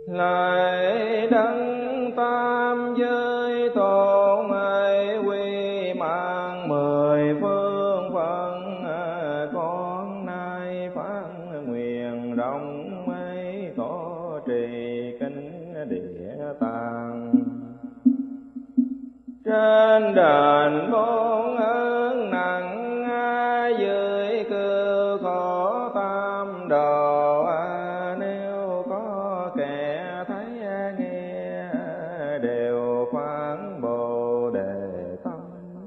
lại đấng tam giới tôn ấy quy mạng mười phương phận, con nay phát nguyện rộng ấy có trì kinh địa tạng. Trên đền bốn ơn nặng, dưới cư khổ tam đồ, nếu có kẻ thấy nghe đều phán bồ đề tâm.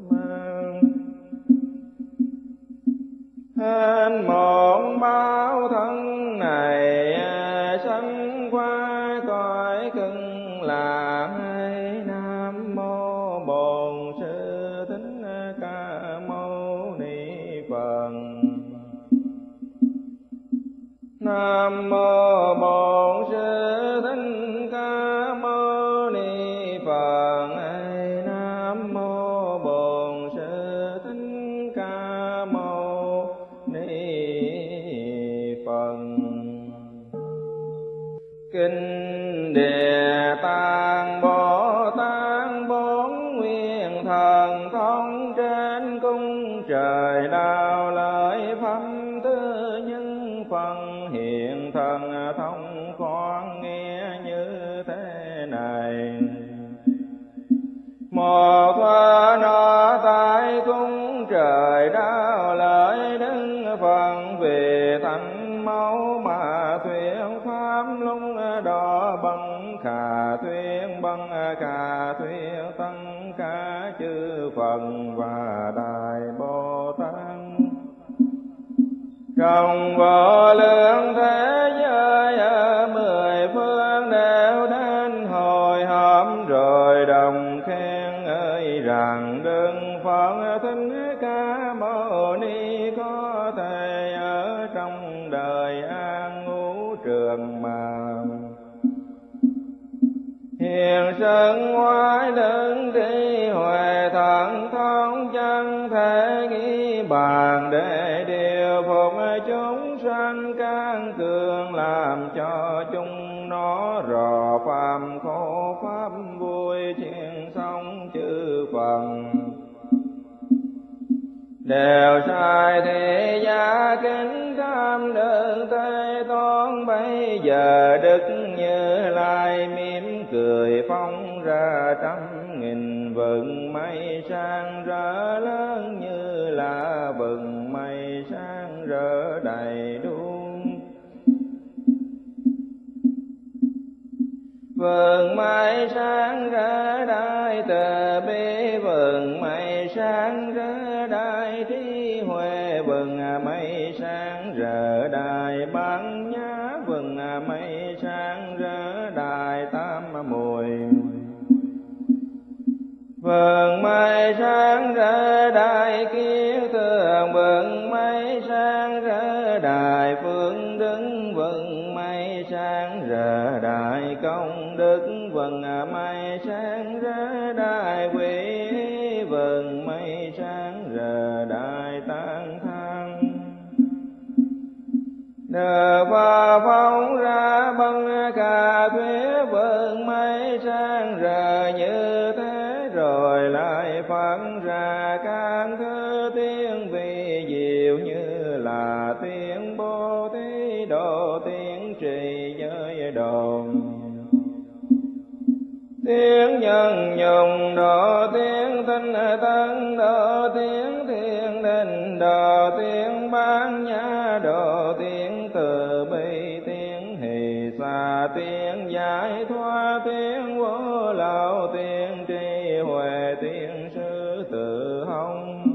Hên một báo thân này sanh qua cõi cực lạc, Nam mô Bổn Sư Thích Ca Mâu Ni Phật. Nam mô Bổn Sư Thích Ca Mâu Ni Phật. Nam mô Bổn Sư Thích Ca Mâu Ni Phật. Kinh Địa Tạng Bồ Tát bốn nguyên thần thông trên cung trời đạo lợi pháp thứ nhân phần hiện thần thông khoan nghe như thế này. Một nó tại cung trời đạo lợi đứng phần về thành máu mà thuyết pháp lúc đó bằng khả thuyết bằng khả thuyết tăng cả chư Phật và Đại Bồ Tát. Trong vô lượng thế giới ở mười phương đều đến hội họp rồi đồng khen ơi rằng Đức Phật Thích Ca Mâu Ni có thể ở trong đời an ngũ trường mà hiền sân ngoại đấng trí huệ thần thông chân thể nghĩ bàn để điều phục chúng sanh can cường làm cho chúng nó rò phàm khổ pháp vui chuyện sống chư Phật. Đều sai thế gia kính tham đơn Thế Tôn bây giờ Đức Như Lai mỉm cười phóng ra trăm nghìn vầng mây sáng rỡ lớn như là vầng mây sáng rỡ đầy đủ. Vầng mây sáng rỡ đại từ bi, vầng mây sáng rỡ đại trí huệ, vầng mây sáng rỡ đại bát nhã, vầng mây sáng rỡ đại tam muội. Vầng mây sáng rỡ đại kiết thường, vầng mây sáng rỡ đại phương đức, vầng mây sáng rỡ đại công đức, vầng mây sáng rỡ đại quý, vầng mây sáng rỡ đại tán thán. Được và phóng ra bằng cả thuyết, vầng mây sáng rỡ như thế rồi lại phát ra các thứ tiếng vi diệu như là tiếng Bố Thí Độ, tiếng trì giới độ, tiếng nhân nhung độ, tiếng tinh tấn độ, tiếng thiên đình độ, tiếng bán nhã độ, tiếng từ bi, tiếng hỷ xả, tiếng giải thoát, tiếng vô lậu, tiếng trí huệ, tiếng sư tử hồng,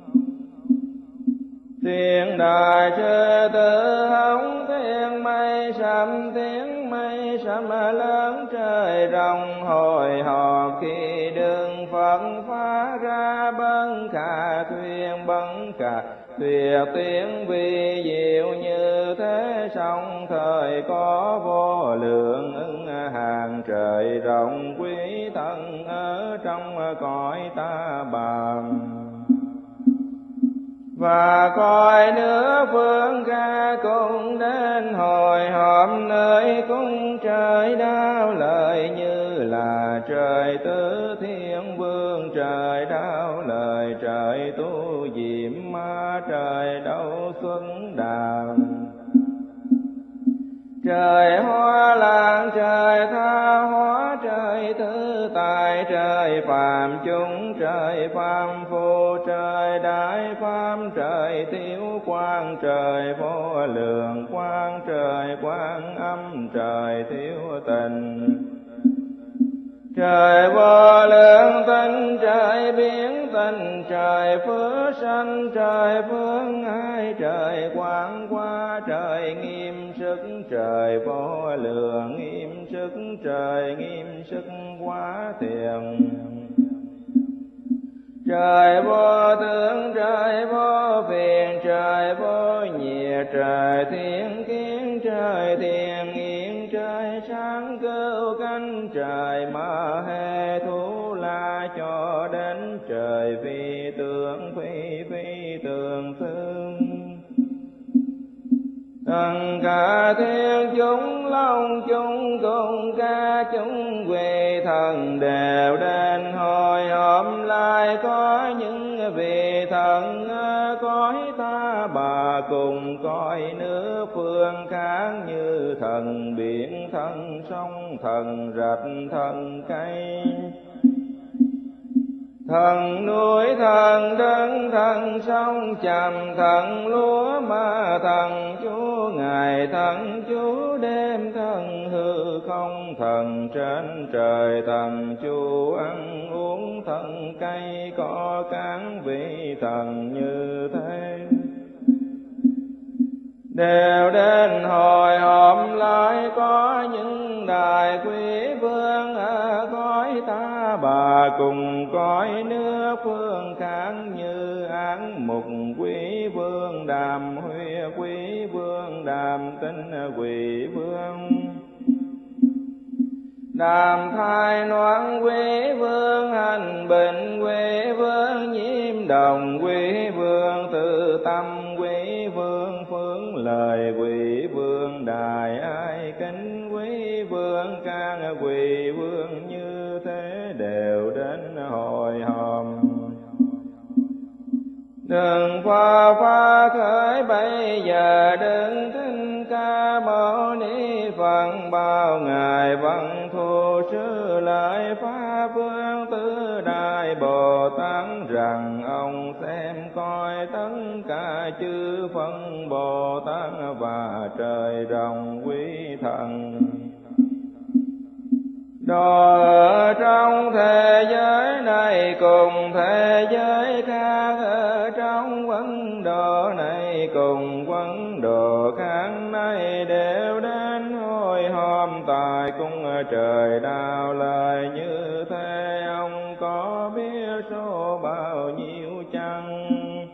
tiếng đại sư tử hồng, tiếng mây sấm, tiếng mây sấm lớn trời rộng hồi họp khi đường Phật phá ra bấn khả thuyên, bấn khả tuyệt tiếng vi diệu như thế song thời có vô lượng ứng hàng trời rộng quý thân ở trong cõi ta bà. và coi nước phương ca cũng đến hồi họp nơi cung trời đao lời như là trời tứ thiên vương, trời đao lời trời tu diệm ma, trời đấu xuân đàm. Trời hoa làng trời tha hóa, trời thứ tài trời phàm chúng, trời phàm phu trời đại pháp, trời thiếu quang trời vô lượng quang, trời quang âm trời thiếu tình. Trời vô lượng tinh trời biến tinh, trời phước sanh trời phương ai, trời quang qua trời nghiêm sức, trời vô lượng nghiêm sức, trời nghiêm sức quá thiền. Trời vô tướng trời vô phiền, trời vô nhiệt trời thiên kiến, trời thiền nghiện trời sáng cứu cánh, trời ma hê thú la cho đến trời phi tướng phi tường thương. Tất cả thiên chúng long chúng cùng ca chúng quỳ thần đều đến hội họp lại, có những vị thần cõi ta bà cùng coi nước phương khác, như thần biển thần sông thần rạch thần cây, thần núi thần đất thần sông trầm thần lúa ma, thần chú ngày thần chú đêm, thần hư không thần trên trời, thần chú ăn uống thần cây có cán vị thần như thế. Đều đến hội họp lại, có những đại quý vương ở cõi ta bà cùng coi nước phương khác, như án mục quý vương, đàm huy quý vương, đàm tinh quý vương, đàm thai noãn quý vương, hành bình quý vương, nhiễm đồng quý vương, tự tâm quý vương, phương lời quý vương, đài ai kính quý vương, can quý vương, như thế đều đến hội họp. Đừng pha khởi bây giờ, đừng thinh ca mâu ni Phật, bao ngài văn thù sư lợi pháp vương tứ đại Bồ Tát, rằng ông xem coi tất cả chư phân Bồ Tát và trời rồng quý thần. Đó ở trong thế giới này cùng thế giới khác, ở trong vấn độ này cùng vấn độ khác này, đều đến hội họp tại cung trời đao lời như thế. Ông có biết số bao nhiêu chăng?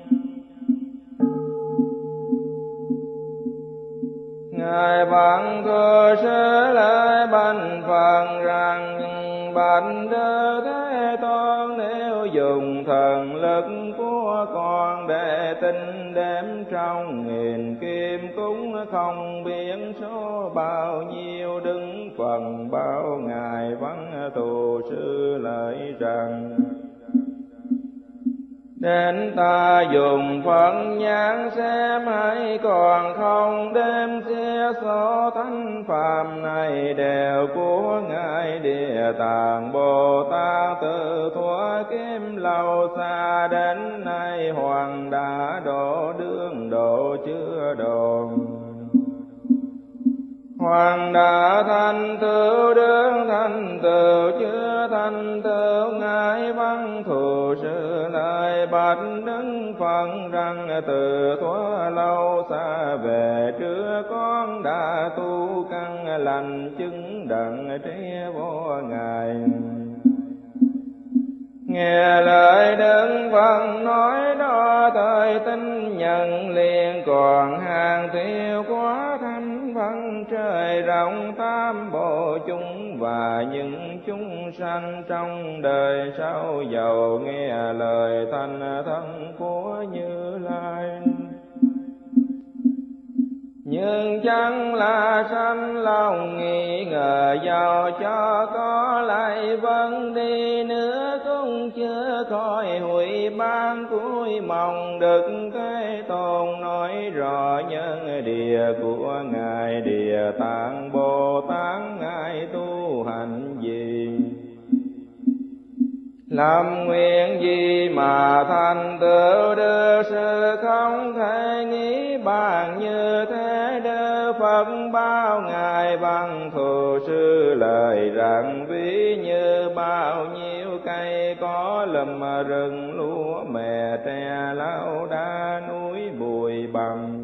Ngài bằng cơ sẽ lại bạch Phật rằng, bạch Đơ Thế Tôn, nếu dùng thần lực của con để tính đếm trong nghìn kim cúng, không biết số bao nhiêu đứng phần bao ngài văn thù sư lợi rằng, đến ta dùng Phật nhãn xem hay còn không, đêm xia số thánh phàm này đều của ngài Địa Tạng Bồ Tát, từ thuở kim lâu xa đến nay, hoàng đã độ đương độ chưa độ. Hoàng đã thành tựu đương thành tựu chưa thành tựu, ngài văn thù sư lợi bạch Đức Phật rằng, từ thuở lâu xa về trước con đã tu căn lành chứng đặng trí vô ngài. Nghe lời Đức Phật nói đó, thời tin nhận liền, còn hàng thiêu quá thanh văn trời rộng tam bộ chúng, và những chúng sanh trong đời sau giàu nghe lời thanh thân của Như Lai. nhưng chẳng là sanh lòng nghi ngờ, giàu cho có lại vẫn đi nữa cũng chưa khỏi hủy ban cuối mong Đức Thế Tôn nói rõ nhân địa của Ngài Địa Tạng Bồ Tát. Ngài tu hành gì, làm nguyện gì mà thành tựu được sự không thể nghĩ bàn như thế? Đức Phật bao ngài bằng thù sư lời rằng, ví như bao nhiêu cây có lùm rừng lúa mè tre lau đá núi bụi bặm,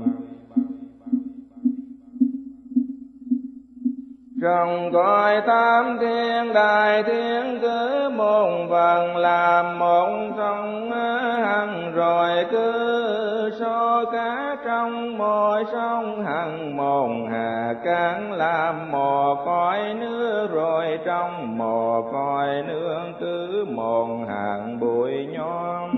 trong cõi tam thiên đại thiên cứ một phần làm một sông hằng, rồi cứ số cá trong mỗi sông hằng một hà cát làm một cõi nước, rồi trong một cõi nước cứ một hạng bụi nhom.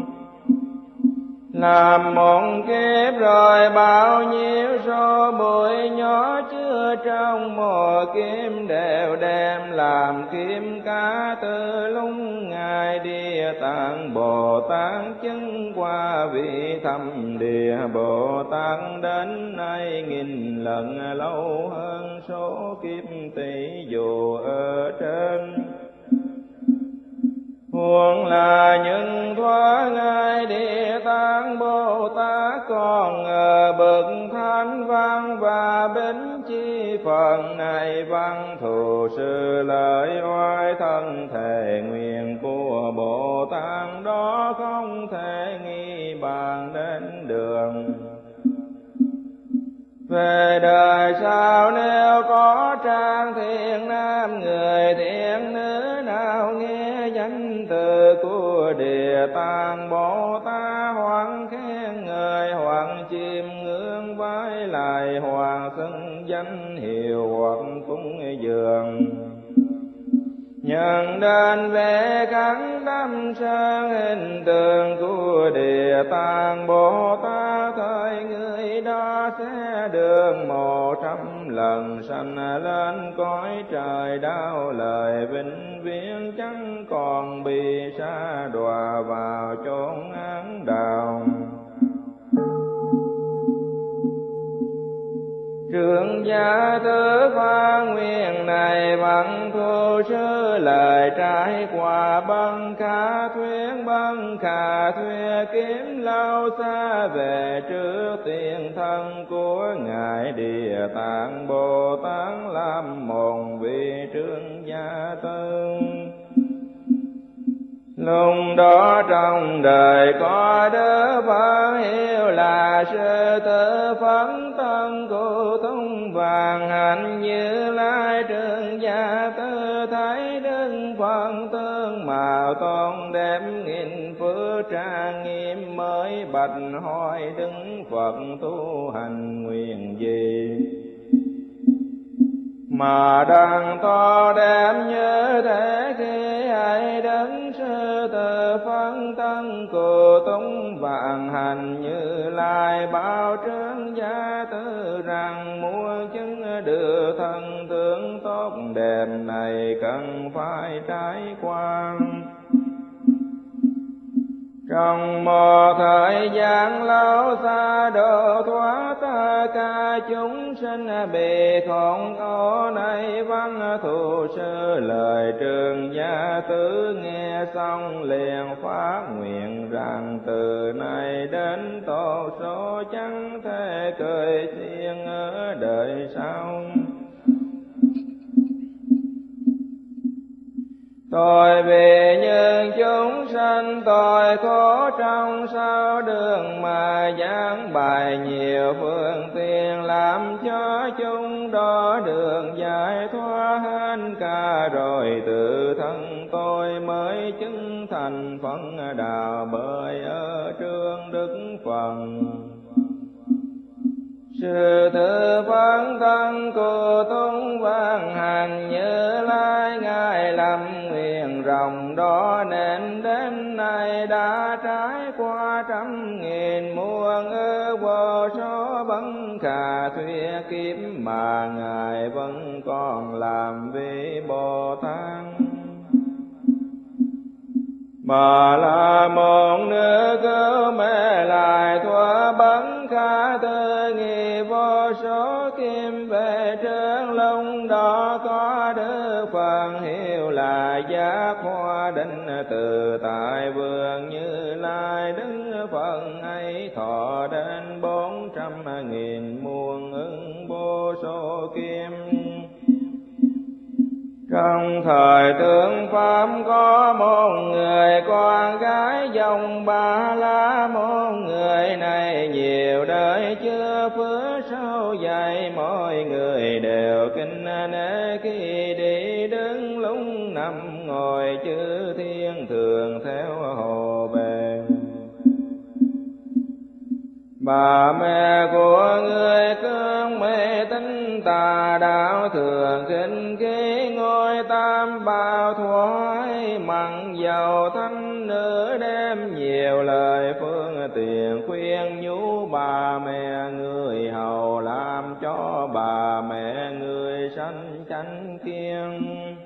Làm một kiếp rồi bao nhiêu số bụi nhỏ chứa trong một kiếp đều đem làm kim cá. Từ lúc Ngài Địa Tạng Bồ Tát chứng qua vị thâm địa Bồ Tát đến nay nghìn lần lâu hơn số kiếp tỷ dù ở trên. Huống là những thoa Ngài Địa Tạng Bồ Tát còn ở bậc thánh văn và bính chi phần này văn thù sư lợi oai thân thể nguyện của Bồ Tát đó không thể nghi bàn đến đường. Về đời sau nếu có trang thiện nam người thiện nữ nào nghe danh từ của Địa Tạng Bồ Tát, hoặc khen ngợi hoặc chiêm ngưỡng vái lại hoặc xưng danh hiệu hoặc cúng dường, nhận đến về khánh tâm sang hình tượng của Địa Tạng Bồ Tát, thời người đó sẽ được 100 lần sanh lên cõi trời đau lời vĩnh viễn, chẳng còn bị sa đọa vào chốn ác đạo. Trưởng gia tứ pha nguyện này bằng thu sư lời trải qua băng khả thuyết kiếm lâu xa về trước tiền thân của Ngài Địa Tạng Bồ Tát làm một vị trưởng gia tư. Lúc đó trong đời có Đức Phật hiệu là sư tử phấn tân cụ tung vàng hạnh Như Lai trưởng gia tư, thấy Đức Phật tương mạo tôn đẹp nghìn phước trang nghiêm, mới bạch hỏi Đức Phật tu hành nguyện gì mà đang to đẹp như thế? Khi ấy Đấng sư tử phân tân cụ tung vạn hành Như Lai báo trưởng gia tư rằng, muốn chứng được thân tướng tốt đẹp này cần phải trải qua. Trong một thời gian lâu xa độ thoát tất cả chúng sinh bị khốn khổ này, văn thù sư lời trường gia tứ nghe xong liền phát nguyện rằng, từ nay đến tổ số chẳng thể cười xiên ở đời sau. Tôi vì những chúng sanh tội khổ trong sao đường, mà giảng bài nhiều phương tiện làm cho chúng đó đường giải thoát hết cả, rồi tự thân tôi mới chứng thành phân đạo bởi ở trước Đức Phật. Sư tử phân thân cụ tung vạn hành Như Lai, Ngài làm nguyện rộng đó nên đến nay đã trải qua 100.000 muôn ức vô số vẫn khà thuyết kiếp mà Ngài vẫn còn làm vị Bồ Tát. Bà la môn nữ cứu mê lại thuở bấn khả tư nghị vô số kim về trơn lông đó có Đức Phật hiệu là Giác Hoa Định từ tại vườn Như Lai. Đức Phật ấy thọ đến 400.000 muôn ức vô số kim. Trong thời tướng Pháp có một người con gái dòng Ba La Môn. Người này nhiều đời chưa phước sâu dày, mọi người đều kính nể khi đi đứng lúc nằm ngồi, chư thiên thường theo hộ bề. Bà mẹ của người cương mê tín tà đạo thường khinh khí ngôi tam bảo thoái, mặn dầu thanh nữ đem nhiều lời phương tiện khuyên nhủ bà mẹ người hầu, làm cho bà mẹ người sanh chánh kiêng.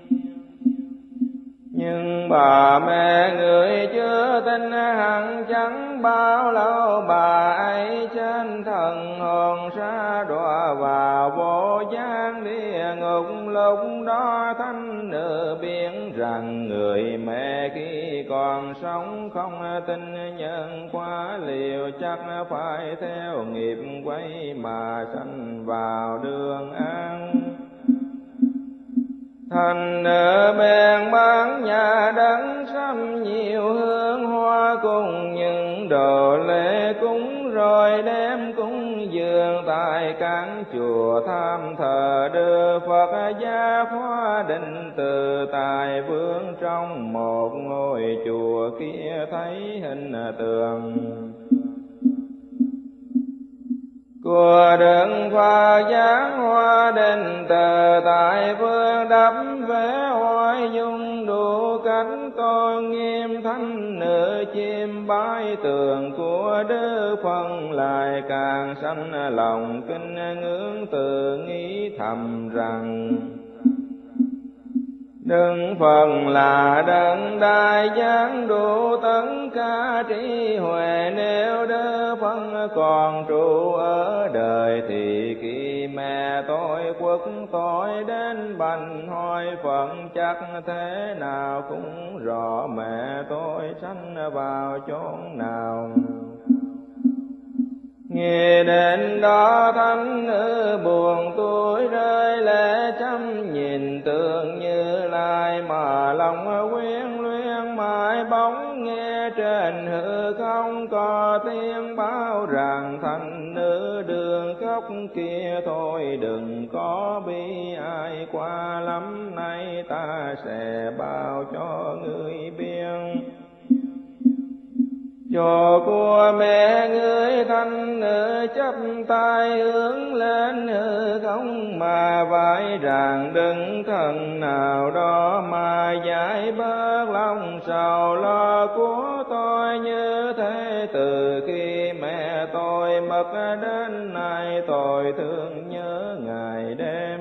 Nhưng bà mẹ người chưa tin hẳn chẳng bao lâu, bà ấy trên thần hồn sa đọa vào vô gian địa ngục. Lúc đó thánh nữ biết rằng người mẹ khi còn sống không tin nhân quả, liều chắc phải theo nghiệp quay mà sanh vào đường ác. Thành nữ bèn bán nhà đất sắm nhiều hương hoa cùng những đồ lễ cúng, rồi đem cúng dường tại các chùa tham thờ Đức Phật Giác Hoa Định từ tại vương. Trong một ngôi chùa kia thấy hình tượng của Đức Phật Giác Hoa Định từ tại phương, đắp vẽ hoài dung đủ cách tôn nghiêm. Thánh nữ chiêm bái tượng của Đức Phật, lại càng sanh lòng kính ngưỡng, tự nghĩ thầm rằng Đức Phật là đấng đại giác đủ tất cả trí huệ. Nếu Đức Phật còn trụ ở đời thì khi mẹ tôi khuất tôi đến bành hỏi Phật, chắc thế nào cũng rõ mẹ tôi sanh vào chốn nào. Nghe đến đó thánh nữ buồn tuổi rơi lệ, chăm nhìn tượng Như Lai mà lòng quyến luyến mãi. Bóng nghe trên hư không có tiếng báo rằng thánh nữ đường khóc kia thôi đừng có bi ai, qua lắm nay ta sẽ báo cho ngươi biết. Cho của mẹ người thánh nữ chắp tay hướng lên hư không mà vái rằng đừng thần nào đó mà giải bớt lòng sầu lo của tôi. Như thế từ khi mẹ tôi mất đến nay tôi thương nhớ ngày đêm,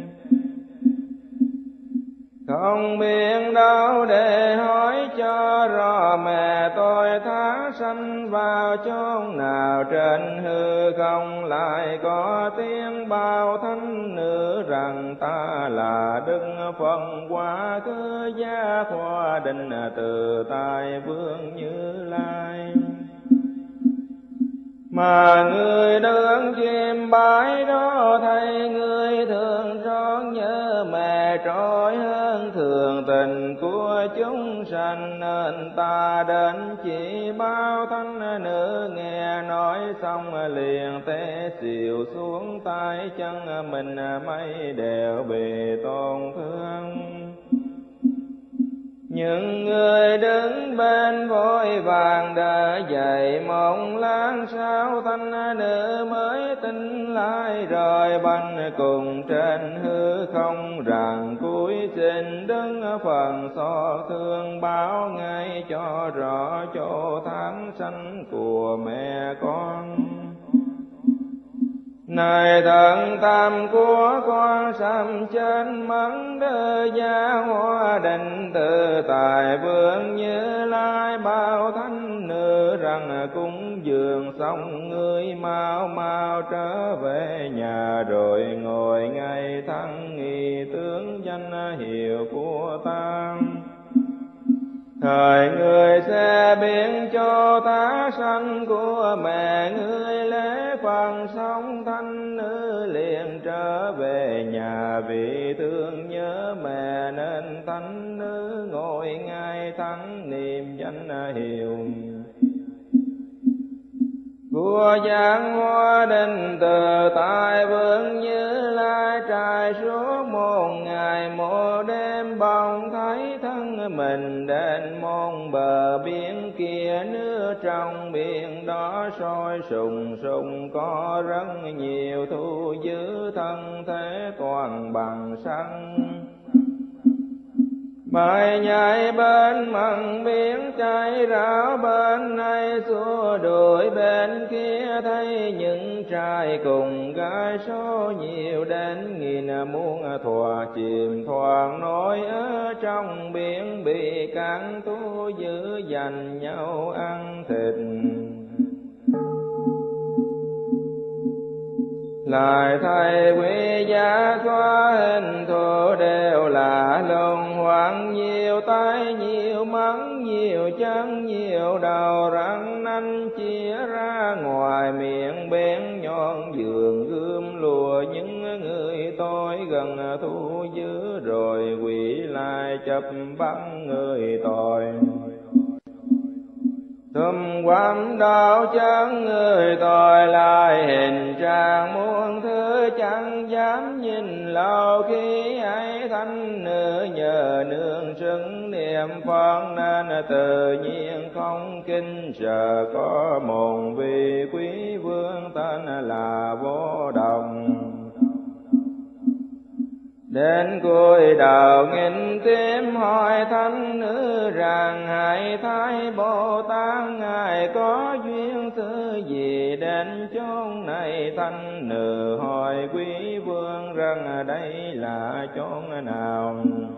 không biết đâu để hỏi cho rõ mẹ tôi tháng sanh vào chốn nào. Trên hư không lại có tiếng bao thánh nữ rằng ta là Đức Phật quá khứ Giác Hoa Định từ tại vương Như Lai. Mà người đứng chim bái đó thấy người thường son nhớ mẹ trôi hơn thường tình của chúng sanh, nên ta đến chỉ bao thánh nữ nghe nói xong liền té xìu xuống tay chân mình, mấy đều bị tổn thương. Những người đứng bên vội vàng đã dậy mộng láng sao thanh nữ mới tỉnh lại, rồi banh cùng trên hư không rằng cúi xin đứng phần so thương báo ngay cho rõ chỗ tháng sanh của mẹ con. Này thần tam của con sám trên mắng đơ gia hoa định tự tại vương Như Lai bao thánh nữ rằng cúng dường xong ngươi mau mau trở về nhà rồi ngồi ngay thắng nghi tướng danh hiệu của ta. Thời người sẽ biến cho ta sanh của mẹ ngươi lễ phần sống thánh nữ liền trở về nhà vì thương nhớ mẹ nên thánh nữ ngồi ngay thắng niệm danh hiệu của giảng hoa định từ tại vương Như Lai trải suốt một ngày một đêm bỗng thấy thân mình đến môn bờ biển kia nước trong biển đó sôi sùng sùng có rất nhiều thu giữ thân thế toàn bằng xăng. Bài nhảy bên mặn biển cháy ráo bên này xua đuổi bên kia thấy những trai cùng gái số nhiều đến nghìn muôn thòa chìm thoảng nổi ở trong biển bị cạn thu giữ dành nhau ăn thịt. Lại thầy quý giá xóa hình thù đều là luân hoảng nhiều tay nhiều mắng nhiều chân nhiều đầu răng nanh chia ra ngoài miệng bén nhọn giường gươm lùa những người tôi gần thu giữ rồi quỷ lại chập bắn người tội. Thùm quắm đau chân người tội lại hình trạng muôn thứ chẳng dám nhìn lâu khi ấy thanh nữ nhờ nương xứng niệm Phật nên tự nhiên không kinh sợ có một vị quý vương tên là Vô Đồng. Đến cuối đầu nghìn tím hỏi thánh nữ rằng hãy thấy Bồ Tát ngài có duyên thứ gì đến chốn này. Thánh nữ hỏi quý vương rằng đây là chốn nào.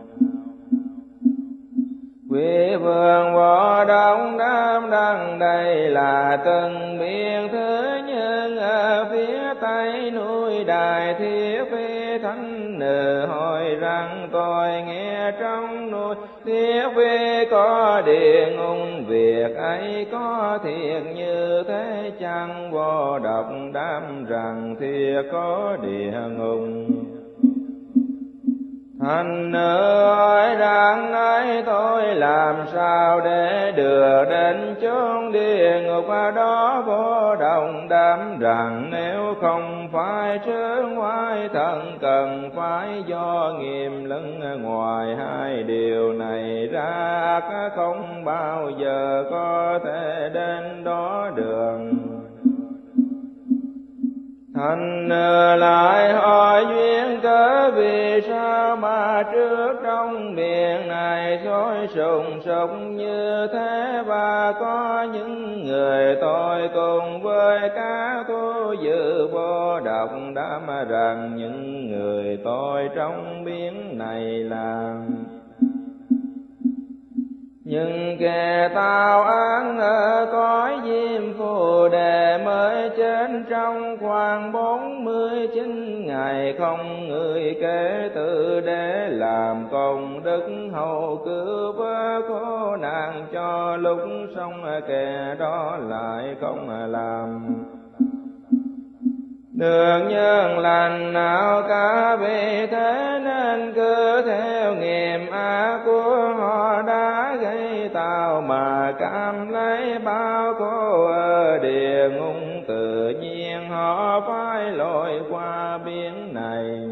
Quý vương Vô Đồng đáp rằng đây là từng biển thứ nhưng ở phía tây núi Đại Thiết Phi. Thánh nữ hỏi rằng tôi nghe trong núi Thiết Phi có địa ngục, việc ấy có thiệt như thế chăng? Vô Đồng đáp rằng thiệt có địa ngục. Thánh nữ hỏi rằng ấy tôi làm sao để đưa đến chốn địa ngục đó? Vô Đồng đáp rằng nếu không phải trước ngoại thần cần phải do nghiêm lưng, ngoài hai điều này ra không bao giờ có thể đến đó được. Thánh nữ lại hỏi duyên cớ vì sao mà trước trong miệng này sôi sùng sục như thế, và có những người tôi cùng với các thu giữ. Vô Đồng đáp rằng những người tôi trong biển này là những kẻ tạo án ở cõi diêm phù đề mới chết trong khoảng 49 ngày, không người kể từ để làm công đức hầu cứu vớt khổ nạn, cho lúc sống kẻ đó lại không làm được nhân lành nào cả. Vì thế nên cứ theo nghiệp ác của họ đã gây tạo mà cảm lấy bao khổ ở địa ngục, tự nhiên họ phải lội qua biển này.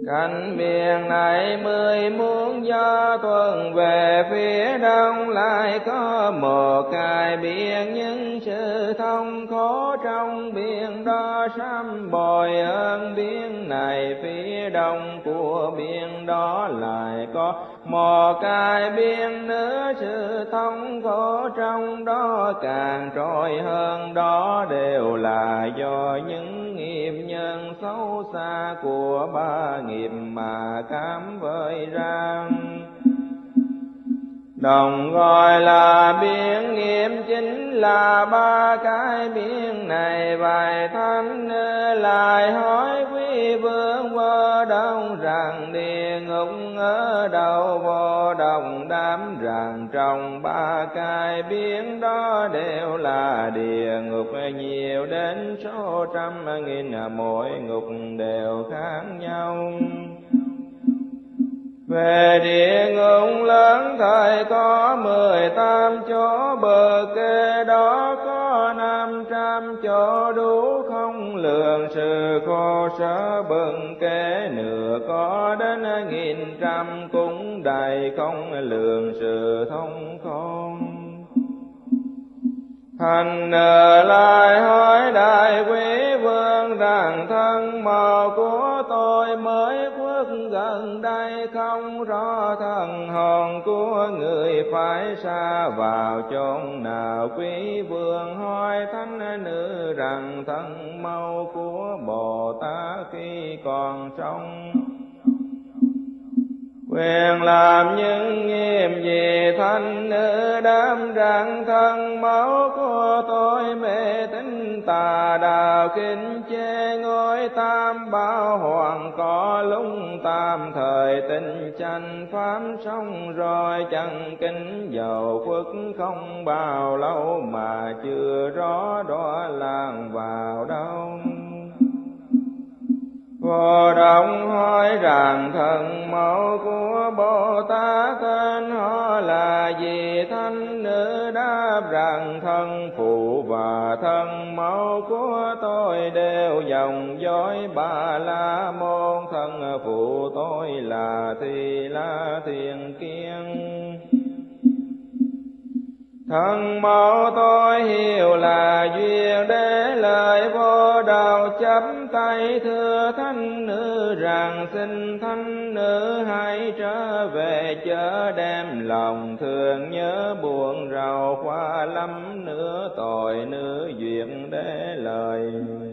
Cạnh biển này 10 muôn gió tuần về phía đông, lại có một cái biển những sự thông khổ trong biển đó sám bồi hơn biển này. Phía đông của biển đó lại có một cái biển nữa, sự thông khổ trong đó càng trôi hơn. Đó đều là do những nghiệp nhân xấu xa của ba nghiệp mà cám vơi ra. Đồng gọi là biển nghiệp chính là ba cái biển này. Vài thánh lại hỏi quý vương Vô Đông rằng địa ngục ở đâu? Vô Đông đáp rằng trong ba cái biển đó đều là địa ngục, nhiều đến số trăm nghìn, mỗi ngục đều khác nhau. Về địa ngục lớn thời có 18 chỗ, bờ kê đó có 500 chỗ, đủ không lường. Sự khổ sở bần kê nửa có đến 1.000 cũng đầy không lường sự thông không. Thành lại hỏi đại quý vương rằng thân màu của tôi mới khuất gần đây, không rõ thân hồn của người phải xa vào chốn nào. Quý vương hỏi thánh nữ rằng thân màu của Bồ Tát khi còn sống quyền làm những nghiệp gì? Thanh nữ đáp rằng thân máu của tôi mê tín tà đạo, khinh chê ngôi tam bảo hoàng, có lúc tam thời tinh chánh pháp sống rồi chẳng kính dầu khuất không bao lâu mà chưa rõ đó làng vào đâu. Vô Đông hỏi rằng thân mẫu của Bồ Tát tên họ là gì? Thánh nữ đáp rằng thân phụ và thân mẫu của tôi đều dòng dõi Ba La Môn. Thân phụ tôi là Thi La Thiên Kiên, thân mẫu tôi hiểu là duyên đế. Lời Vô Đạo chắp tay thưa thánh nữ rằng xin thánh nữ hãy trở về, chớ đem lòng thương nhớ buồn rầu qua lắm nữa tội nữ duyên đế lời.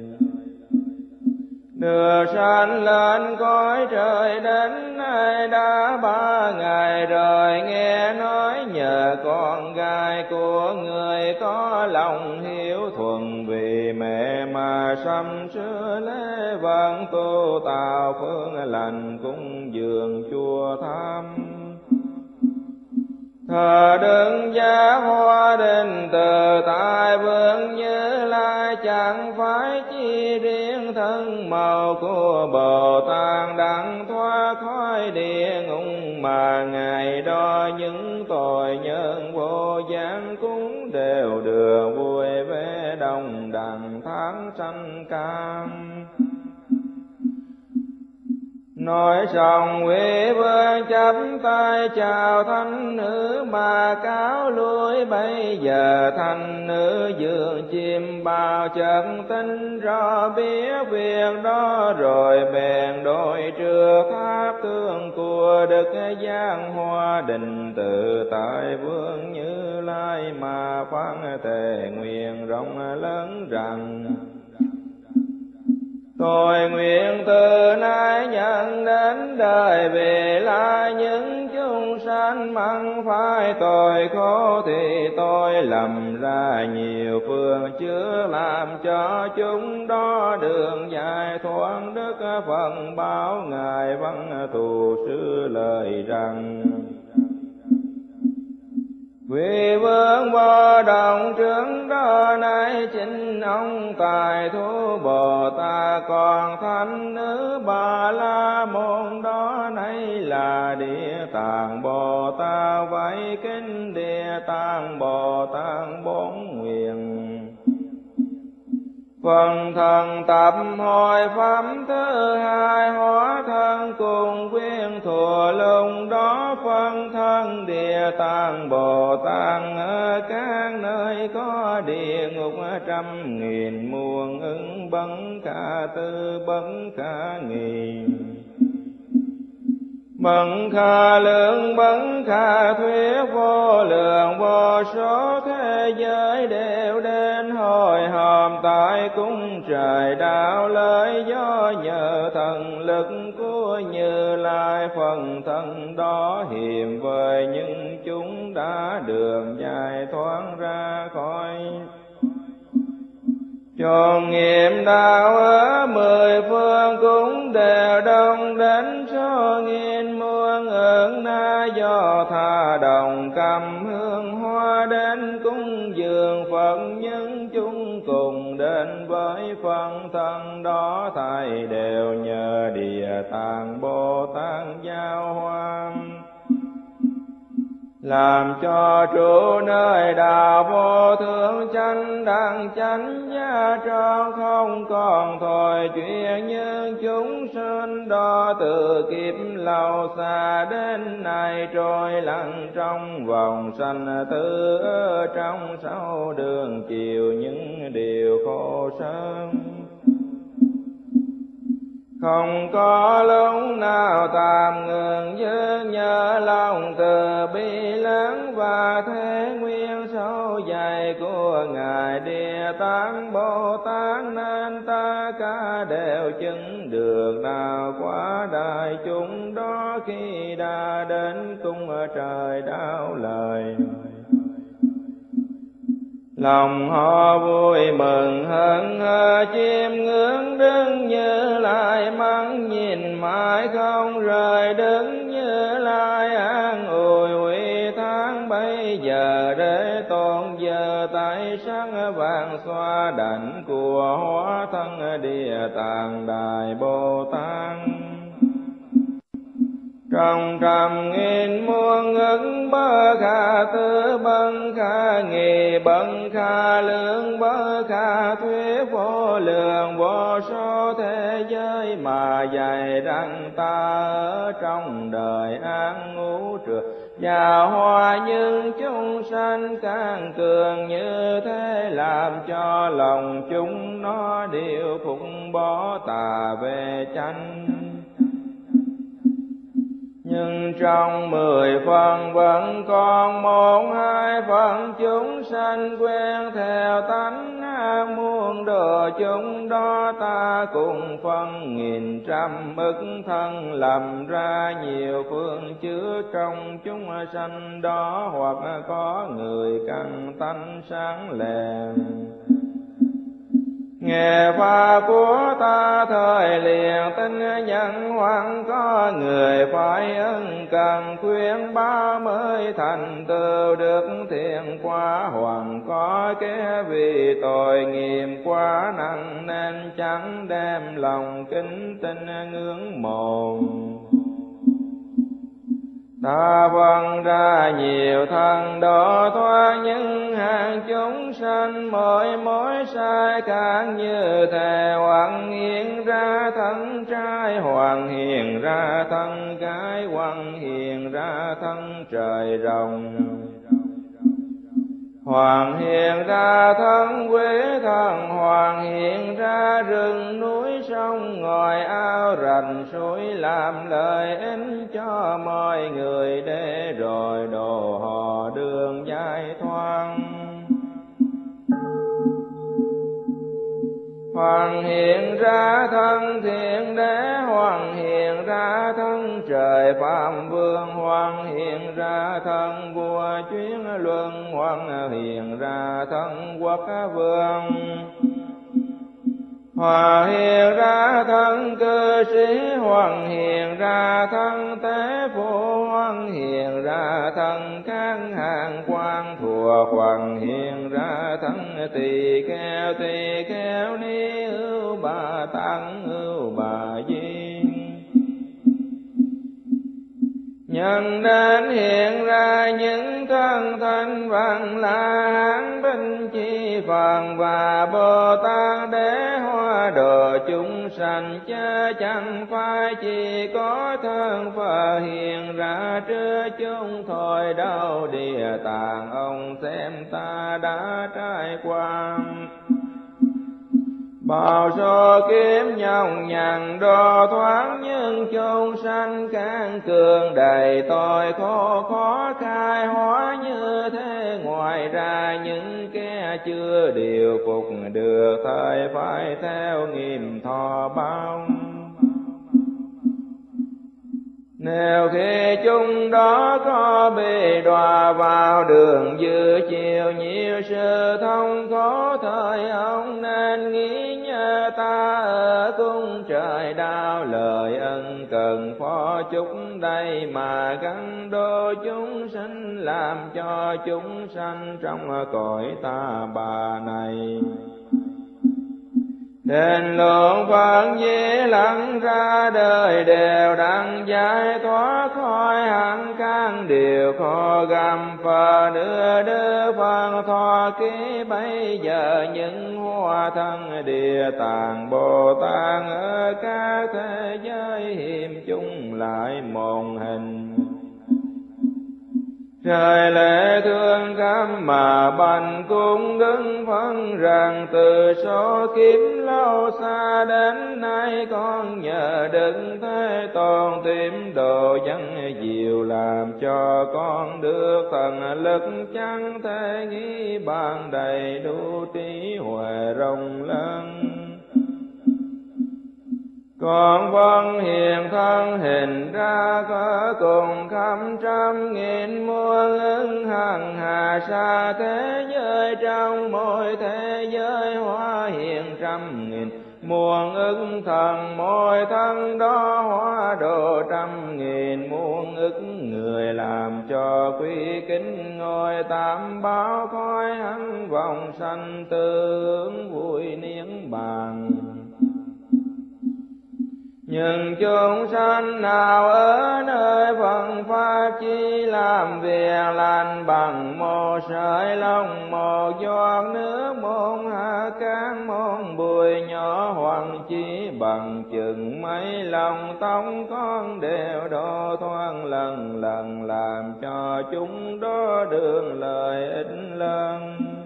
Đưa sanh lên cõi trời đến nay đã 3 ngày rồi, nghe nói nhờ con gái của người có lòng hiếu thuần, vì mẹ mà sắm sửa lễ văn tu tạo phương lành cúng dường chùa Tham. Thờ đứng giá hoa đình từ tại vương Như Lai, chẳng phải chi riêng thân màu của Bồ Tát đặng thoát khỏi địa ngục, mà ngày đó những tội nhân vô gián cũng đều được vui vẻ đồng đẳng tháng sanh cam. Nói xong quý vương chắp tay chào thánh nữ mà cáo lui. Bây giờ thánh nữ dường chim bao chân tinh rõ biết việc đó, rồi bèn đôi trước tháp tương của Đức Giang Hoa Đình tự tại vương Như Lai mà phán thề nguyện rộng lớn rằng tôi nguyện từ nay nhận đến đời về lại những chúng sanh mắc phải tội khổ, thì tôi lầm ra nhiều phương chứa làm cho chúng đó đường giải thoát. Đức Phật bảo ngài văn thù sư lời rằng quý vương Vô Động trước đó nay chính ông tài thú Bồ Tát, còn thánh nữ Ba La Môn đó nay là Địa Tạng Bồ Tát. Vậy kính Địa Tạng Bồ Tát 4 nguyện Phần thần tập hội pháp thứ hai, hóa thân cùng quyên thùa lùng đó phân thân Địa Tạng Bồ Tát ở các nơi có địa ngục 100.000 muôn ứng bấn khả tư bấn khả nghìn. Bấn khả lượng bấn khả thuyết vô lượng vô số thế giới đều đến hội họp tại cung trời đạo lợi do nhờ thần lực của Như Lai. Phần thân đó hiểm với những chúng đã đường giải thoát ra khỏi chốn nghiệm đạo ở 10 phương cũng đều đông đến số nghìn muôn ức na, do tha đồng cầm hương hoa đến cúng dường Phật. Những chúng cùng đến với phần thân đó, thầy đều nhờ Địa Tạng Bồ Tát giao hoa, làm cho trụ nơi đạo vô thượng chánh đẳng chánh gia tròn. Không còn thôi chuyện như chúng sinh đó, từ kiếp lâu xa đến nay trôi lặng trong vòng sanh tử. Ở trong 6 đường chiều những điều khổ sở, không có lúc nào tạm ngừng dứt nhớ lòng từ bi lớn và thế nguyên sâu dày của Ngài Địa Tạng Bồ Tát, nên ta cả đều chứng được đạo quả. Đại chúng đó khi đã đến cung trời đạo lời, lòng họ vui mừng hân hờ chiêm ngưỡng đứng Như Lai, mắng nhìn mãi không rời đứng Như Lai. An ủi uy tháng bây giờ để tôn giờ tay sắc vàng xoa đảnh của hóa thân Địa Tạng Đại Bồ Tát. Trong 100.000 muôn ức bơ khả tư bấn khả nghị bấn khả lượng bơ khả thuyết vô lượng vô số thế giới, mà dạy rằng ta ở trong đời an ngũ trượt và hoa những chúng sanh càng cường như thế, làm cho lòng chúng nó đều phục bỏ tà về chánh. Nhưng trong 10 phần vẫn còn 1-2 phần chúng sanh quen theo tánh ác muôn đồ. Chúng đó ta cùng phân 1.000 ức thân, làm ra nhiều phương chứa trong chúng sanh đó. Hoặc có người căn tánh sáng lèn nghe pháp của ta thời liền tin nhận, hoặc có người phải ân cần khuyên bảo mới thành tựu được thiện quả. Hoặc có kẻ vì tội nghiệp quá nặng nên chẳng đem lòng kính tin ngưỡng mộ. Ta phân ra nhiều thân độ thoát những hàng chúng sanh, mỗi sai khác như thế. Hoặc hiện ra thân trai, hoặc hiện ra thân gái, hoặc hiện ra thân trời rồng, Hoàng hiện ra thân quế thần, Hoàng hiện ra rừng núi sông ngòi ao rạch suối, làm lợi ích cho mọi người để rồi độ họ đường giải thoát. Hoàng hiện ra thân thiện đế, Hoàng hiện ra thân trời phạm vương, Hoàng hiện ra thân vua chuyến luân, Hoàng hiện ra thân quốc vương. Hoàng hiện ra thân cư sĩ, Hoàng hiện ra thân tế phụ, Hoàng hiện ra thân các hàng quan thuộc, Hoàng hiện ra thân tỳ kheo ni ưu bà tăng ưu bà di. nhân đến hiện ra những thân thanh văn La Hán Binh Chi Phật và Bồ Tát để hóa độ chúng sanh, chớ chẳng phải chỉ có thân Phật hiện ra trước chúng thôi đâu. Địa Tạng ông xem ta đã trải qua bao số kiếp nhọc nhằn đo thoáng, nhưng chúng sanh can cường đầy tội khổ khó khai hóa như thế. Ngoài ra những kẻ chưa điều phục được thời phải theo nghiệp thọ bao. Nếu khi chúng đó có bị đọa vào đường dư chiều nhiều sự thông khổ, thời ông nên nghĩ nhớ ta ở cung trời đau. Lời ân cần phó chúng đây mà gắn đô chúng sinh, làm cho chúng sanh trong cõi ta bà này. Đền lượng Phật dĩ lặng ra đời đều đặng giải thoát khỏi hẳn căn điều khó gầm. Phật đưa Phật thọ ký bây giờ những hoa thân Địa Tạng Bồ Tát ở các thế giới hiểm chung lại một hình. Trời lễ thương khám mà bành cung đứng phân rằng, từ số kiếp lâu xa đến nay con nhờ Đức Thế Tôn tìm độ dân diệu, làm cho con được thần lực chẳng thể nghĩ bàn, đầy đủ trí huệ rộng lớn. Con vâng hiện thân hình ra có cùng khắp trăm nghìn muôn ứng hằng hà xa thế giới, trong mỗi thế giới hóa hiện trăm nghìn muôn ức thần, mỗi thân đó hóa độ trăm nghìn muôn ức người, làm cho quý kính ngôi tam bảo khói hắn vòng sanh tương vui niết bàn. Nhưng chúng sanh nào ở nơi phần pháp chi làm việc lành, bằng một sợi lông, một giọt nước, một hạt cát, một bụi nhỏ, hoặc chỉ bằng chừng mấy lông tóc con đều độ thoáng lần lần, làm cho chúng đó được lợi ích lớn.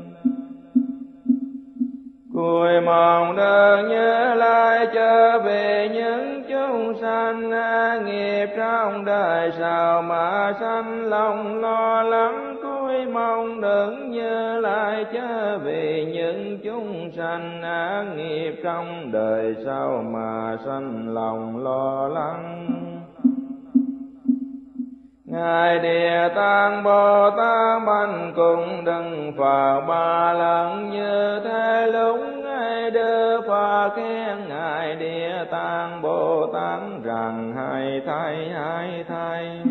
Cùi mong được nhớ lại trở về những chúng sanh nghiệp trong đời sau mà sanh lòng lo lắng. Cùi mong được nhớ lại trở về những chúng sanh nghiệp trong đời sau mà sanh lòng lo lắng. Ngài Địa Tạng Bồ Tát bành cùng đừng Phật ba lần như thế lúc Ngài đưa Phật khen Ngài Địa Tạng Bồ Tát rằng, hay thay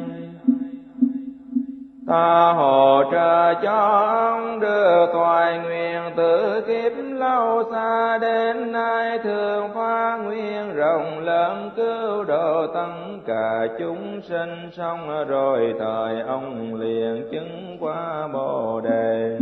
ta hỗ trợ cho ông được thoại nguyện, từ kiếp lâu xa đến nay thường phát nguyện rộng lớn, cứu độ tất cả chúng sinh. Xong rồi thời ông liền chứng qua Bồ Đề.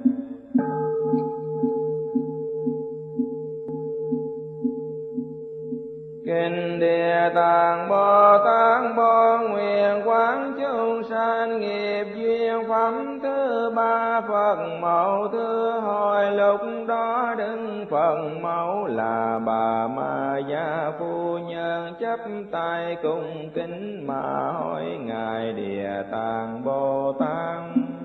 Kinh Địa Tạng Bồ Tát bố nguyện quán chúng sanh nghiệp duyên phẩm thứ ba, Phật mẫu thứ hồi. Lúc đó Đức Phật mẫu là Bà Ma Gia phu nhân, chắp tay cung kính mà hỏi Ngài Địa Tạng Bồ Tát: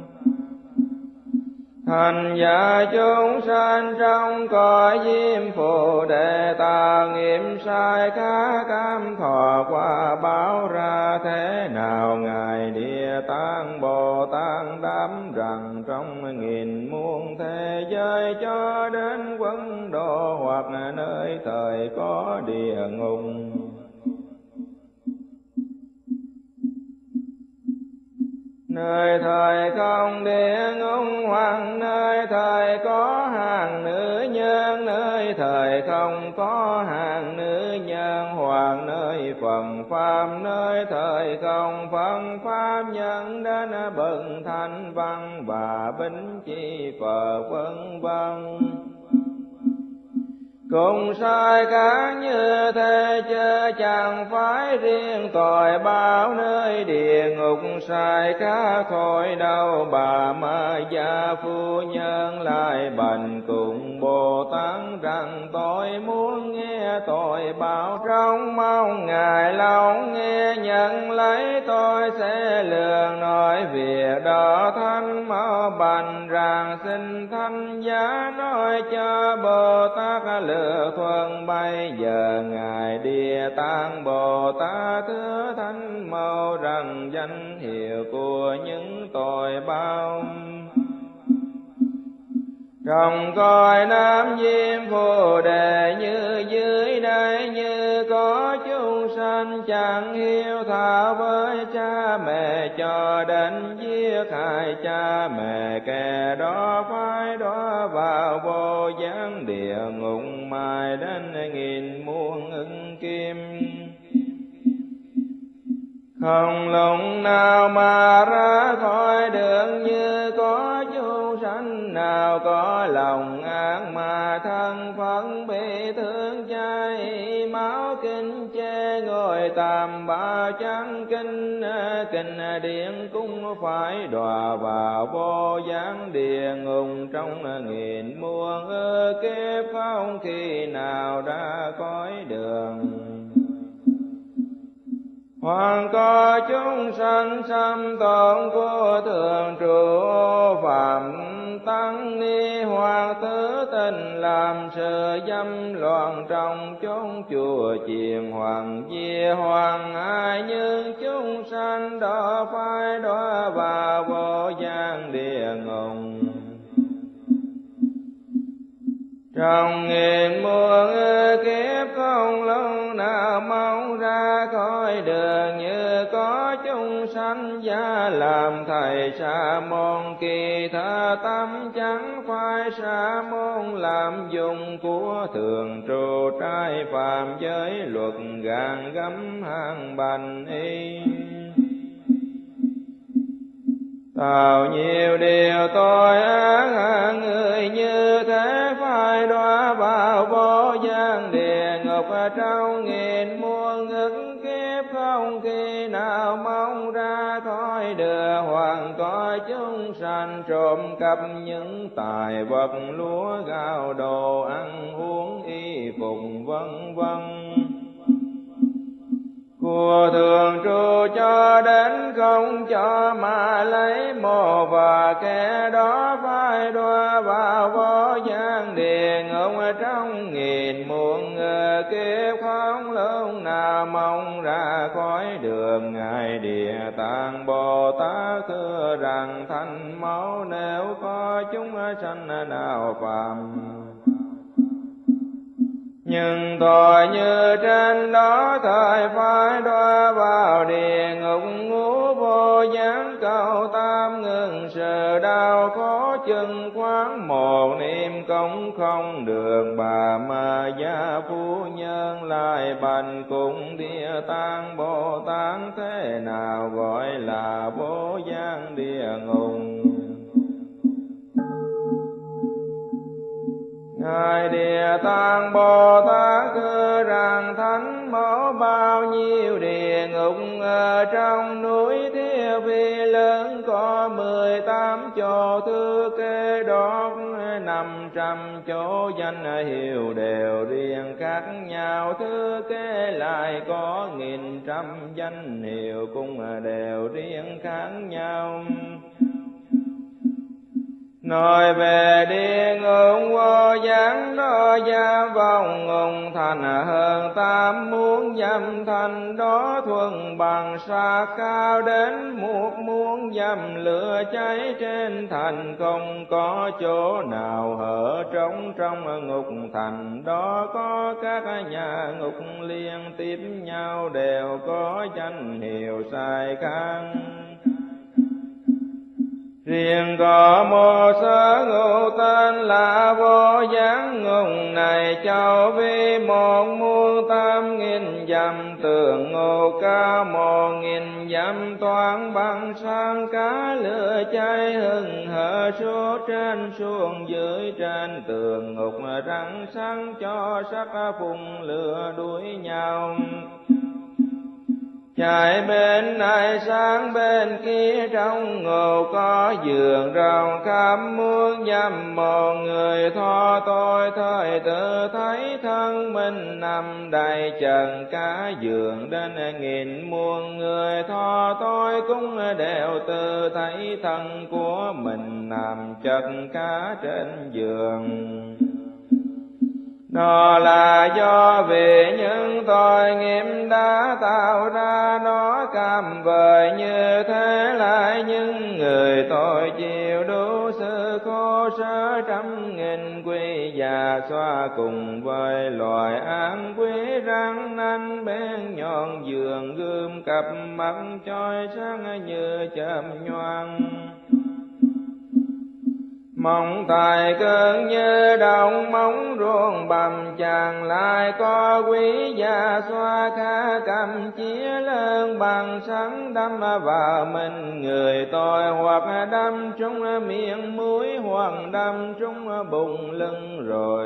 Hành giả chúng sanh trong cõi diêm phù Đề, ta nghiệm sai khá cam thọ qua báo ra thế nào? Ngài Địa Tạng Bồ Tát đáp rằng, trong nghìn muôn thế giới cho đến quân độ, hoặc nơi thời có địa ngục, nơi thời không địa ngục, hoặc nơi thời có hàng nữ nhân, nơi thời không có hàng nữ nhân, hoặc nơi phần pháp nơi thời không phân pháp nhân đến bậc thanh văn và bính chi Phật vân vân. Cùng sai khác như thế chứ chẳng phải riêng tội báo nơi địa ngục sai khác thôi đâu. Bà Ma Gia phu nhân lại bành cùng Bồ Tát rằng tôi muốn nghe tội báo, trong mong Ngài lâu nghe nhận lấy tôi sẽ lường nói việc đó. Thanh mau bành rằng xin thanh giá nói cho Bồ Tát lựa thuận. Bây giờ Ngài Địa Tạng Bồ Tát thưa Thanh mau rằng danh hiệu của những tội bao. Trong cõi Nam Diêm Phù Đề như dưới đây, như có chúng sanh chẳng hiếu thảo với cha mẹ, cho đến giết hại cha mẹ, kẻ đó phải đọa vào vô gián địa ngục mài đến nghìn muôn ức kim. Không lúc nào mà ra khỏi đường, như có chúng sanh nào có lòng ác mà thân phận bị thương cháy máu kinh chê, ngồi tam bảo chẳng kinh kinh điện cũng phải đọa vào vô gián địa ngục trong nghìn muôn ức kiếp, không khi nào ra khỏi đường. Hoặc có chúng sanh xâm tội của thường trụ phạm tăng ni, hoặc thứ tình làm sự dâm loạn trong chốn chùa chiền, hoặc về hoàng ai nhưng chúng sanh đó phải đọa vào vô gián địa ngục. Trong nghìn muôn kiếp không lúc nào mong ra khỏi đường, như có chúng sanh gia làm thầy sa môn, kỳ tha tâm chẳng phải sa môn, làm dùng của thường trụ trai phạm giới luật gàn gấm hàng bành y. Tạo nhiều điều tội ác hạng người như thế, phải đọa vào vô gián địa ngục trong nghìn muôn ức kiếp, không khi nào mong ra khỏi đường. Hoặc có chúng sanh trộm cắp những tài vật lúa gạo đồ ăn uống y phục vân vân của thường trụ, cho đến không cho mà lấy mồ, và kẻ đó phải đọa vào vô gián địa ngục trong nghìn muôn kiếp, không lúc nào mong ra khỏi đường. Ngài Địa Tạng Bồ Tát thưa rằng thanh máu, nếu có chúng sanh nào phạm nhưng tội như trên đó, thời phải đọa vào địa ngục ngũ vô gián cầu tam ngừng sự đau khổ chừng quán một niệm công không được. Bà Ma Gia phu nhân lại bành cùng Địa Tạng Bồ Tát thế nào gọi là vô gián địa ngục. Ngài Địa Tạng Bồ Tát thưa rằng thánh mẫu bao nhiêu địa ngục ở trong núi Thiết Vi lớn có 18 chỗ, thư kê đó 500 chỗ, danh hiệu đều riêng khác nhau, thư kê lại có 1.000 danh hiệu cũng đều riêng khác nhau. Nói về địa ngục vô gián đó, giam vong ngục thành hơn 8 muôn dặm, thành đó thuần bằng xa cao đến 1.000.000 dặm, lửa cháy trên thành không có chỗ nào hở trống. Trong ngục thành đó có các nhà ngục liên tiếp nhau, đều có danh hiệu sai khác. Riêng có một sở ngụ tên là Vô Gián, ngùng này châu vi 1.800.000 dặm, tường ngộ cao 1.000 dặm, toán bằng sang cá lửa cháy hừng hở suốt trên xuống dưới. Trên tường ngục răng sáng cho sắc phùng lửa đuổi nhau, chạy bên này sáng bên kia. Trong ngục có giường rộng khắp muôn dặm, một người tho tôi thời tự thấy thân mình nằm đầy trần. Cả giường đến 1000 muôn người tho tôi cũng đều tự thấy thân của mình nằm chất cả trên giường. Đó là do vì những tội nghiệp đã tạo ra nó cam vời như thế, lại những người tội chịu đủ sự khổ sở 100.000 quy già xoa, cùng với loài ác quý răng nanh bén nhọn giường gươm cặp mắt chói sáng như chớp nhoáng. Mong tài cơn như đồng móng ruộng bầm, chàng lại có quý gia xoa khá cầm chĩa lớn bằng sắn đâm vào mình người tôi, hoặc đâm trúng miệng mũi, hoặc đâm trúng bụng lưng rồi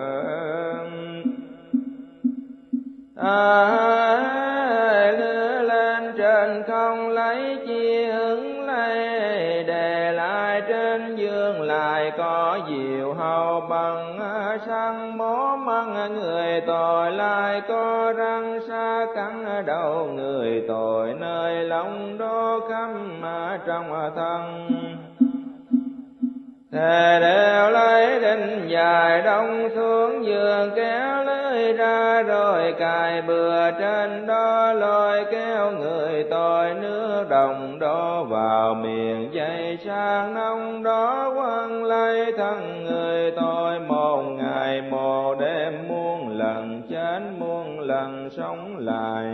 lđưa lên trên không lấy chi hứng lấy, để lại trên giường lại có diệu hầu bằng săn bó măng. Người tội lại có răng xa cắn đầu người tội, nơi lòng đố khăm trong thân. Thề đều lấy đinh dài đông xuống giường, kéo lưới ra rồi cài bừa trên đó, lôi kéo người tội nước đồng đổ vào miệng dây sang nông đó. Quăng lấy thân người tội một ngày một đêm, muôn lần chết muôn lần sống lại.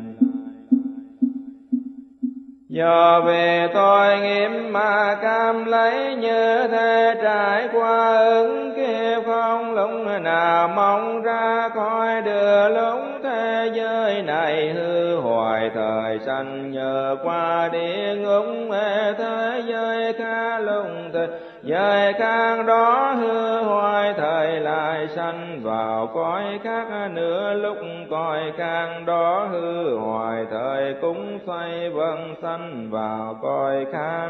Do về tội nghiệp mà cam lấy như thế, trải qua ứng kiếp không lúc nào mong ra khỏi được. Lúc thế giới này hư hoài thời sanh, nhờ qua địa ngục thế giới khá lung tình. Giới khác đó hư hoài thời lại sanh vào cõi khác nữa, lúc cõi khác đó hư hoài thời cũng xoay vần sanh vào cõi khác.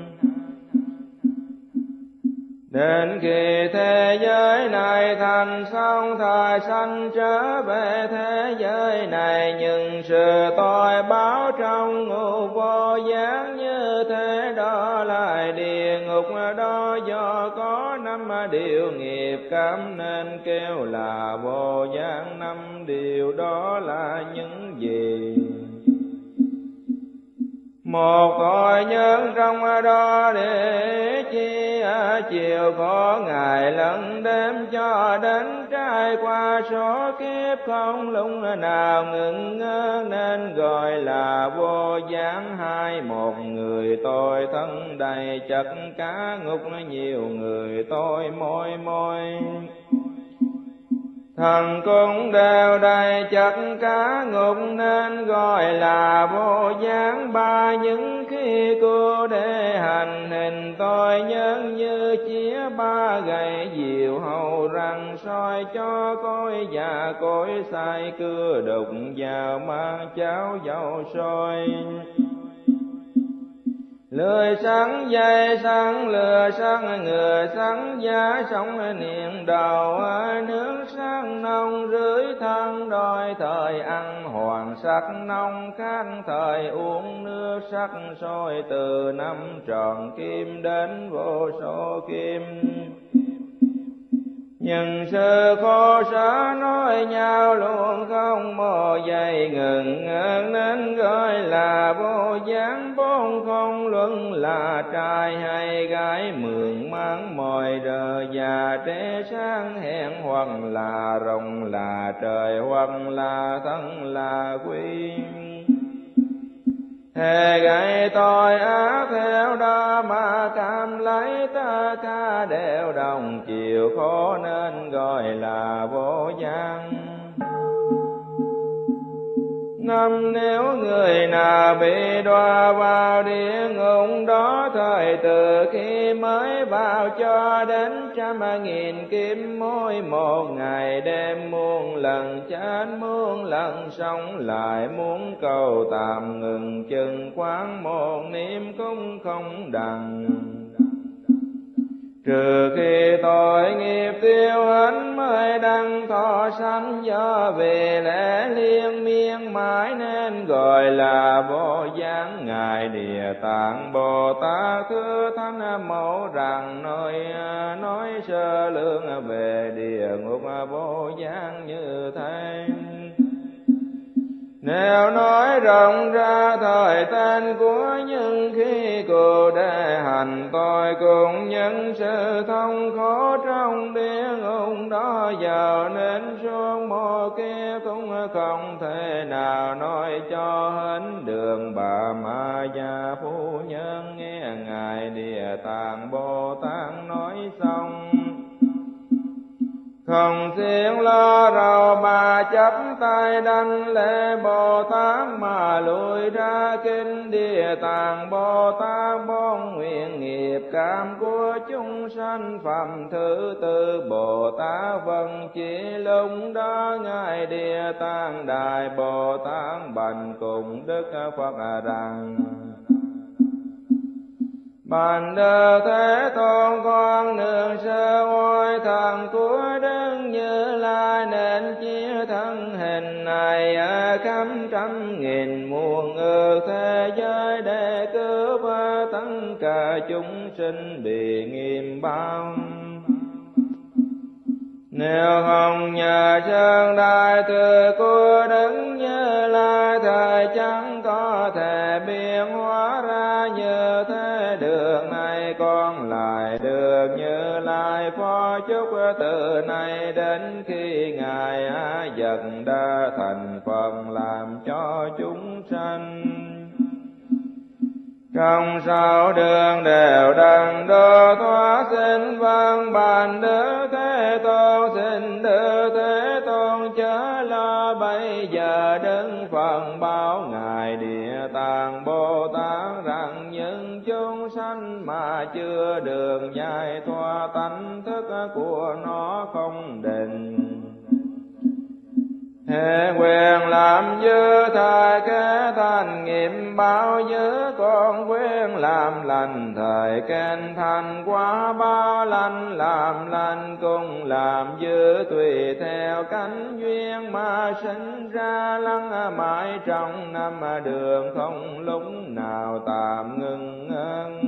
Đến khi thế giới này thành xong, thời sanh trở về thế giới này, nhưng sự tội báo trong ngục vô gián như thế. Đó là địa ngục đó do có 5 điều nghiệp cảm nên kêu là vô gián. 5 điều đó là những gì? Một cõi nhân trong đó để chi chiều khổ ngày lẫn đêm, cho đến trải qua số kiếp không lúc nào ngừng ngơ, nên gọi là vô gián. Hai một người tôi thân đầy chất cá ngục, nhiều người tôi môi môi thần cũng đều đầy chất cá ngục, nên gọi là vô gián. Ba những khi cô để hành hình tôi nhân như chĩa, ba gậy diều hầu răng soi cho cối già cối sai, cưa đục vào mang cháo dầu sôi. Lười sắn dây sắn lừa sắn ngựa sắn giá, sống niệm đầu nước sắn nông rưới thân. Đôi thời ăn hoàng sắc nông, khác thời uống nước sắc sôi, từ 5 tròn kim đến vô số kim. Nhưng sự khổ sở nói nhau luôn không một giây ngừng, nên gọi là vô gián. 4 không luận là trai hay gái, mượn mang mồi rờ già trẻ sáng hẹn, hoặc là rồng là trời, hoặc là thân là quy. hề gây tội ác theo đó mà cảm lấy tất cả đều đồng chịu khổ nên gọi là vô gian. Năm nếu người nào bị đọa vào địa ngục đó, thời từ khi mới vào cho đến 100.000 kiếp, mỗi một ngày đêm muôn lần chết, muôn lần sống lại, muốn cầu tạm ngừng chừng quán một niệm cũng không đặng. Trừ khi tội nghiệp tiêu hết mới đăng thọ sanh, do vì lẽ liên miên mãi nên gọi là vô gián. Ngài Địa Tạng Bồ Tát thưa Thánh Mẫu rằng nói sơ lược về địa ngục vô gián như thế. Nếu nói rộng ra thời tên của những khi cụ để hành tội cùng những sự thông khổ trong địa ngục đó, giờ nên suốt một kiếp cũng không thể nào nói cho hết đường. Bà Ma Gia Phu Nhân nghe Ngài Địa Tạng Bồ Tát nói xong, không xiên lo rầu bà chắp tay đảnh lễ Bồ Tát mà lui ra kinh. Địa Tạng Bồ Tát bốn nguyện nghiệp cảm của chúng sanh. Phẩm thứ tư Bồ Tát vân chỉ lúc đó Ngài Địa Tạng Đại Bồ Tát bạch cùng Đức Phật rằng: Bạch Đức Thế Tôn, con nương sơ oai thần của Đức Như Lai, nên chia thân hình này ở khắp 100.000 muôn ức thế giới để cứu tất cả chúng sinh bị nghiêm bao. Nếu không nhờ chân đại từ của Đức Như Lai, thời chẳng có thể biến hóa ra như thế. Đường này con lại được Như Lai phó chúc từ nay đến khi Ngài A Dật Đa thành Phật, làm cho chúng sanh trong 6 đường đều đặng độ thoát sinh. Vâng Bạch Đức Thế Tôn, xin Đức Thế Tôn chớ lo, bây giờ Đức Phật bảo Ngài Địa Tạng Bồ Tát rằng: những chúng sanh mà chưa được giải thoát tánh thức của nó không định, hệ quyền làm dư thời kế thành nghiệp bao dư, con quyền làm lành thời khen thành quả bao lành. Làm lành cùng làm dư tùy theo cánh duyên mà sinh ra, lắng mãi trong 5 đường không lúc nào tạm ngừng ngưng.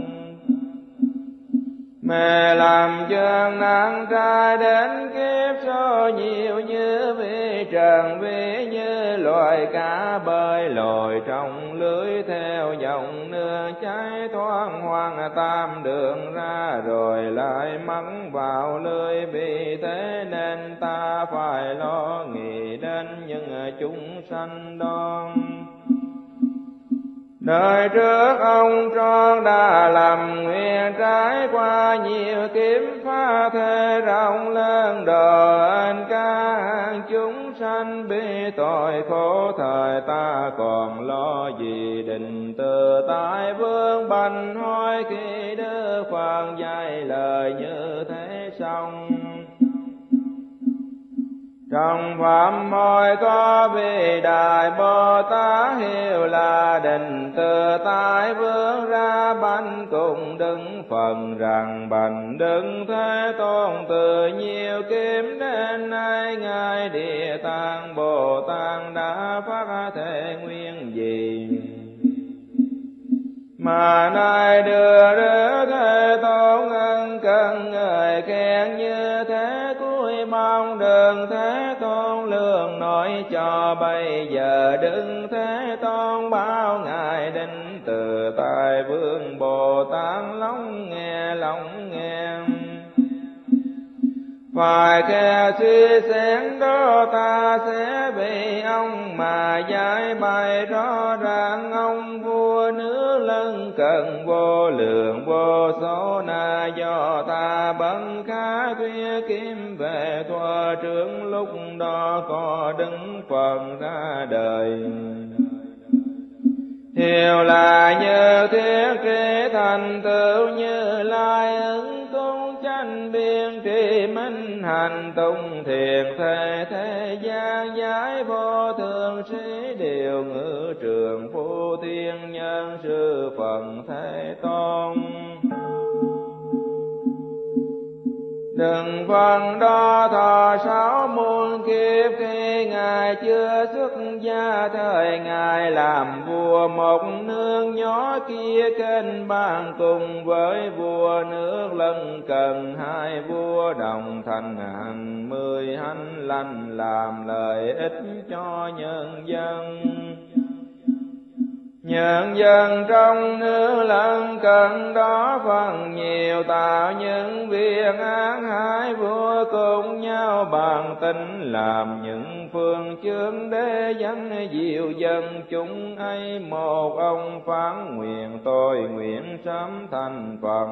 Mẹ làm chân nắng trai đến kiếp số nhiều như vi trần vi, như loài cá bơi lội trong lưới theo dòng nước cháy thoáng hoang tam đường ra rồi lại mắng vào lưới. Vì thế nên ta phải lo nghĩ đến những chúng sanh đó. Đời trước ông Tròn đã làm nguyện trải qua nhiều kiếp phá thế rộng lớn, độ ơn các chúng sanh bị tội khổ. Thời ta còn lo gì định tự tại vương bành hỏi, khi Đức Phật dạy lời như thế xong. Trong pháp môi có vị Đại Bồ Tát hiệu là định tự tại vương ra bánh cùng Đức Phật rằng: Bạch Đức Thế Tôn, từ nhiều kiếp đến nay Ngài Địa Tạng Bồ Tát đã phát thể nguyện gì mà nay đưa Đức Thế Tôn ân cần người khen như thế. Cuối mong đường Thế Tôn lương nói cho bây giờ Đức Thế Tôn bao Ngài định từ tại vương Bồ Tát lắng nghe. Phải kẻ suy xét đó ta sẽ bị ông mà giải bày rõ ràng. Ông vua nước lân cận vô lượng vô số na do ta bấn khá thuyết kiếm về thuở trước lúc đó có đứng Phật ra đời. Hiểu là như thiết trí thành tựu Như Lai ứng cung chánh biên tri minh hành tung thiền thế gian giải vô thượng sĩ điều ngữ trường phu thiên nhân sư Phật Thế Tôn. Đừng phần đó thọ 60 kiếp khi Ngài chưa xuất gia, thời Ngài làm vua một nước nhỏ kia kênh bàn cùng với vua nước lân cận. Hai vua đồng thành hàng 10 hành lành làm lợi ích cho nhân dân. Nhân dân trong nước lân cận đó phần nhiều tạo những việc ác, hai vua cùng nhau bàn tính làm những phương chướng để dẫn dịu dân chúng ấy. Một ông phán nguyện tôi nguyện sớm thành Phật,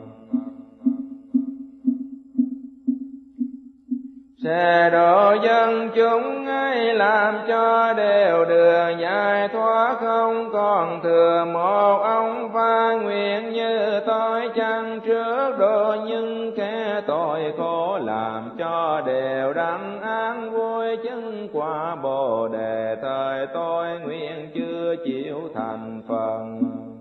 sẽ độ dân chúng ấy làm cho đều đường giải thoát không còn thừa. Một ông phán nguyện như tôi chăng trước độ những kẻ tội khổ, làm cho đều đặng an vui chứng quả Bồ Đề. Thời tôi nguyện chưa chịu thành phần,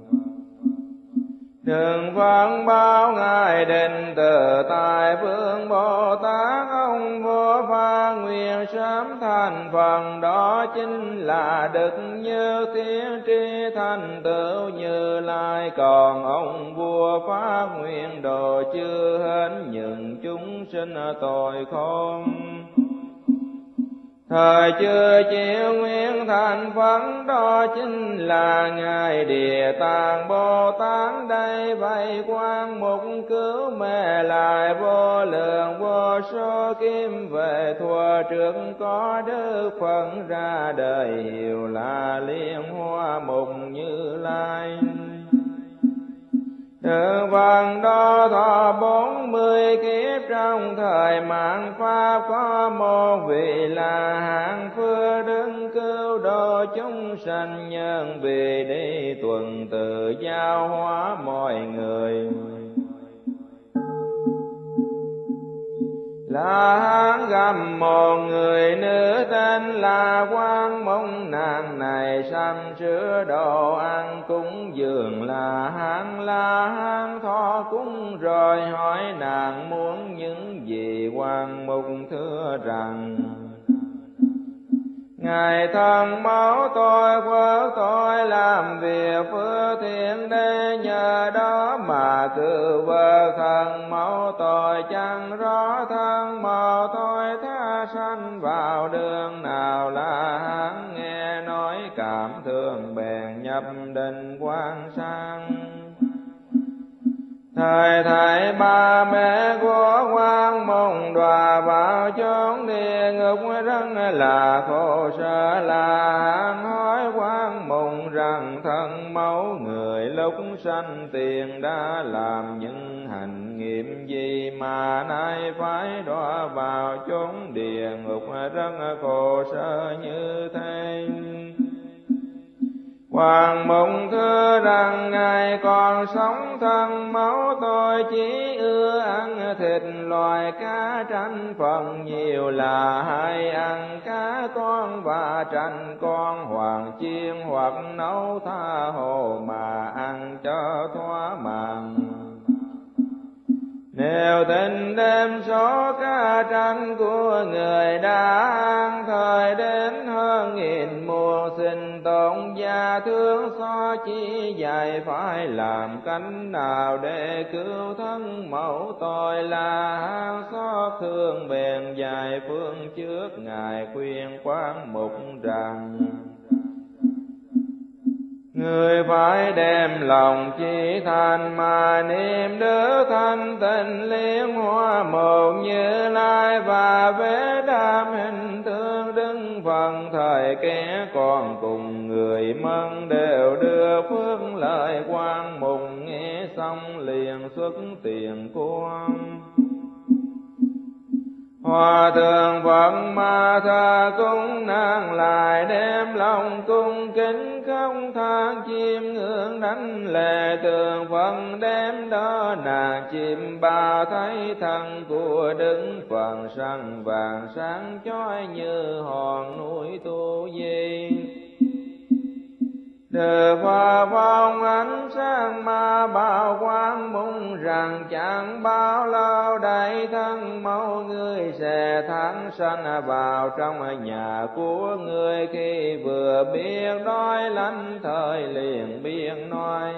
đừng vâng báo Ngài định từ tại phương Bồ Tát. Ông vua phán nguyện sớm thành phần, đó chính là Đức Như Thiên tri thành tựu Như Lai. Còn ông vua phát nguyện độ chưa hết những chúng sinh tội khổ, thời chưa chịu nguyện thành Phật, đó chính là Ngài Địa Tạng Bồ Tát. Đây vậy quan mục cứu mê lại vô lượng vô số kim về thuở trước có Đức Phật ra đời, hiệu là Liên Hoa Mục Như Lai. Đức Phật đó thọ 40 kiếp, trong thời mạt Pháp có một vị là hạng phước đức cứu độ chúng sanh nhân, vì đi tuần tự giáo hóa mọi người. Là hán gặp một người nữ tên là Quang Mông, nàng này sanh sữa đồ ăn cúng dường là hán thọ cúng rồi hỏi nàng muốn những gì. Quang Mục thưa rằng Ngài thân máu tôi phước tôi làm việc phước thiện để nhờ đó mà cứ vơ thân máu tôi chẳng rõ thân màu tôi tha sanh vào đường nào. Là hắn nghe nói cảm thương bèn nhập định quan sang. Thời thầy ba mẹ của Quang Mông đọa vào chốn địa ngục rất là khổ sở. Là hắn hỏi Quang Mông rằng thân mẫu người lúc sanh tiền đã làm những hành nghiệm gì mà nay phải đọa vào chốn địa ngục rất khổ sở như thế. Quang Mông thưa rằng Ngài còn sống thân máu tôi chỉ ưa ăn thịt loài cá tranh, phần nhiều là hay ăn cá con và tranh con, hoàng chiên hoặc nấu tha hồ mà ăn cho thỏa mãn. Nếu tình đêm số cá tranh của người đã ăn, thời đến hơn 1000 mùa sinh tồn gia thương so chỉ dạy phải làm cánh nào để cứu thân mẫu tôi. Là hang xót thương bèn dài phương trước Ngài khuyên Quang Mục rằng Người phải đem lòng chí thành mà niệm Đức thanh tịnh liên hoa một Như Lai và vế đam hình tương đứng phần thời kẻ còn cùng người mân đều đưa phước lợi quang mùng nghe xong liền xuất tiền quan. Hòa thượng Phật Ma Tha cúng nàng lại đem lòng cung kính không than chiêm ngưỡng đánh lệ tường Phật đem đó nàng chim ba thấy thân của đứng phần sân vàng sáng chói như hòn núi Tu Di. Từ Phật phong ánh sáng ma bao quang mong rằng chẳng bao lâu đây thân mẫu người sẽ thắng sanh vào trong nhà của người. Khi vừa biết nói lánh thời liền biết nói.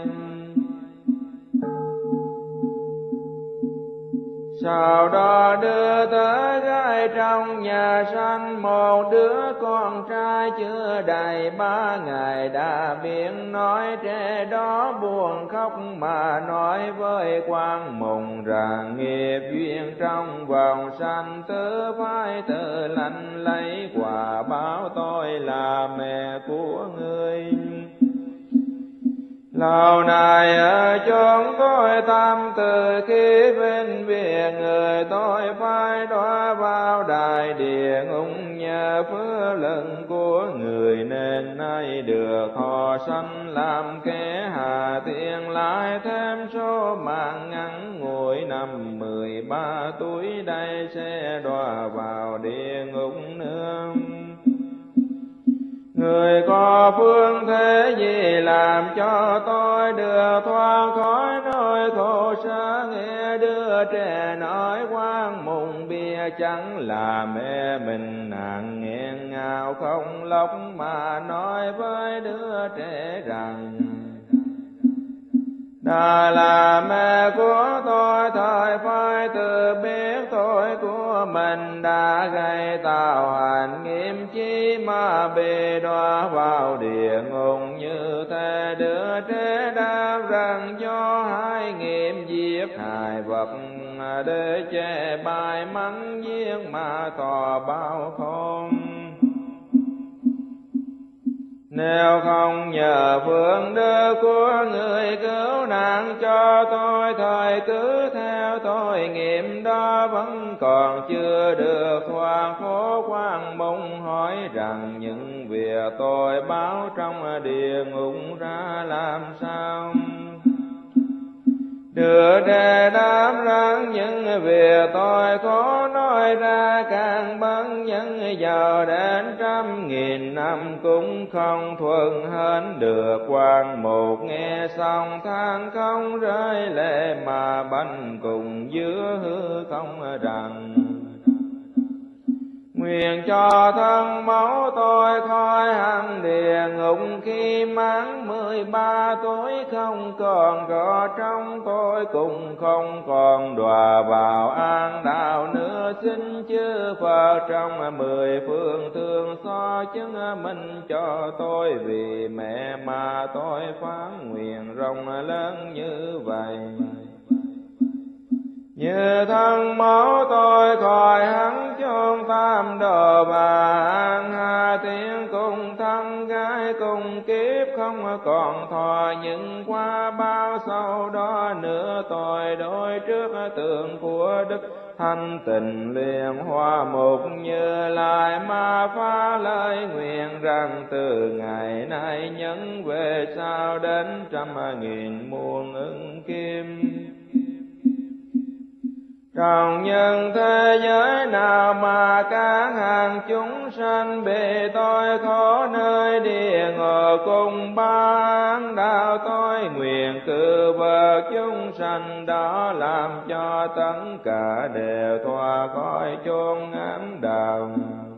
Sau đó đưa tới gái trong nhà sanh một đứa con trai chưa đầy 3 ngày đã biết nói. Trẻ đó buồn khóc mà nói với quan mùng rằng nghiệp duyên trong vòng sanh tứ phải tự lãnh lấy quả báo tôi là mẹ của ngươi. Lâu nay ở chốn tôi tâm từ khi bên biệt người tôi phải đọa vào đại địa ngục nhờ phước lực của người nên nay được họ sanh làm kẻ hạ tiện lại thêm số mạng ngắn ngủi năm 13 tuổi đây sẽ đọa vào địa ngục nữa. Người có phương thế gì làm cho tôi được thoát khỏi nỗi khổ sở. Nghe đứa trẻ nói quan mùng bia chẳng là mẹ mình nàng nghẹn ngào không lóc mà nói với đứa trẻ rằng đã là mẹ của tôi thời phải tự biết tội của mình đã gây tạo hành nghiêm chi mà bị đọa vào địa ngục như thế. Đứa trẻ đáp rằng do hai nghiệp giết hại vật để che bài mắng giết mà thọ bao không. Nếu không nhờ phước đức của người cứu nạn cho tôi thời cứ theo tôi nghiệp đó vẫn còn chưa được thoát khổ. Quan mong hỏi rằng những việc tôi báo trong địa ngục ra làm sao. Đưa đề đáp rằng những việc tôi khó nói ra càng bấn những giàu đến 100.000 năm cũng không thuận hết được. Quan một nghe xong than không rơi lệ mà bánh cùng giữa hư không rằng nguyện cho thân máu tôi khỏi hẳn địa ngục khi mãn 13 tuổi không còn rõ trong tôi cũng không còn đọa vào an đạo nữa. Xin chư Phật trong 10 phương thương so chứng minh cho tôi vì mẹ mà tôi phán nguyện rộng lớn như vậy. Như thân máu tôi khỏi hắn chôn tam đồ và an hà tiếng cùng thân gái cùng kiếp không còn thọ. Nhưng qua bao sau đó nữa tôi đối trước tượng của Đức thanh tịnh liền hoa mục Như Lai mà phá lời nguyện rằng từ ngày nay nhấn về sau đến 100.000 muôn ức kim. Trong nhân thế giới nào mà các hàng chúng sanh bị tôi khổ nơi địa ngục cùng ban đạo tôi nguyện cử bậc chúng sanh đó làm cho tất cả đều thoát khỏi chốn ám đạo.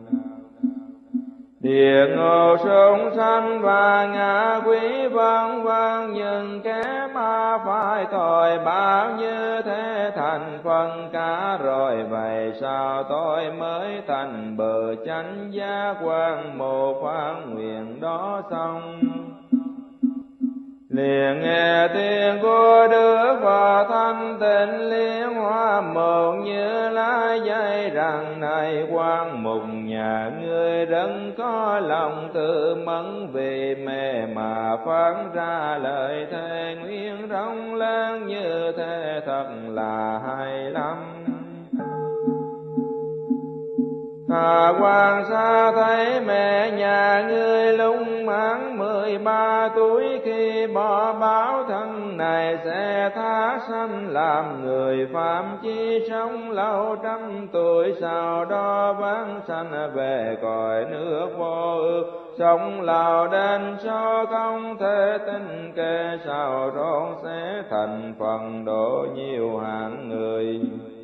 Địa ngục súc sanh và ngạ quỷ vân vân nhưng kẻ ma phải tội báo như thế thành phần cả rồi. Vậy sao tôi mới thành bờ chánh giác quan một phán nguyện đó xong. Liền nghe tiếng của Đức Phật thanh tịnh liên hoa một như lá dây rằng: này Quan Mục, nhà ngươi rất có lòng tự mẫn, vì mê mà phán ra lời thề nguyện rộng lớn như thế thật là hay lắm. Quan Sa thấy mẹ nhà ngươi lúc mãn 13 tuổi, khi bỏ báo thân này sẽ tha sanh làm người phạm, chi sống lâu trăm tuổi, sau đó vãng sanh về cõi nước vô ước. Sống lao đến số không thể tính kê, sau đó sẽ thành phần độ nhiều hạng người.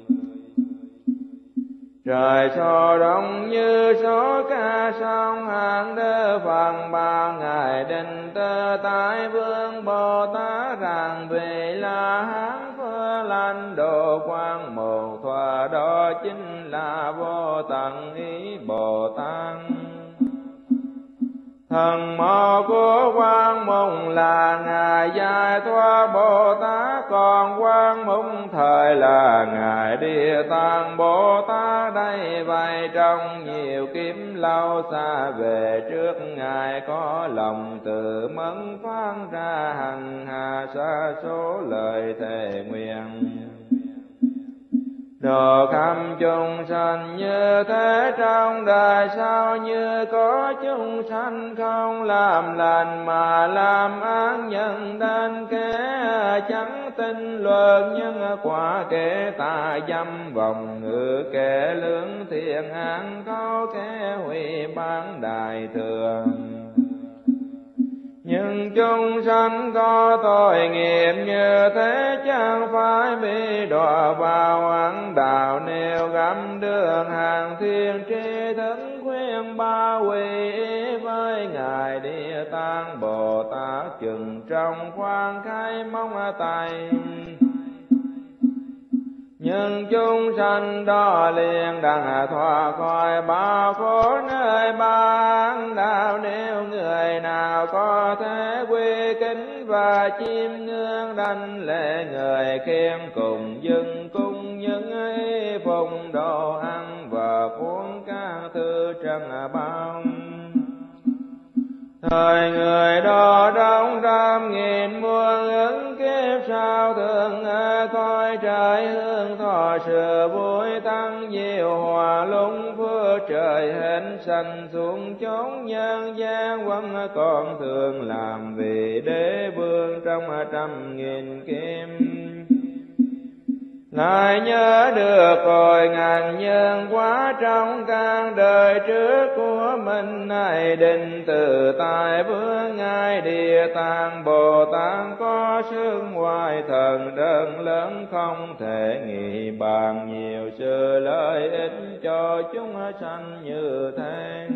Trời so rộng như số ca sông, hàng đơ phần bao ngày định tơ tại Vương Bồ Tát rằng: vì là Hán Phơ Lanh Độ Quan Mục, thoa đó chính là vô tận ý Bồ Tát. Thần mộ của Quan Mục là Ngài Giải Thoát Bồ Tát, còn Quan Mục thời là Ngài Địa Tạng Bồ Tát. Đây vậy trong nhiều kiếp lâu xa về trước, Ngài có lòng từ mẫn phán ra hằng hà sa số lời thề nguyện. Độ khắp chúng sanh như thế trong đời sau, như có chúng sanh không làm lành mà làm ác, nhân đến kẻ chẳng tin luật nhân quả, kẻ tà dâm vọng ngữ, kẻ lưỡng thiện ác có, kẻ hủy bán đại thừa. Nhưng chúng sanh có tội nghiệp như thế, chẳng phải bị đọa vào ác đạo, nếu gặp đường hàng thiên tri thức khuyên ba quy y với Ngài Địa Tạng Bồ Tát, chừng trong khoan khai mong tay. Nhưng chúng sanh đó liền đặng thoát khỏi bao khổ nơi ba đạo, nếu người nào có thể quy kính và chiêm ngưỡng đảnh lễ người, khiêm cùng dâng cung những y phụng đồ ăn và cuốn các thứ trân bảo. Thời người đó trong 100.000 muôn ứng kiếp sau, thường coi trời hương thọ sự vui tăng diệu hòa, lung phước trời hết sanh xuống chốn nhân gian, vẫn còn thường làm vì đế vương trong 100.000 kiếp. Lại nhớ được cội ngàn nhân quả trong các đời trước của mình, này định từ tại Vương Ngài Địa Tạng Bồ Tát, có sức hoài thần đơn lớn không thể nghĩ bàn, nhiều sự lợi ích cho chúng sanh như thế.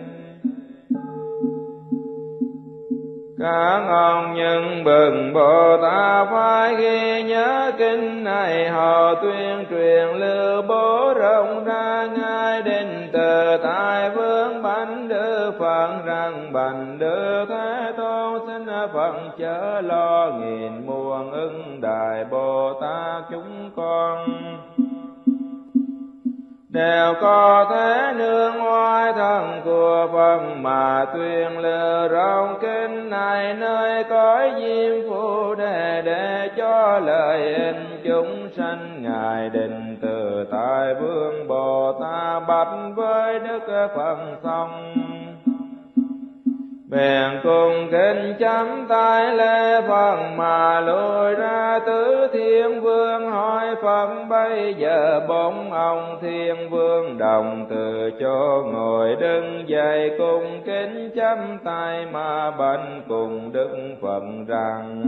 Các ông nhân bừng Bồ Tát phải ghi nhớ kinh này, họ tuyên truyền lưu bố rộng ra. Ngài định từ tại Vương bánh Đức Phật rằng: bành Đức Thế Tôn xin Phật chớ lo, nghìn muôn ưng Đại Bồ Tát chúng con đều có thể nương oai thần của Phật mà tuyên lưu rộng kinh này nơi cõi diêm phù đề, để cho lợi ích chúng sanh. Ngài định từ tại Vương Bồ Tát bạch với Đức Phật xong, bèn cùng kính chắp tay lễ Phật mà lùi ra tứ thiên vương, hỏi Phật bây giờ bốn ông thiên vương đồng từ chỗ ngồi đứng dậy, cùng kính chắp tay mà bạch cùng Đức Phật rằng: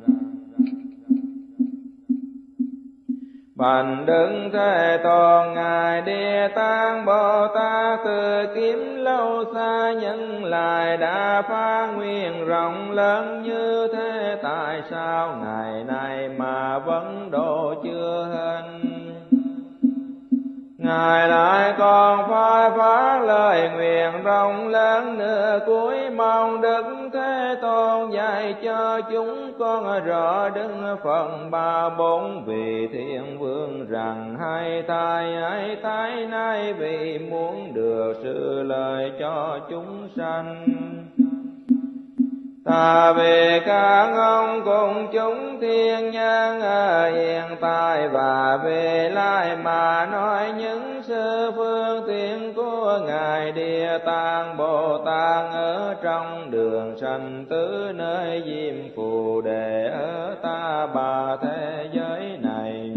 bành Đức Thế Tôn Ngài Địa Tạng Bồ Tát, từ kiếp lâu xa nhân lại đã phá nguyện rộng lớn như thế, tại sao ngày nay mà vẫn độ chưa hết? Ngài lại còn phải phát lời nguyện rộng lớn nữa cuối mong Đức Thế Tôn dạy cho chúng con rõ Đức Phật ba bốn vị Thiên Vương rằng hãy thay nay vì muốn được sự lời cho chúng sanh. Ta về các ông cùng chúng thiên nhân ở hiện tại và về lai mà nói những sự phương tiện của Ngài Địa Tạng Bồ Tát ở trong đường sanh tứ nơi Diêm Phù Đề ở ta bà thế giới này.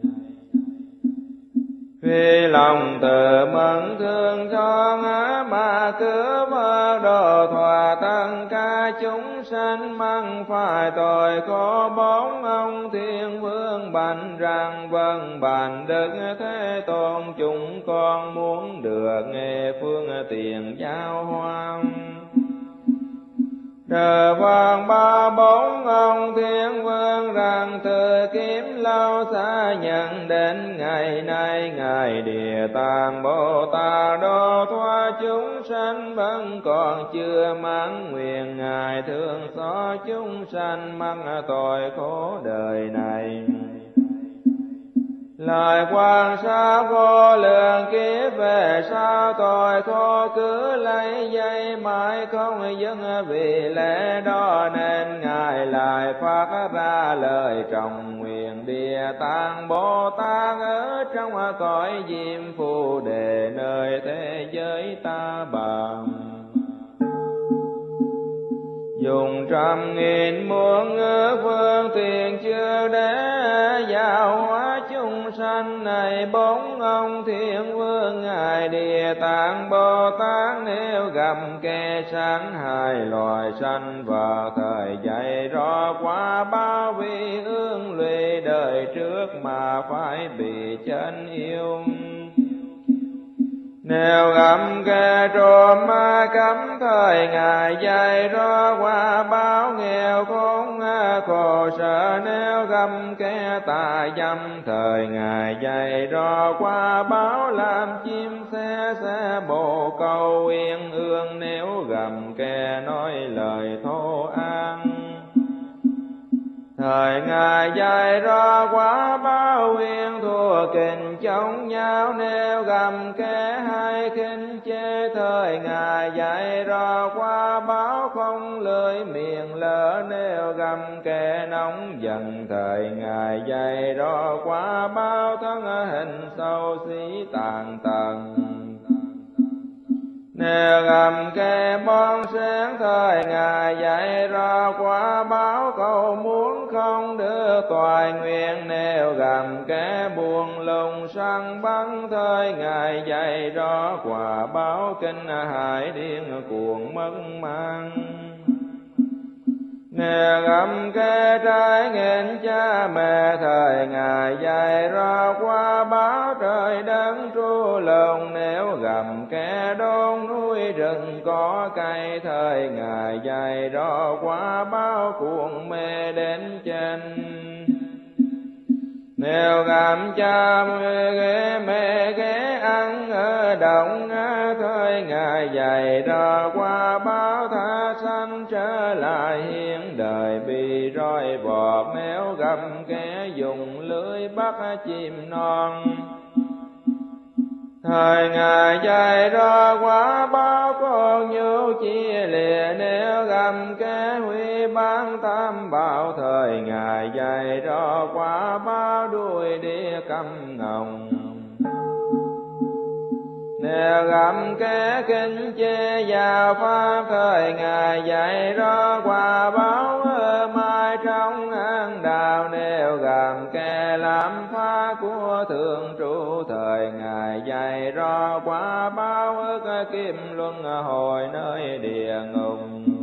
Vì lòng từ mẫn thương cho ngã mà cứu vớt độ thỏa tất cả chúng sanh măng phải tội khổ bốn ông Thiên Vương bạch rằng vâng bạch Đức Thế Tôn chúng con muốn được nghe phương tiện giáo hóa. Trời vang ba bốn ông Thiên Vương rằng từ kiếm lâu xa nhận đến ngày nay Ngài Địa Tạng Bồ Tát độ thoát chúng sanh vẫn còn chưa mãn nguyện. Ngài thương xót chúng sanh mắc tội khổ đời này. Lời quan sát vô lượng kiếp về sau tội khổ cứ lấy dây mãi không dứt. Vì lẽ đó nên Ngài lại phát ra lời trọng nguyện Địa Tạng Bồ Tát ở trong cõi Diêm Phù Đề nơi thế giới ta bà. Dùng trăm nghìn muôn ngữ phương tiện chưa để giáo hóa chúng sanh này. Bốn ông Thiên Vương Ngài Địa Tạng Bồ Tát nếu gặp kẻ sáng hai loài sanh và thời dạy rõ qua bao vi ương lụy đời trước mà phải bị chân yêu. Nếu gặp kẻ trộm ma cấm thời Ngài dạy rõ qua báo nghèo khốn khổ sở. Nếu gặp kẻ tà dâm thời Ngài dạy rõ qua báo làm chim xe bồ câu uyên ương. Nếu gặp kẻ nói lời thô an thời Ngài dạy rõ quả báo uyên thua kình chống nhau. Nếu gặp kẻ hay khinh chê thời Ngài dạy rõ quả báo không lưỡi miệng lỡ. Nếu gặp kẻ nóng giận thời Ngài dạy rõ quả báo thân hình xấu xí tàn tận. Nếu gặp kẻ bon sáng thời Ngài dạy rõ quả báo cầu muốn không được toại nguyện. Nếu gặp kẻ buồn lùng săn bắn thời Ngài dạy rõ quả báo kinh hại điên cuồng mất mang. Nếu gặp kẻ trái nghịch cha mẹ thời Ngài dạy rõ quả báo trời đất tru lùng. Nếu gặp kẻ đốn núi rừng có cây thời Ngài dạy rõ quả báo cuồng mê đến chân. Nếu gặp cha mẹ ghé ăn ở động thời Ngài dạy rõ quả báo tha sanh trở lại hiện đời bị roi vọt. Nếu gặp kẻ dùng lưới bắt chim non thời Ngài dạy rõ quả báo con nhu chia lìa. Nếu gặp kẻ huy bán tam bảo thời Ngài dạy rõ quả báo đuôi đĩa câm ngồng. Nếu gặp kẻ kinh chê giáo pháp thời Ngài dạy rõ quả báo mai trong an đạo. Nếu gặp kẻ làm phá của thượng trụ thời Ngài dạy rõ quả báo ức kim luân hồi nơi địa ngục.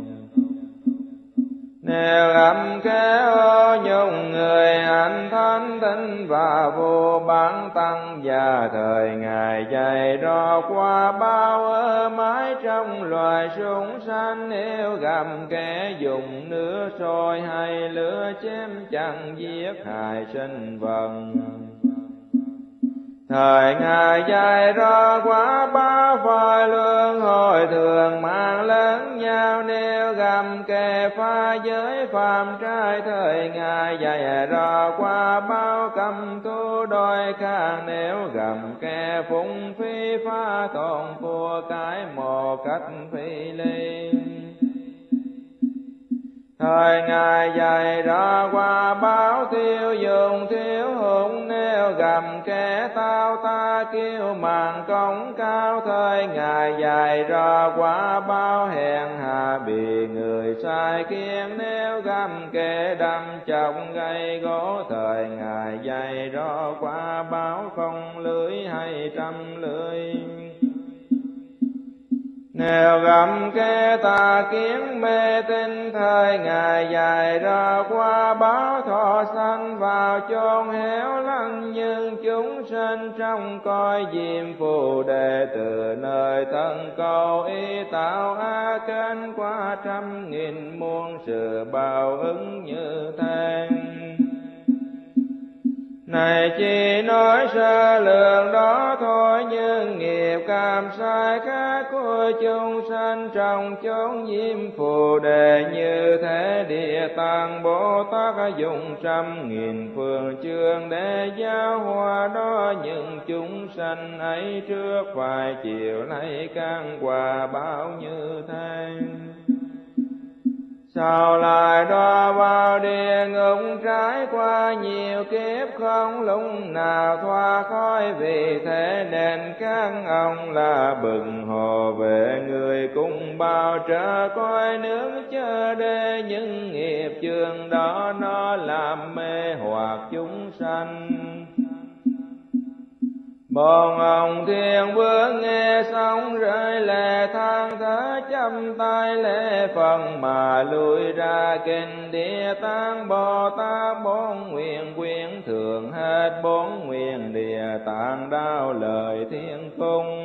Nếu gặp kẻ ô nhung người anh thánh tinh và vô bản tăng già thời Ngài dạy rõ qua bao ở mái trong loài súc sanh. Nếu gặp kẻ dùng nước sôi hay lửa chém chặn giết hại sinh vật Thời Ngài dạy rõ quả báo phải luân hồi thường mang lẫn nhau, nếu gầm kề pha giới phạm trai. Thời Ngài dạy rõ quả báo cầm thú đôi khang, nếu gầm kề phung phí phá tổn của cái một cách phi lý. Thời Ngài dạy rõ quả báo tiêu dùng thiếu hụt, nếu gầm kẻ tao ta kiêu màn công cao. Thời Ngài dạy rõ quả báo hèn hạ bị người sai khiến, nếu gầm kẻ đâm chọc gây gỗ. Thời Ngài dạy rõ quả báo không lưỡi hay trăm lưỡi, nếu gầm kẻ tà kiến mê tín. Thời Ngài dạy rõ quả báo thọ sanh vào chốn hẻo lánh, nhưng chúng sinh trong cõi diêm phù đề. Từ nơi thân cầu ý tạo ác kênh, qua trăm nghìn muôn sự báo ứng như thế. Này chỉ nói sơ lược đó thôi, nhưng nghiệp cảm sai khác của chúng sanh trong chốn diêm phù đề. Như thế Địa Tạng Bồ Tát dùng trăm nghìn phương chương để giáo hóa đó những chúng sanh ấy, trước phải chịu lấy các quả báo như thế. Sau lại đọa vào địa ngục, trải qua nhiều kiếp không lúc nào thoát khỏi. Vì thế nên các ông là bậc hộ vệ, người cùng bao trở cõi nước chớ để những nghiệp chướng đó nó làm mê hoặc chúng sanh. Bọn ông thiên vương nghe xong rơi lệ than thở, chắp tay lễ phần mà lui ra kinh Địa Tạng Bồ Tát. Bốn nguyện quyến thường hết, bốn nguyện Địa Tạng đao lời thiên cung.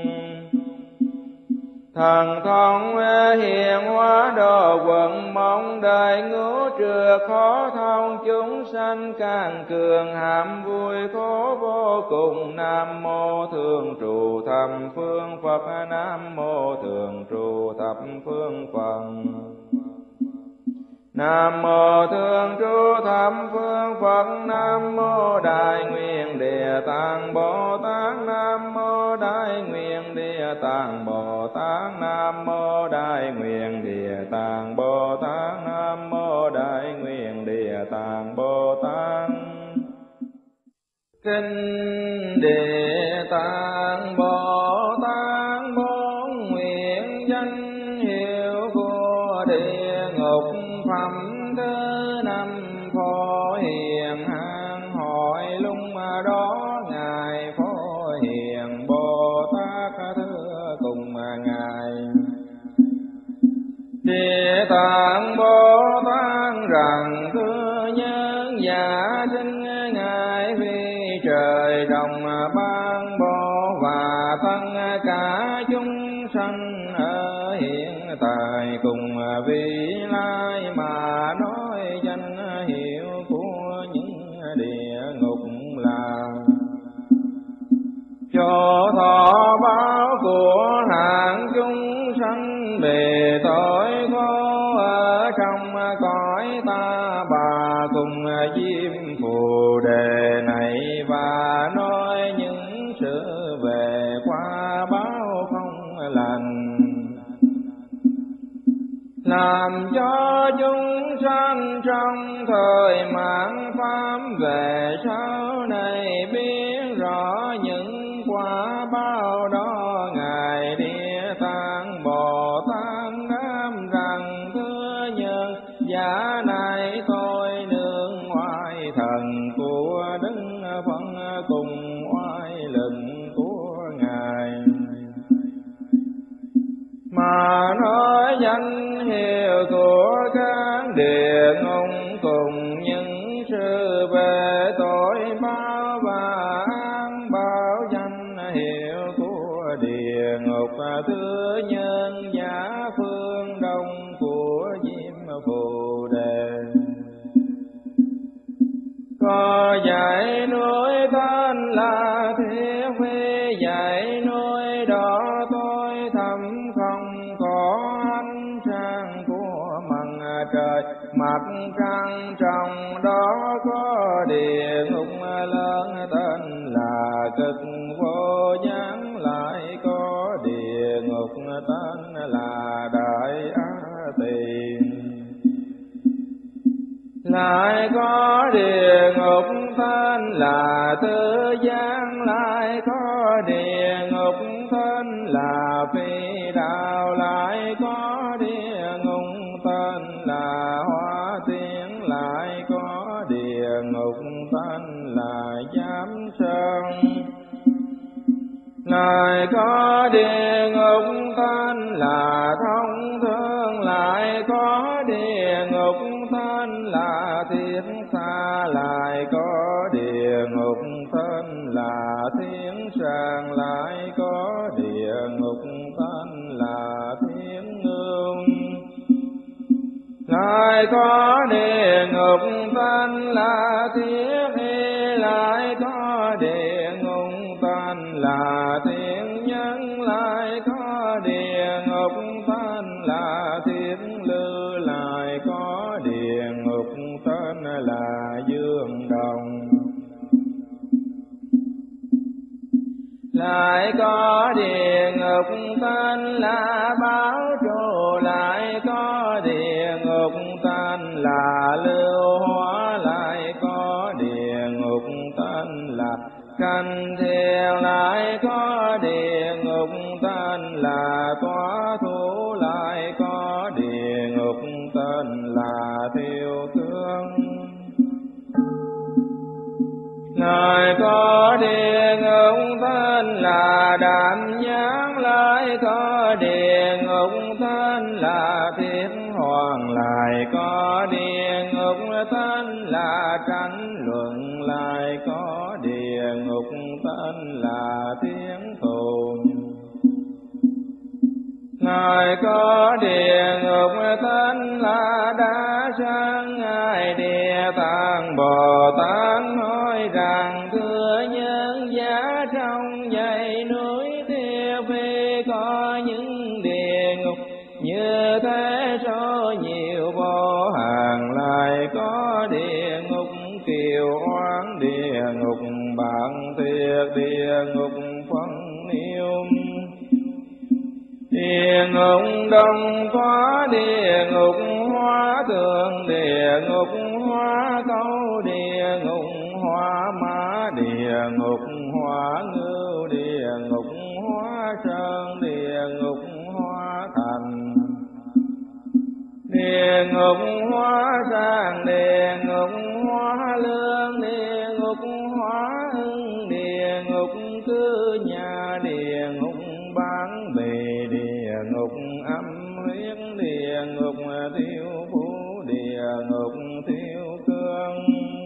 Thần thông hiện hóa độ quận, mong đời ngũ trừ khó thông. Chúng sanh càng cường hãm vui khổ vô cùng. Nam mô thường trụ thập phương Phật, Nam mô thường trụ thập phương Phật. Nam mô thường trụ thập phương Phật, Nam mô Đại Nguyện Địa Tạng Bồ Tát, Nam mô Đại Nguyện Địa Tạng Bồ Tát, Nam mô Đại Nguyện Địa Tạng Bồ Tát, Nam mô Đại Nguyện Địa Tạng Bồ Tát. Kinh Địa Tạng Bồ Tát, bốn nguyện danh hiệu của địa ngục. Phẩm thứ năm Phổ Hiền hang hỏi lúc đó Ngài Phổ Hiền Bồ Tát thưa cùng Ngài: Địa Tạng Bồ Tát rằng thưa nhân giả sinh Ngài vì trời đồng ban bố, và tất cả chúng sanh ở hiện tại cùng vị lai mà nói danh hiệu của những địa ngục là cho thọ báo của hạng chúng sanh về tội khổ ở trong cõi ta bà cùng diêm phù đề này, và nói những sự về quả báo không lành, làm cho chúng sanh trong thời mạt pháp về sau này biết rõ những quả báo đó. Ngài Địa Tạng Bồ Tát đáp rằng thưa nhân giả này tôi nương oai thần của Đức Phật cùng oai lực của Ngài mà nói danh hiệu của các địa ngục cùng những sự về tội báo, và án báo danh hiệu của địa ngục. Thứ nhân giả phương đông của diêm phù đề, có dãy núi tên là Thiết không có ánh sáng của mặt trời. Mặt trăng trong đó có địa ngục lớn tên là Cực Vô Gián, lại có địa ngục tên là Đại Á Tỳ, lại có địa ngục tên là Tư Gián, lại có địa ngục tên là Phi Đạo, lại có địa ngục tên là Hóa Tiên, lại có địa ngục tên là Giám Sơn, lại có địa ngục tên là Thông Thương, lại có địa ngục tên là Thiết Xa, lại có địa ngục tên là Thiên Sàng, lại có địa ngục tên là Thiên Ngương, lại có địa ngục tên là Thiết Y, lại có địa ngục tên là Thiên Nhân, lại có địa ngục tên là Thiên Lư, lại có địa ngục tên là Dương Đồng, lại có địa ngục tên là Báo Trụ, lại có địa ngục tên là Lưu Hóa, lại có địa ngục tên là Canh Thiền, lại có địa ngục tên là Tỏa Thủ, lại có địa ngục tên là Thiêu Cương, lại có địa ngục tên là Đạm Nhãn, lại có địa ngục tên là Thiết Hoàng, lại có địa ngục tên là Tranh Luận, lại có địa ngục tên là Thiên Thù, lại có địa ngục tên là Đa Sang. Ngài Địa Tạng Bồ Tát nói rằng: thưa nhân giá, trong dãy núi Tiêu Phi có những địa ngục như thế số nhiều vô hạn, lại có địa ngục Kiều Oán, địa ngục Bạn Thiệt, địa ngục Phân Niêu, địa ngục Đông Có, địa ngục Hóa Thượng, địa ngục Hóa Câu, địa ngục Hóa Mã, địa ngục Hóa Ngưu, địa ngục Hóa Sơn, địa ngục Hóa Thành, địa ngục Hóa Sang, địa ngục Hóa Lương, địa ngục Hóa Hưng, địa ngục Cư Nhà, địa ngục Bán Bì, địa ngục Âm Huyết, địa ngục Thiêu Phú, địa ngục Thiêu Cương,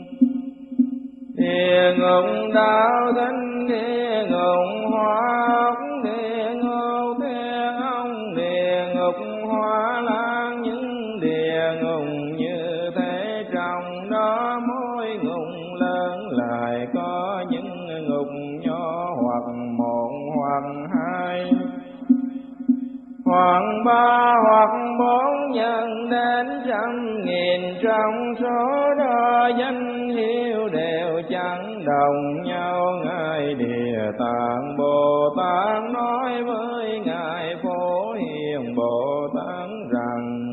địa ngục Đạo Thinh, địa ngục Hóa Ốc, địa ngục Thiên Ông, địa ngục Hóa Lan. Những địa ngục như thế trong đó mỗi ngục lớn lại có những ngục nhỏ, hoặc một hoặc hai, hoặc ba hoặc bốn, nhân đến trăm nghìn, trong số đó danh hiệu đều chẳng đồng nhau. Ngài Địa Tạng Bồ Tát nói với Ngài Phổ Hiền Bồ Tát rằng: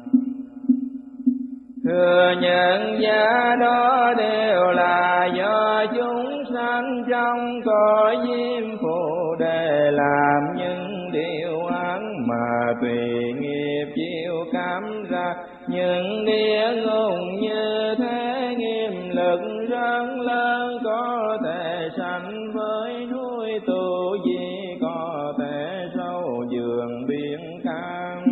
thưa nhân giá, đó đều là do chúng sanh trong cõi diêm phù để làm những điều ác mà tùy nghiệp chịu cảm ra. Những địa ngục như thế nghiêm lực rất lớn, có thể sanh với núi Tu Di, có thể sâu giường biển cam,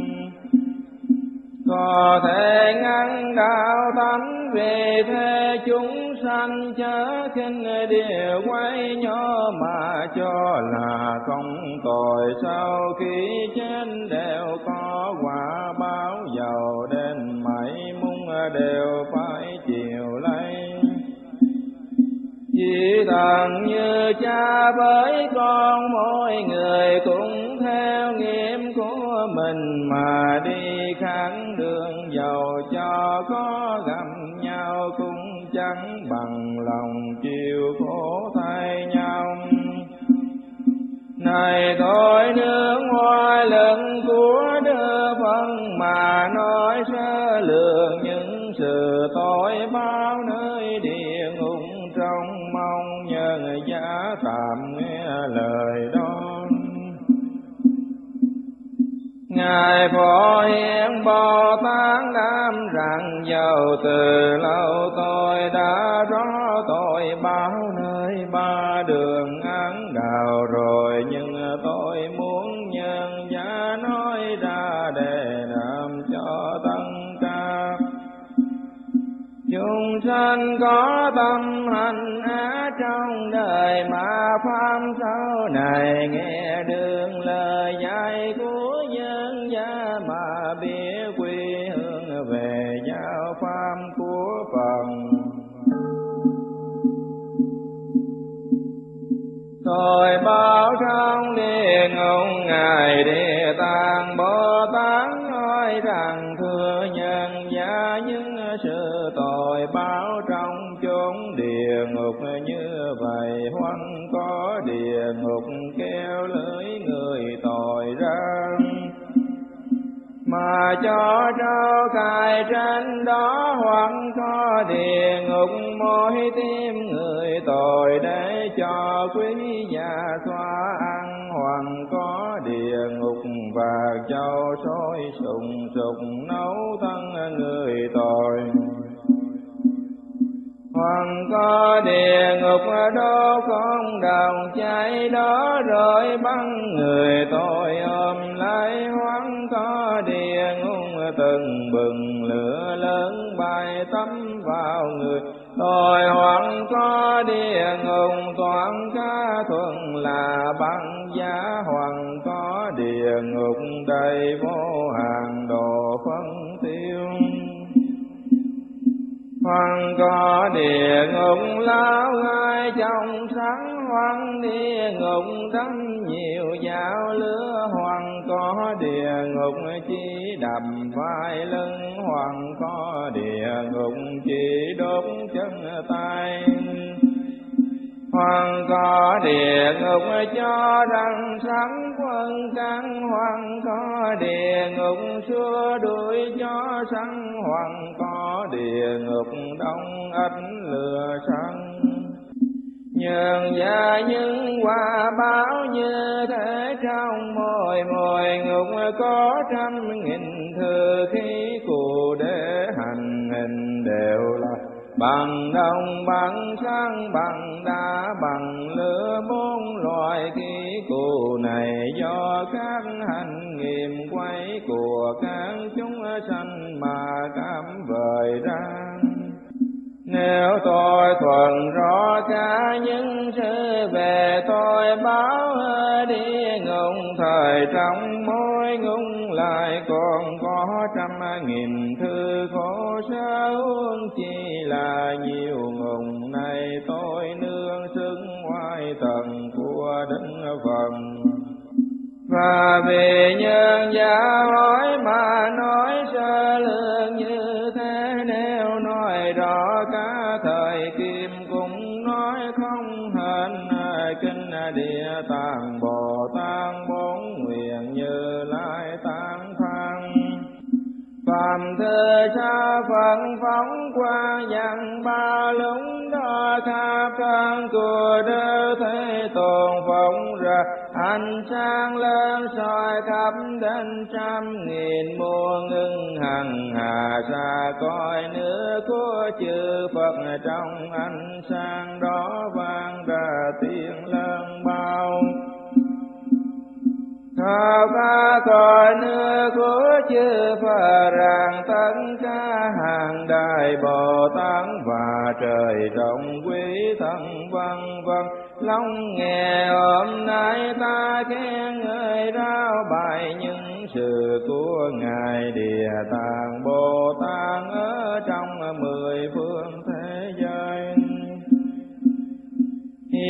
có thể ngăn đạo tánh. Vì thế chúng sanh chớ khinh điều quay nhỏ, mà cho là không tội. Sau khi chết đều có quả báo, giàu đến mấy mung đều phải chịu lấy. Vì Chỉ thần như cha với con, mỗi người cũng theo nghiệp của mình mà đi khác đường, dầu cho có gặp nhau cũng chẳng bằng lòng chịu khổ thay nhau. Này tôi nương ngoài lưng của Đức Phật mà nói sơ lược những sự tội báo nơi địa ngục, trong mong nhân giá tạm nghe lời đó. Ngài Phổ Hiền Bồ Tát đáp rằng dầu từ lâu tôi đã rõ tội báo nơi ba đường ác đạo rồi, nhưng tôi muốn nhân giá nói ra để làm cho tất cả chúng sanh có tâm hành ác trong đời, mà pháp sau này nghe được lời dạy của nhân giá mà biết quy hướng về giáo pháp của Phật. Tôi báo trong địa ngục Ngài Địa Tạng Bồ Tát nói rằng thưa nhân giá những sự tội báo trong chốn địa ngục như vậy, hoặc có địa ngục kéo lưới người tội ra mà cho trao cài trên đó, hoặc có địa ngục môi tim người tội để cho quý già xoa ăn, hoặc có địa ngục và châu sôi sùng sục nấu thân người tội, hoặc có địa ngục đốt con đồng cháy đó rồi bắn người tội ôm lấy, hoặc có địa ngục từng bừng lửa lớn bay tắm vào người tội, hoặc có địa ngục toàn cá thuần là băng giá, hoặc có địa ngục đầy vô hạn độ phân tiêu, hoặc có địa ngục lao ngay trong sáng, hoặc địa ngục đánh nhiều dao lửa, hoặc có địa ngục chỉ đập vai lưng, hoặc có địa ngục chỉ đốt chân tay, hoặc có địa ngục cho răng sắn quân căn, hoặc có địa ngục xua đuổi cho săn, hoặc có địa ngục đông ánh lửa săn. Nhường gia những quả báo như thế trong mỗi ngục có 100.000 thư khí cụ để hành hình đều là bằng đồng, bằng sáng, bằng đá, bằng lửa. 4 loại khí cụ này do các hành nghiệm quay của các chúng sanh mà cảm vời ra. Nếu tôi thuần rõ cả những sự về tôi báo địa ngục, thời trong mỗi ngục lại còn có 100.000 thư khổ sở, huống chi là nhiều ngục này tôi nương xưng ngoại tầng của Đức Phật. Và vì nhân gia hỏi mà nói sơ lược như thế, nếu nói rõ cả thời kim cũng nói không hết. Kinh Địa Tạng Bồ Tát 4 nguyện Như Lai tán thán. Phạm thư sa Phật phóng quang dặn ba lúc đó, khắp thân của Đức Thế Tôn phóng ra ánh sáng lớn soi khắp đến 100.000 muôn ngưng hằng hà xa coi nước của chư Phật. Trong ánh sáng đó vang ra tiếng lớn bao khắp cả cõi nước của chư Phật, rằng tất cả hàng đại Bồ Tát và trời rộng quý thân vân vân. Long nghe hôm nay ta khen ngợi rao bài những sự của Ngài Địa Tạng Bồ Tát ở trong 10 phương thế giới.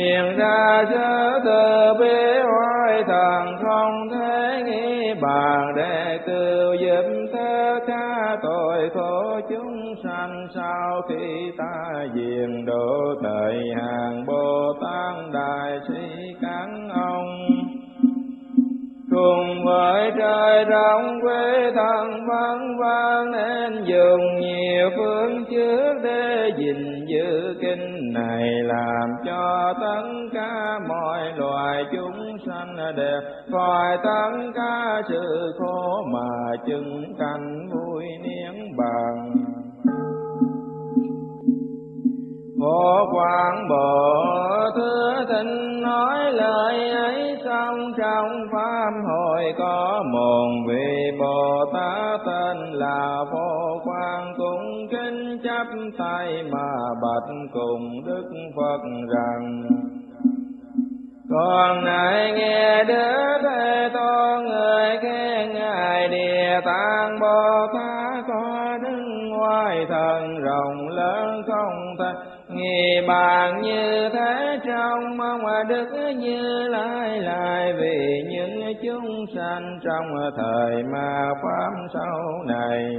hiện ra sơ từ bi oai thần không thể nghĩ bàn, để cứu giúp tất cả tội khổ chúng sanh. Sau khi ta diệt độ thời hàng Bồ Tát đại sĩ các ông, cùng với trời rộng quê thần vân vân, nên dùng nhiều phương trước để gìn giữ kinh này, làm cho tất cả mọi loài chúng sanh đều khỏi tất cả sự khổ mà chứng cảnh vui niết bàn. Phổ Quang Bộ Thứ Thinh nói lời ấy xong, trong pháp hội có một vị Bồ Tát tên là Phổ Quang, cũng kính chắp tay mà bạch cùng Đức Phật rằng: con này nghe Đức Thế Tôn người khen ngài Địa Tạng Bồ Tát có đức oai thần rộng lớn không thể nghi bàn, như thế trong mong Đức Như Lai lại vì những chúng sanh trong thời ma pháp sau này,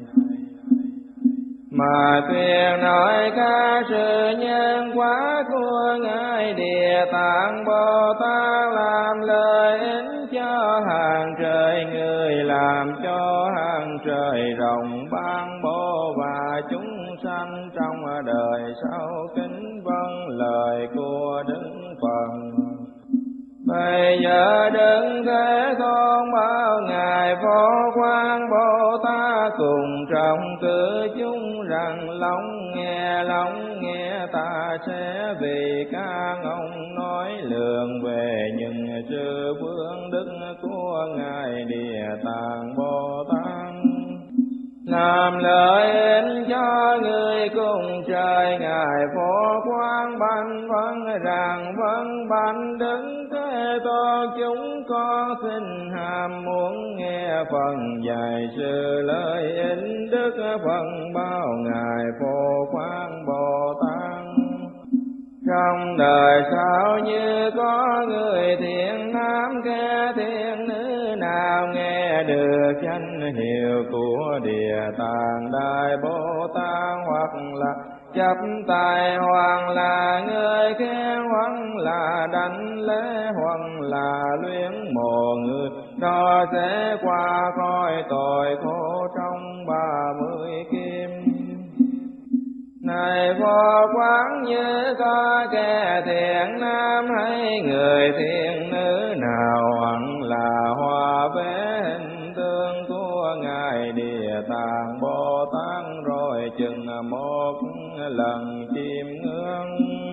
mà tuyên nói các sự nhân quả của ngài Địa Tạng Bồ Tát, làm lợi ích cho hàng trời người, làm cho hàng trời rộng ban bố và chúng sanh trong đời sau kính vâng lời của Đức Phật. Bây giờ Đức Thế Tôn bảo ngài Phổ Quang Bồ Tát cùng trong cử chúng rằng: lắng nghe ta sẽ vì các ông nói lượng về những sự phước đức của ngài Địa Tạng Bồ Tát, làm lợi ích cho người cùng trời. Ngài Phổ Quang bạch vâng rằng: vâng bạch Đức Thế Tôn, chúng con xin ham muốn nghe phần dạy sự lợi ích. Đức Phật bảo ngài Phổ Quang Bồ Tát: trong đời sau như có người thiện nam kẻ thiện nữ nào nghe được danh hiệu của Địa Tạng Đại Bồ Tát, hoặc là chấp tài, hoặc là người khen, hoặc là đảnh lễ, hoặc là luyện mộ người, đó sẽ qua khỏi tội khổ trong 30 kim. Này Phổ Quang, như có kẻ thiện nam hay người thiện nữ nào, hoặc là hòa vẽ hình tượng của ngài Địa Tạng Bồ Tát, rồi chừng một lần chiêm ngưỡng,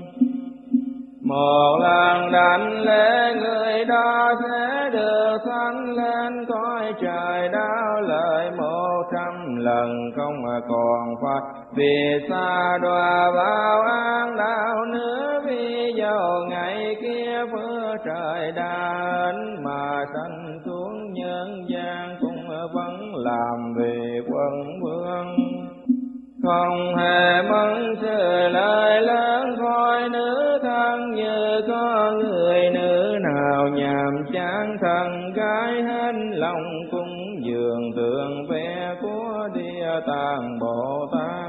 một lần đảnh lễ, người đó sẽ được sanh lên cõi trời đau lợi 100 lần, không còn phải vì xa đọa vào ác đạo nữa. Vì dầu ngày kia phước trời đã đến mà sanh xuống nhân gian, cũng vẫn làm vì quân vương, không hề mong sự lợi lớn khỏi nữ thân. Như có người nữ nào nhàm chán thân gái, hết lòng cúng dường tượng vẽ của Địa Tạng Bồ Tát,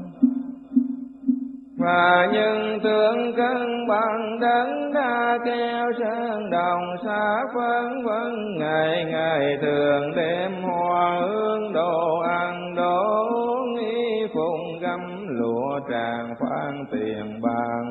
và những tượng cân bằng đấng đã keo sơn đồng xa phân vân. Ngày ngày thường đêm hoa hương đồ ăn đồ uống, y phụng gấm lụa tràng phan tiền bạc.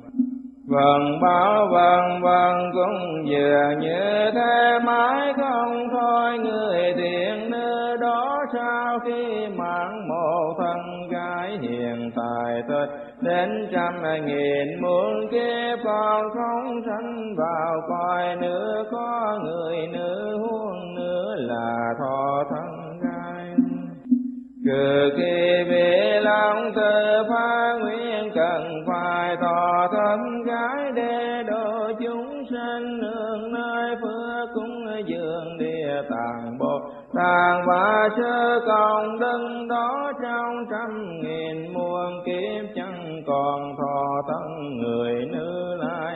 Vâng cũng vừa như thế mãi không thôi. Người thiện nữ đó sau khi mang một thân gái hiện tại thôi đến 100.000 muôn kiếp, còn không sanh vào cõi nữa. Có người nữ huống nữa là thọ thân gái, trừ khi vì lòng tự phá nguyện cần phải thọ thân gái để độ chúng sanh nương nơi phước cúng dường Địa Tạng Bồ Tát, và sơ công đức đó trong 100.000 muôn kiếp chẳng còn thọ thân người nữ lại.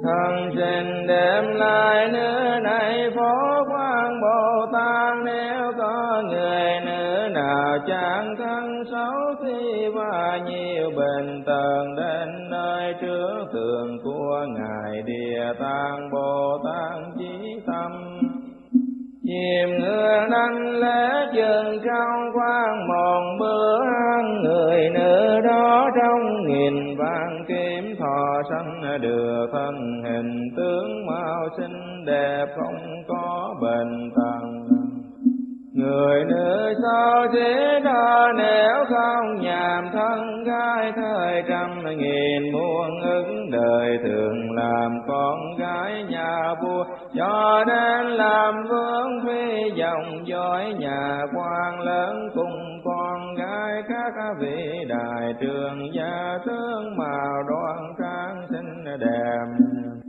thân sinh đem lại nữa này Phổ Quang Bồ Tát. Nếu có người nữ nào chẳng thân xấu xí và nhiều bệnh tật đến nơi trước tượng của Ngài Địa Tạng Bồ Tát chí tâm chìm ngưỡng đánh lễ chừng trong khoang một bữa ăn. Người nữ đó trong nghìn vạn kiếm thọ sanh được thân hình tướng mạo xinh đẹp không có bệnh tật. Người nữ sao thế đó nếu không nhàm thân gái thời trăm nghìn muôn ức đời thường làm con gái nhà vua cho đến làm vương phi dòng dõi nhà quan lớn cùng con gái các vị đại trường gia tướng màu đoan trang xinh đẹp.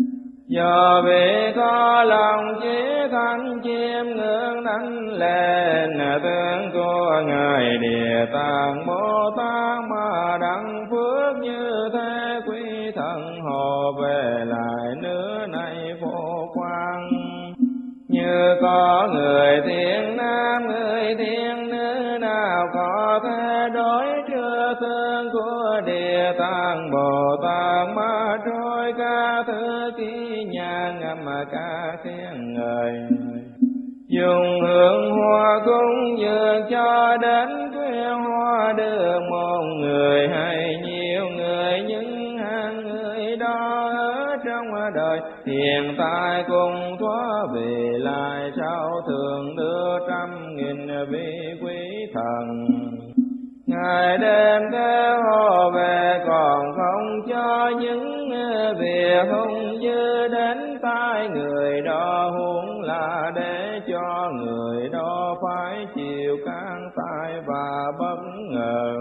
Do vì có lòng chí thanh chiêm ngưỡng đánh lên tướng của Ngài Địa Tạng Bồ Tát mà đặng phước như thế quý thần hộ về lại nước này Phổ Quang. Như có người thiện nam người thiện nữ nào có thể đối chưa thương của Địa Tạng Bồ Tát mà trôi ca thứ ký nhà ngâm ca khen ngợi. Dùng hương hoa cúng dường cho đến khuya hoa đưa một người hay nhiều người những hàng người đó ở trong đời hiện tại cùng thoát về lại sau thường đưa trăm nghìn vị quý thần. Ngài đem theo họ về còn không cho những việc hung dữ đến tai người đó, huống là để cho người đó phải chịu can tai và bất ngờ.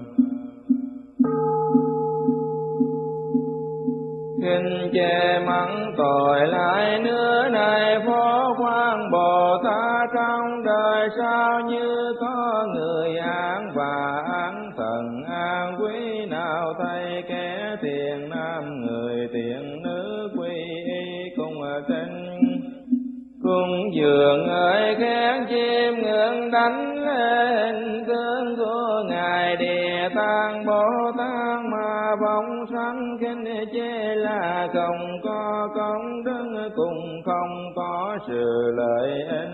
Kinh chê mắng tội lại nữa này Phổ Quang Bồ Tát trong đời sao như có người an và an thần an quý nào thay kẻ thiện nam người thiện nữ quy y cùng kinh. Cung dường ơi khen chim ngưỡng đánh lên tướng của Ngài Địa Tạng Bồ Tát mà bóng sáng kinh chê là không có công đức cùng không có sự lợi ích.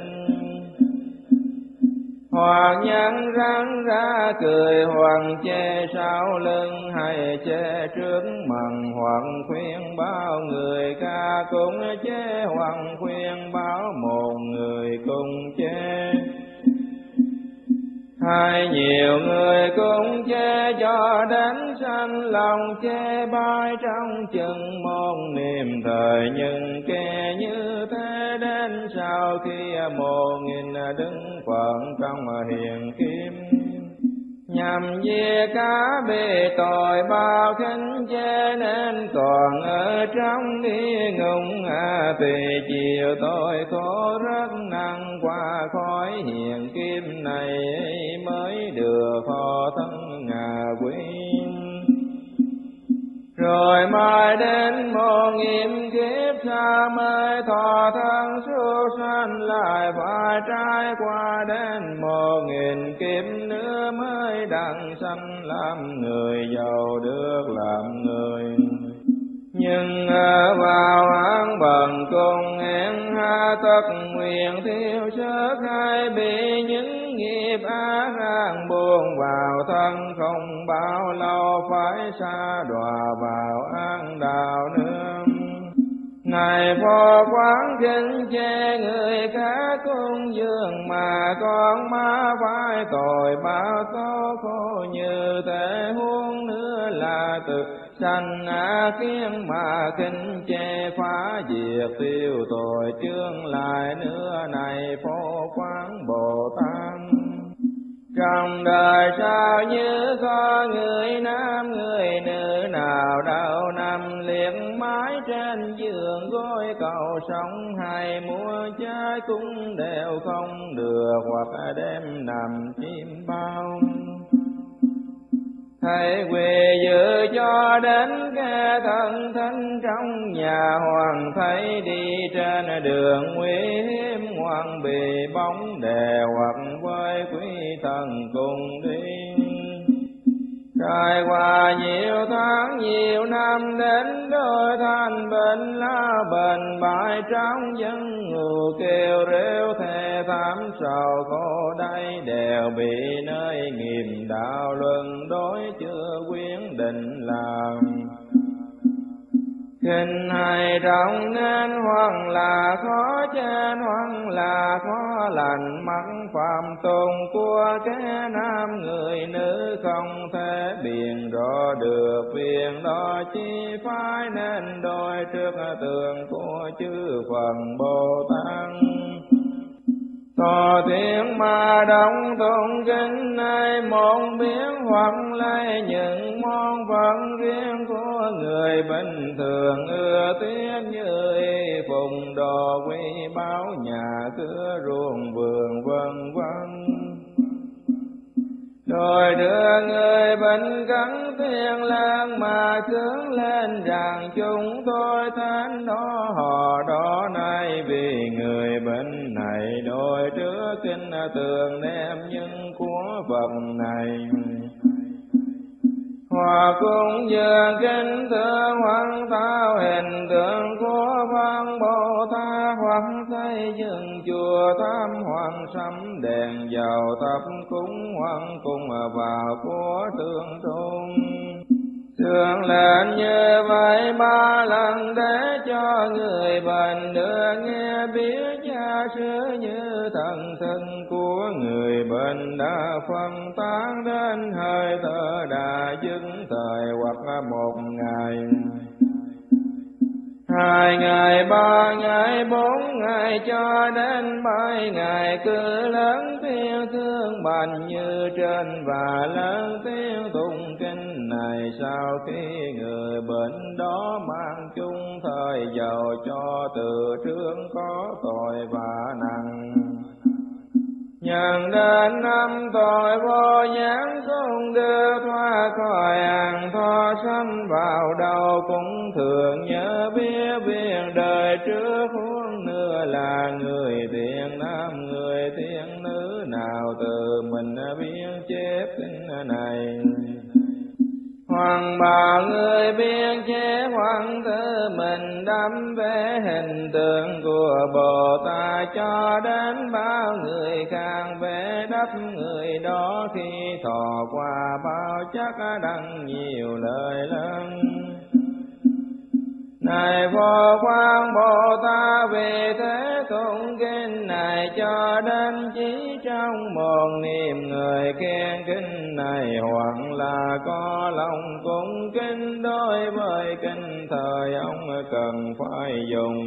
Hoặc nhăn răng ra cười hoặc chê sau lưng hay chê trước mặt, hoặc khuyên bao người ca cũng chê hoặc khuyên báo một người cùng chê. Hay nhiều người cũng chê cho đến sanh lòng chê bai trong chừng một niềm thời, nhưng kẻ như thế đến sau khi 1000 đứng phận trong hiền kim. Nhằm diệt cả bề tội bao khinh chê nên còn ở trong địa ngục. Tùy chiều tôi khổ rất nặng qua khói hiền kim này mới được họ thân ngà quý. Rồi mai đến 1000 kiếp xa mới thọ thân siêu sanh lại phải trải qua đến 1000 kiếp nữa mới đặng sanh làm người giàu được làm người. Nhưng vào án bần cùng hẹn ha tất nguyện thiêu sức hay bị những nghiệp ác ràng buông vào thân không bao lâu phải xa đọa vào án đạo nữa. Ngài Phổ Quán kinh chê người khác cung dường mà con má phải tội bao tố khổ như thế, huống nữa là từ sanh kiến mà kinh chê phá diệt tiêu tội chương lại nữa này Phổ Quán Bồ Tát. Trong đời sao như có người nam người nữ nào đâu nằm liệt mái trên giường gối cầu sống, hay mua trái cũng đều không được, hoặc đêm nằm chim bao. Thầy quỳ dự cho đến kẻ thân thánh trong nhà hoàng, thấy đi trên đường nguy hiểm ngoan bị bóng đè hoặc với quý thần cùng đi. Trải qua nhiều tháng nhiều năm đến đôi thanh bệnh lá bệnh bại trong dân ngù kêu rêu thề thảm sầu khổ đây đều bị nơi nghiệp đạo luân đối chưa quyết định làm. Kinh hay trọng nên hoặc là khó trên hoặc là khó lành, mắc phạm tôn của kẻ nam người nữ không thể biện rõ được việc đó, chi phải nên đôi trước tượng của chư Phật Bồ Tát. Có tiếng mà đông tụng kinh này một biến hoặc lấy những món phận riêng của người bình thường ưa tiếc như y phùng đồ quý báu nhà cửa ruộng vườn vân vân. Rồi đưa người bệnh cắn tiếng lan mà sướng lên rằng chúng tôi thánh đó họ đó nay vì người bệnh này đôi trước kinh tường đem những của vật này. Hòa cung dường kinh tượng hoặc tạo hình tượng của Văn Bồ Tát, hoặc xây dựng chùa tam hoàng sắm đèn dầu thắp cúng hoặc cùng vào của tương tôn. Thường lệnh như vậy ba lần để cho người bệnh được nghe biết cha sứ như thần thân của người bệnh đã phân tán đến hơi thở đã dứt thời hoặc một ngày, 2 ngày, 3 ngày, 4 ngày cho đến 7 ngày, cứ lớn tiếng thương bệnh như trên và lớn tiếng tụng kinh này. Sau khi người bệnh đó mang chung thời giàu cho từ trước có tội và nặng, nhân đến năm tội vô nhãn cũng đưa thoát khỏi hàng tho sanh vào đầu, cũng thường nhớ biết việc đời trước huống nữa là người thiện nam người thiện nữ nào từ mình biết chép kinh này. Hoàng bảo người biên chế hoàng tự mình đắm vẽ hình tượng của Bồ Tát, cho đến bao người khác vẽ đắp người đó, khi thọ qua bao chắc đăng nhiều lời lớn. Này Phổ Quang Bồ Tát, vì thế tụng kinh này cho đến chí trong một niệm người khen kinh này, hoặc là có lòng cung kính đối với kinh thời ông cần phải dùng.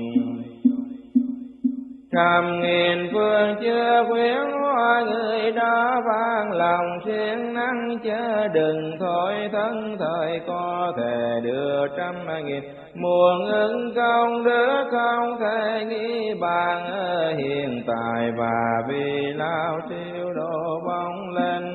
100.000 phương chưa khuyến hóa người đó vang lòng siêng năng, chớ đừng thôi thân thời có thể đưa 100.000 muôn ứng công đức không thể nghĩ bàn ở hiện tại, và vì lao siêu độ bóng lên.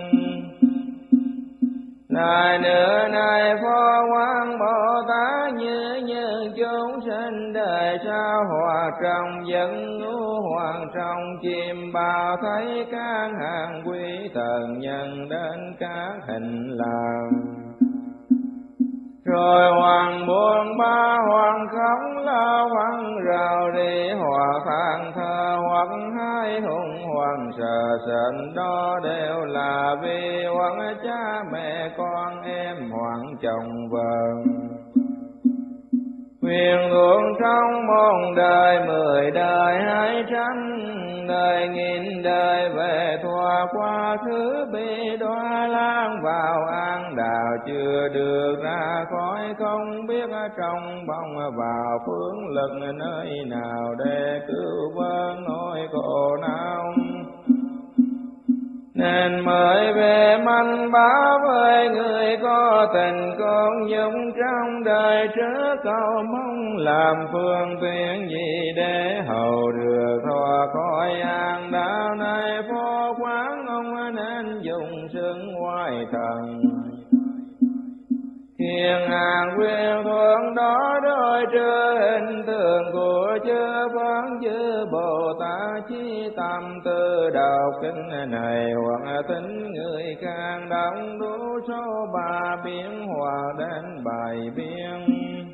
Lại nữa này Phổ Quang Bồ Tát, như những chúng sinh đời sao hòa trong giấc ngủ, hoàng trong chim bao thấy các hàng quý thần nhân đến các hình làm. Rồi hoàng buồn ba hoàng khóc lo hoàng rào đi, hoặc than thở hoặc hai hùng hoàng sợ sệt, đó đều là vì hoàng cha mẹ con em hoàng chồng vợ. Quyền luận trong một đời 10 đời 200 đời 1000 đời, về thoa quá khứ bị đọa lang vào an đào, chưa được ra khỏi không biết trong bóng vào phương lực nơi nào để cứu vớt nỗi khổ não. Nên mới về manh báo với người có tình con dung trong đời trước, cầu mong làm phương tiện gì để hầu được thoát khỏi an đạo này. Phổ Quang ông nên dùng xưng oai thần, ngàn quyền thuận đó đôi trừ hình tượng của chư Phật chư Bồ Tát chí tâm từ đọc kinh này hoặc tính người khác đóng đủ số ba biến hoặc đến bài biên.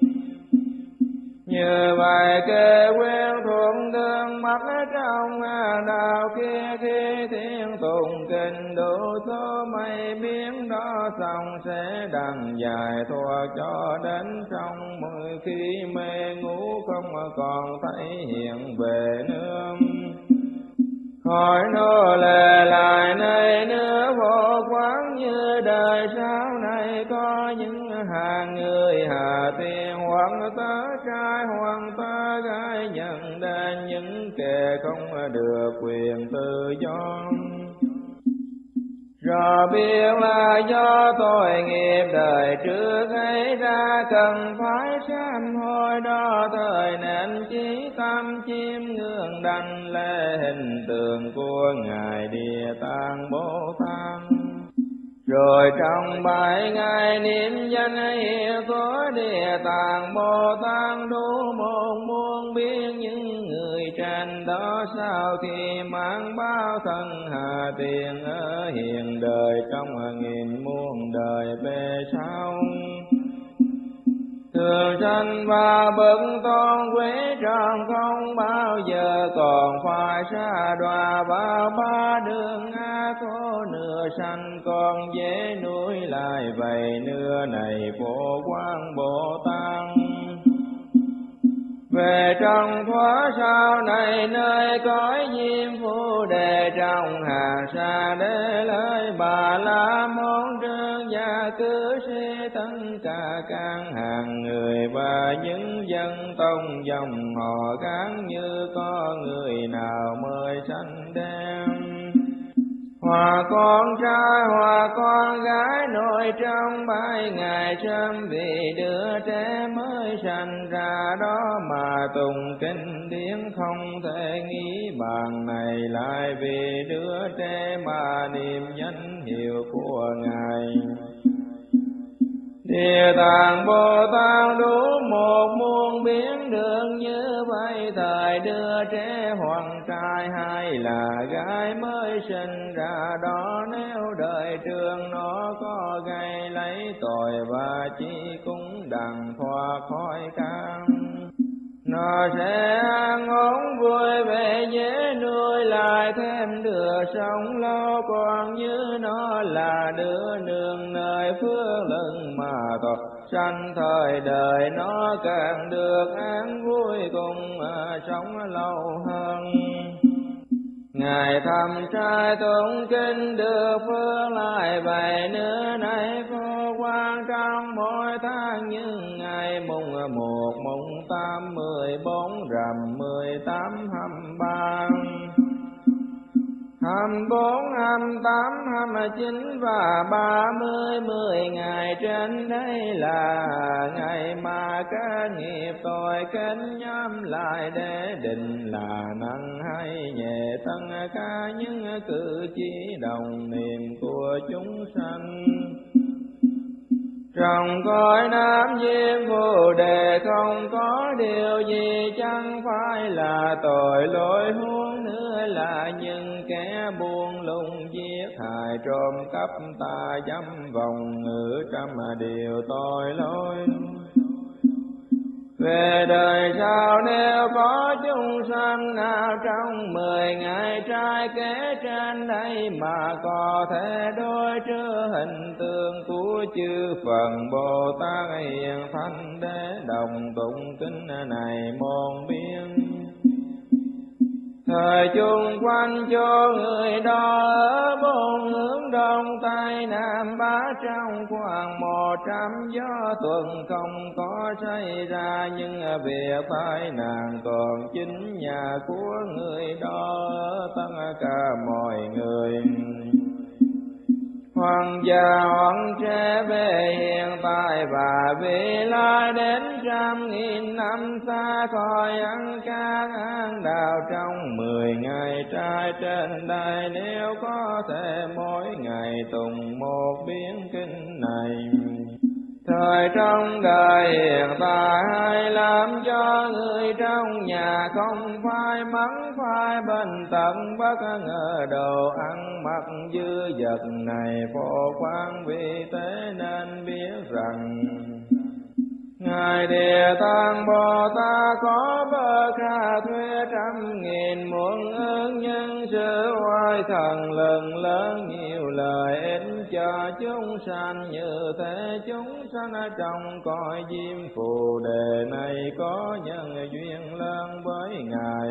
Như vậy kê quen thuận tương mắt trong đạo kia khi thiên tụng kinh đủ số mây biến đó xong sẽ đằng dài thuộc cho đến trong 10 khi mê ngủ không còn thấy hiện về nữa. Khỏi nô lệ lại nơi nước vô quán như đời sau này có những hàng người hạ tiền hoặc tớ trai hoặc tớ gái nhận đến những kẻ không được quyền tự do. Rồi biết là do tội nghiệp đời trước ấy ra cần phải sám hối đó thời nên chí tâm chiêm ngưỡng đảnh lễ hình tượng của Ngài Địa Tạng Bồ Tát. Rồi trong 7 ngày niệm danh hiệu của Địa Tạng Bồ Tát đủ một muôn biến những người trên đó sau khi mang bao thân hạ tiền ở hiện đời trong nghìn muôn đời về sau. Thường sanh và bậc tôn quý tròn không bao giờ còn phải xa đọa vào ba đường ác khổ nửa sanh còn dễ nuôi lại vậy nửa này Phổ Quang Bồ Tát. Về trong thoa sau này nơi cõi diêm Phù Đề trong hàng xa để lời Bà La Môn Trương gia cư sĩ tất cả các hàng người và những dân tông dòng họ khác như có người nào mới sanh đem. Hoặc con trai hoặc con gái nội trong 7 ngày sớm vì đứa trẻ mới sanh ra đó mà tùng kinh điển không thể nghĩ bàn này lại vì đứa trẻ mà niệm danh hiệu của Ngài. Địa Tạng Bồ Tát đủ một muôn biến đường như vậy thời đưa trẻ hoàng trai hay là gái mới sinh ra đó nếu đời trường nó có gây lấy tội và chỉ cũng đặng thoát khỏi cam. Nó sẽ an ổn vui vẻ dễ nuôi lại thêm đứa sống lâu còn như nó là đứa nương nơi phương lưng mà tội sanh thời đời nó càng được an vui cùng sống lâu hơn. Ngài thầm trai tụng kinh được phương lại vậy nữa này Phổ Quang trong mỗi tháng những ngày mùng 1, mùng 8, 14, rằm 18, 23, 24, 28, 29 và 30 10 ngày trên đây là ngày mà các nghiệp tội kết nhóm lại để định là nặng hay nhẹ tất cả những cử chỉ đồng niệm của chúng sanh. Trong cõi Nam Diêm Phù Đề không có điều gì chẳng phải là tội lỗi huống nữa là những kẻ buông lung giết hại trộm cắp tà dâm vòng ngữ trăm điều tội lỗi. Về đời sau nếu có chúng sanh nào trong 10 ngày trai kế trên đây mà có thể đối trước hình tượng của chư Phật Bồ Tát hiện thanh để đồng tụng kinh này môn biên. Thời chung quanh cho người đó ở bốn hướng đông tây nam bắc trong khoảng 100 gió tuần không có xảy ra nhưng việc tai nạn còn chính nhà của người đó ở tất cả mọi người. Hoàng già hoàng trẻ về hiện tại và vị lai đến 100.000 năm xa khỏi ăn các ăn đạo trong 10 ngày trai trên đây nếu có thể mỗi ngày tùng một biến kinh này. Thời trong đời hiện tại hay làm cho người trong nhà không phải mắng phai bên tận bất ngờ đồ ăn mặc dư vật này phổ quang, vì thế nên biết rằng Ngài Địa Tạng Bồ Tát có bơ kha thuê 100.000 muôn ơn nhân sự oai thần lần lớn nhiều lợi ích cho chúng sanh, như thế chúng sanh ở trong cõi diêm phù đề này có nhân duyên lớn với Ngài.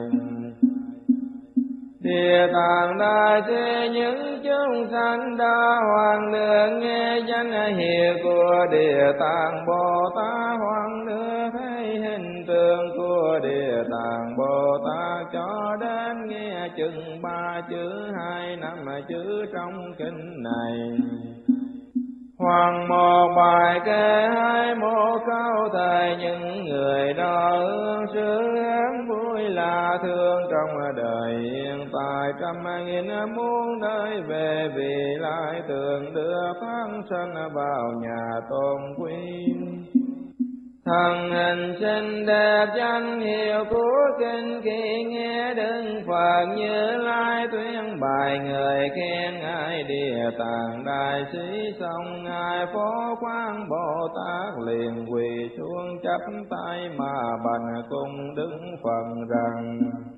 Địa Tạng Đại Sư những chúng sanh đã hoàng được nghe danh hiệu của Địa Tạng Bồ Tát, hoàng được thấy hình tượng của Địa Tạng Bồ Tát, cho đến nghe chừng 3 chữ 2 5 chữ trong kinh này. Hoặc một bài kệ hay một câu thầy, những người đó hương sự án vui là thương trong đời hiện tại, 100.000 muôn đời về, vì lại thường đưa phán sanh vào nhà tôn quý. Thân hình xinh đẹp danh hiệu của kinh, khi nghe Đức Phật Như Lai tuyên bài, người khen Ngài Địa Tạng Đại Sĩ, xong Ngài Phổ Quang Bồ Tát liền quỳ xuống chắp tay mà bạch cung Đức Phật rằng: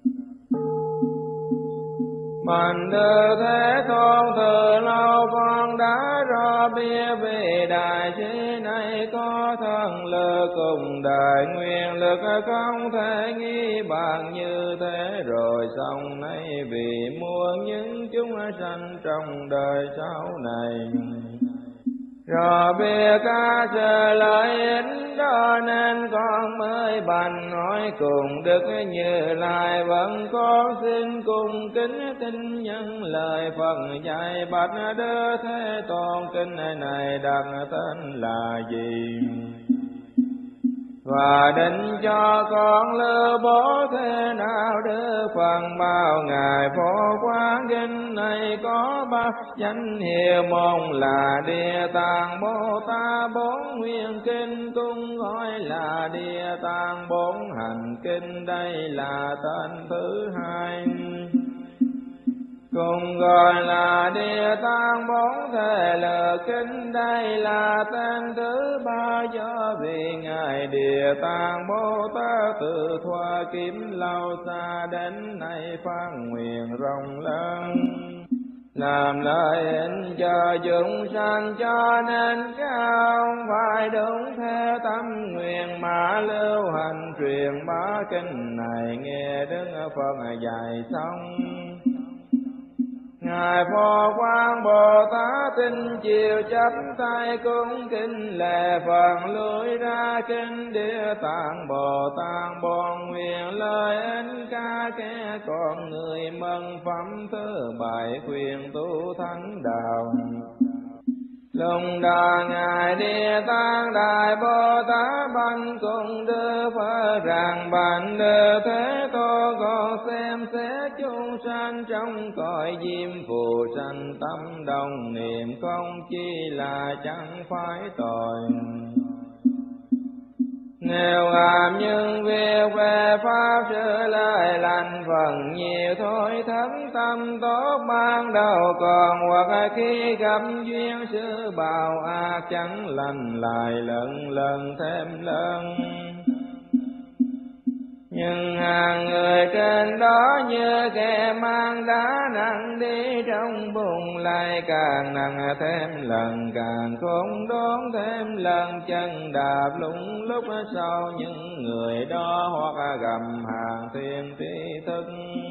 Bạch Đức Thế Tôn, từ lâu con đã rõ biết vì Đại Sĩ này có thần lực cùng đại nguyện lực, không thể nghi bằng như thế. Rồi sau này vì muôn những chúng sanh trong đời sau này, rồi biết các sự lợi ích đó nên con mới bành hỏi cùng Đức Như Lai, vẫn con xin cung kính tin nhân lời Phật dạy. Bạch Đức Thế Tôn, kinh này đặt tên là gì? Và định cho con lưu bố thế nào? Đức Phật bảo Ngài Phổ Quang, kinh này có 3 danh hiệu, một là Địa Tạng Bồ Tát, 4 nguyên kinh cung gọi là Địa Tạng 4 hành kinh, đây là tên thứ 2. Cùng gọi là Địa Tạng 4 thể lực kinh, đây là tên thứ 3, do vì Ngài Địa Tạng Bồ Tát từ thuở kiếm lâu xa đến nay phát nguyện rộng lớn, làm lợi ích cho chúng sanh, cho nên cao phải đúng theo tâm nguyện mà lưu hành truyền bá kinh này. Nghe Đức Phật dạy xong, Ngài Phổ Quang Bồ Tát tinh chiều chắp tay cung kính lễ Phật, lùi ra kinh Địa Tạng Bồ Tát, bon nguyện lời ích ca kẻ con người, mừng phẩm thứ 7 khuyên tu thánh đạo. Lúc đó Ngài Địa Tạng Đại Bồ Tát bạch cùng Đức Phật rằng: Bạch Đức Thế Tôn, con xem xét chúng sanh trong cõi diêm phù sanh, tâm đồng niệm không chi là chẳng phải tội. Nếu làm những việc về pháp sự lời lành, phần nhiều thôi thấm tâm tốt ban đầu, còn hoặc khi gặp duyên sự bào ác chẳng lành lại lần lần thêm lớn. Nhưng hàng người trên đó như kẻ mang đá nặng đi trong bụng, lại càng nặng thêm lần, càng khốn đốn thêm lần, chân đạp lung lúc sau những người đó, hoặc gầm hàng thiên tri thức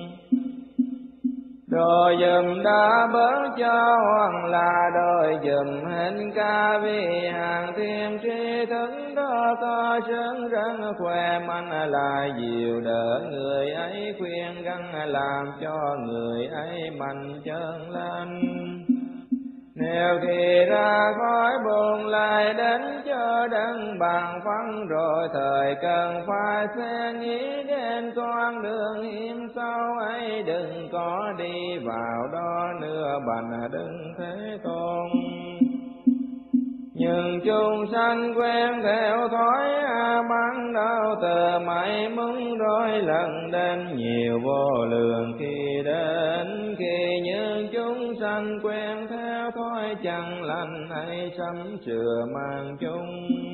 đôi dùm đã bớt cho, hoặc là đôi dùm hình ca, vì hàng thiên tri thức đó có sướng rất khỏe mạnh, là dìu đỡ người ấy, khuyên gắng làm cho người ấy mạnh chân lên. Nếu khi ra khỏi buồn lại đến cho đấng bằng phấn, rồi thời cần phải sẽ nghĩ đến con đường hiểm sâu ấy, đừng có đi vào đó nữa. Bạch Đức Thế Tôn, Nhưng chúng sanh quen theo thói ban đầu từ mãi muốn rối lần đến nhiều vô lượng khi đến. Khi những chúng sanh quen theo thói chẳng lành hay sắm sửa mang chung,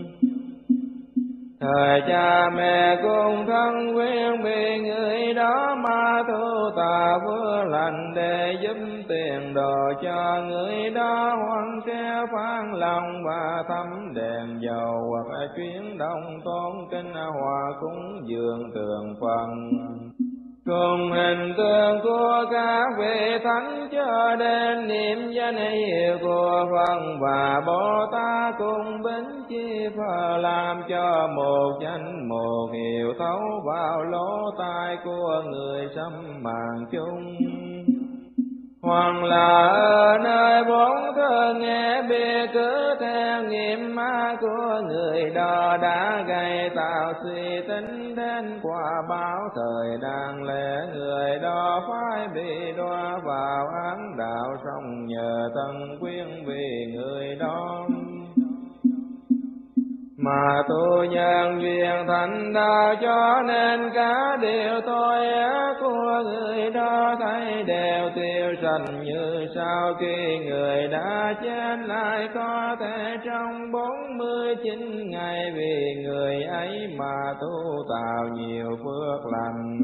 thời cha mẹ cùng thân quyến bị người đó ma thu tà vừa lành để giúp tiền đồ cho người đó, hoan treo phán lòng và thắm đèn dầu hoặc chuyến đông tôn kinh hòa cúng dường tường phần. Cùng hình tượng của các vị thánh cho đến niệm danh hiệu của Phật và Bồ Tát cùng bính chi Phật, làm cho một danh một hiệu thấu vào lỗ tai của người sắm màn chung. Hoặc là ở nơi bốn thơ nghe biết cứ theo nghiệp ma của người đó đã gây tạo suy tính đến quả báo thời đang lẽ, người đó phải bị đọa vào ám đạo sông nhờ thân quyến vì người đó mà tu nhân duyên thành đạo, cho nên cả điều tội ác của người đó thấy đều tiêu sạch như sau. Khi người đã chết lại có thể trong 49 ngày, vì người ấy mà tu tạo nhiều phước lành,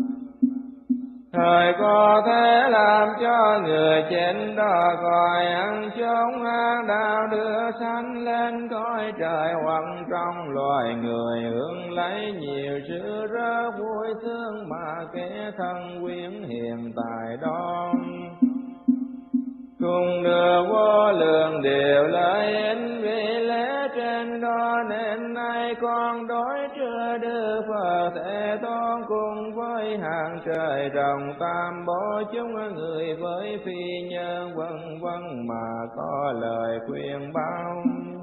thời có thể làm cho người chết đó khỏi ăn chốn ác đạo, đưa sanh lên cõi trời, hoặc trong loài người hưởng lấy nhiều sự rất vui sướng mà kẻ thân quyến hiện tại đó cùng được vô lượng điều lợi ích. Vì lẽ trên đó nên nay con đối trước Đức Phật Thế Tôn cùng với hàng trời rồng tam bộ chúng người với phi nhân vân vân mà có lời khuyên báo.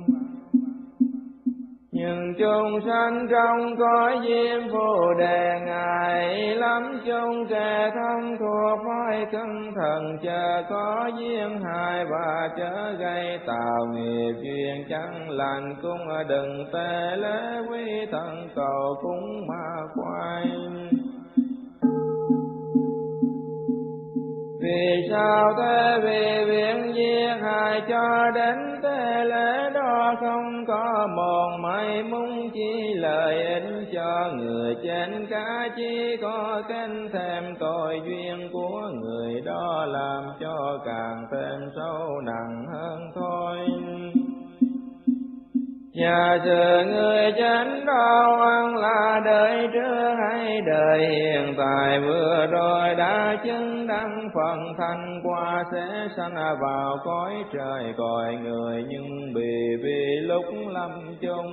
Nhưng chúng sanh trong cõi diêm phù đề ngài lắm chung kẻ thân thuộc phải cẩn thận, chớ có duyên hại và chớ gây tạo nghiệp duyên chẳng lành, cũng đừng tê lễ quý thần cầu cúng ma quay. Vì sao thế? Vì việc giết hại cho đến thế lễ đó không có một may muốn chi lợi ích cho người trên, cả chỉ có khen thêm tội duyên của người đó, làm cho càng thêm sâu nặng hơn thôi. Nhà sự người chánh đó oan là đời trước hay đời hiện tại, vừa rồi đã chứng đăng phần thanh qua sẽ sanh vào cõi trời cõi người, nhưng vì lúc lâm chung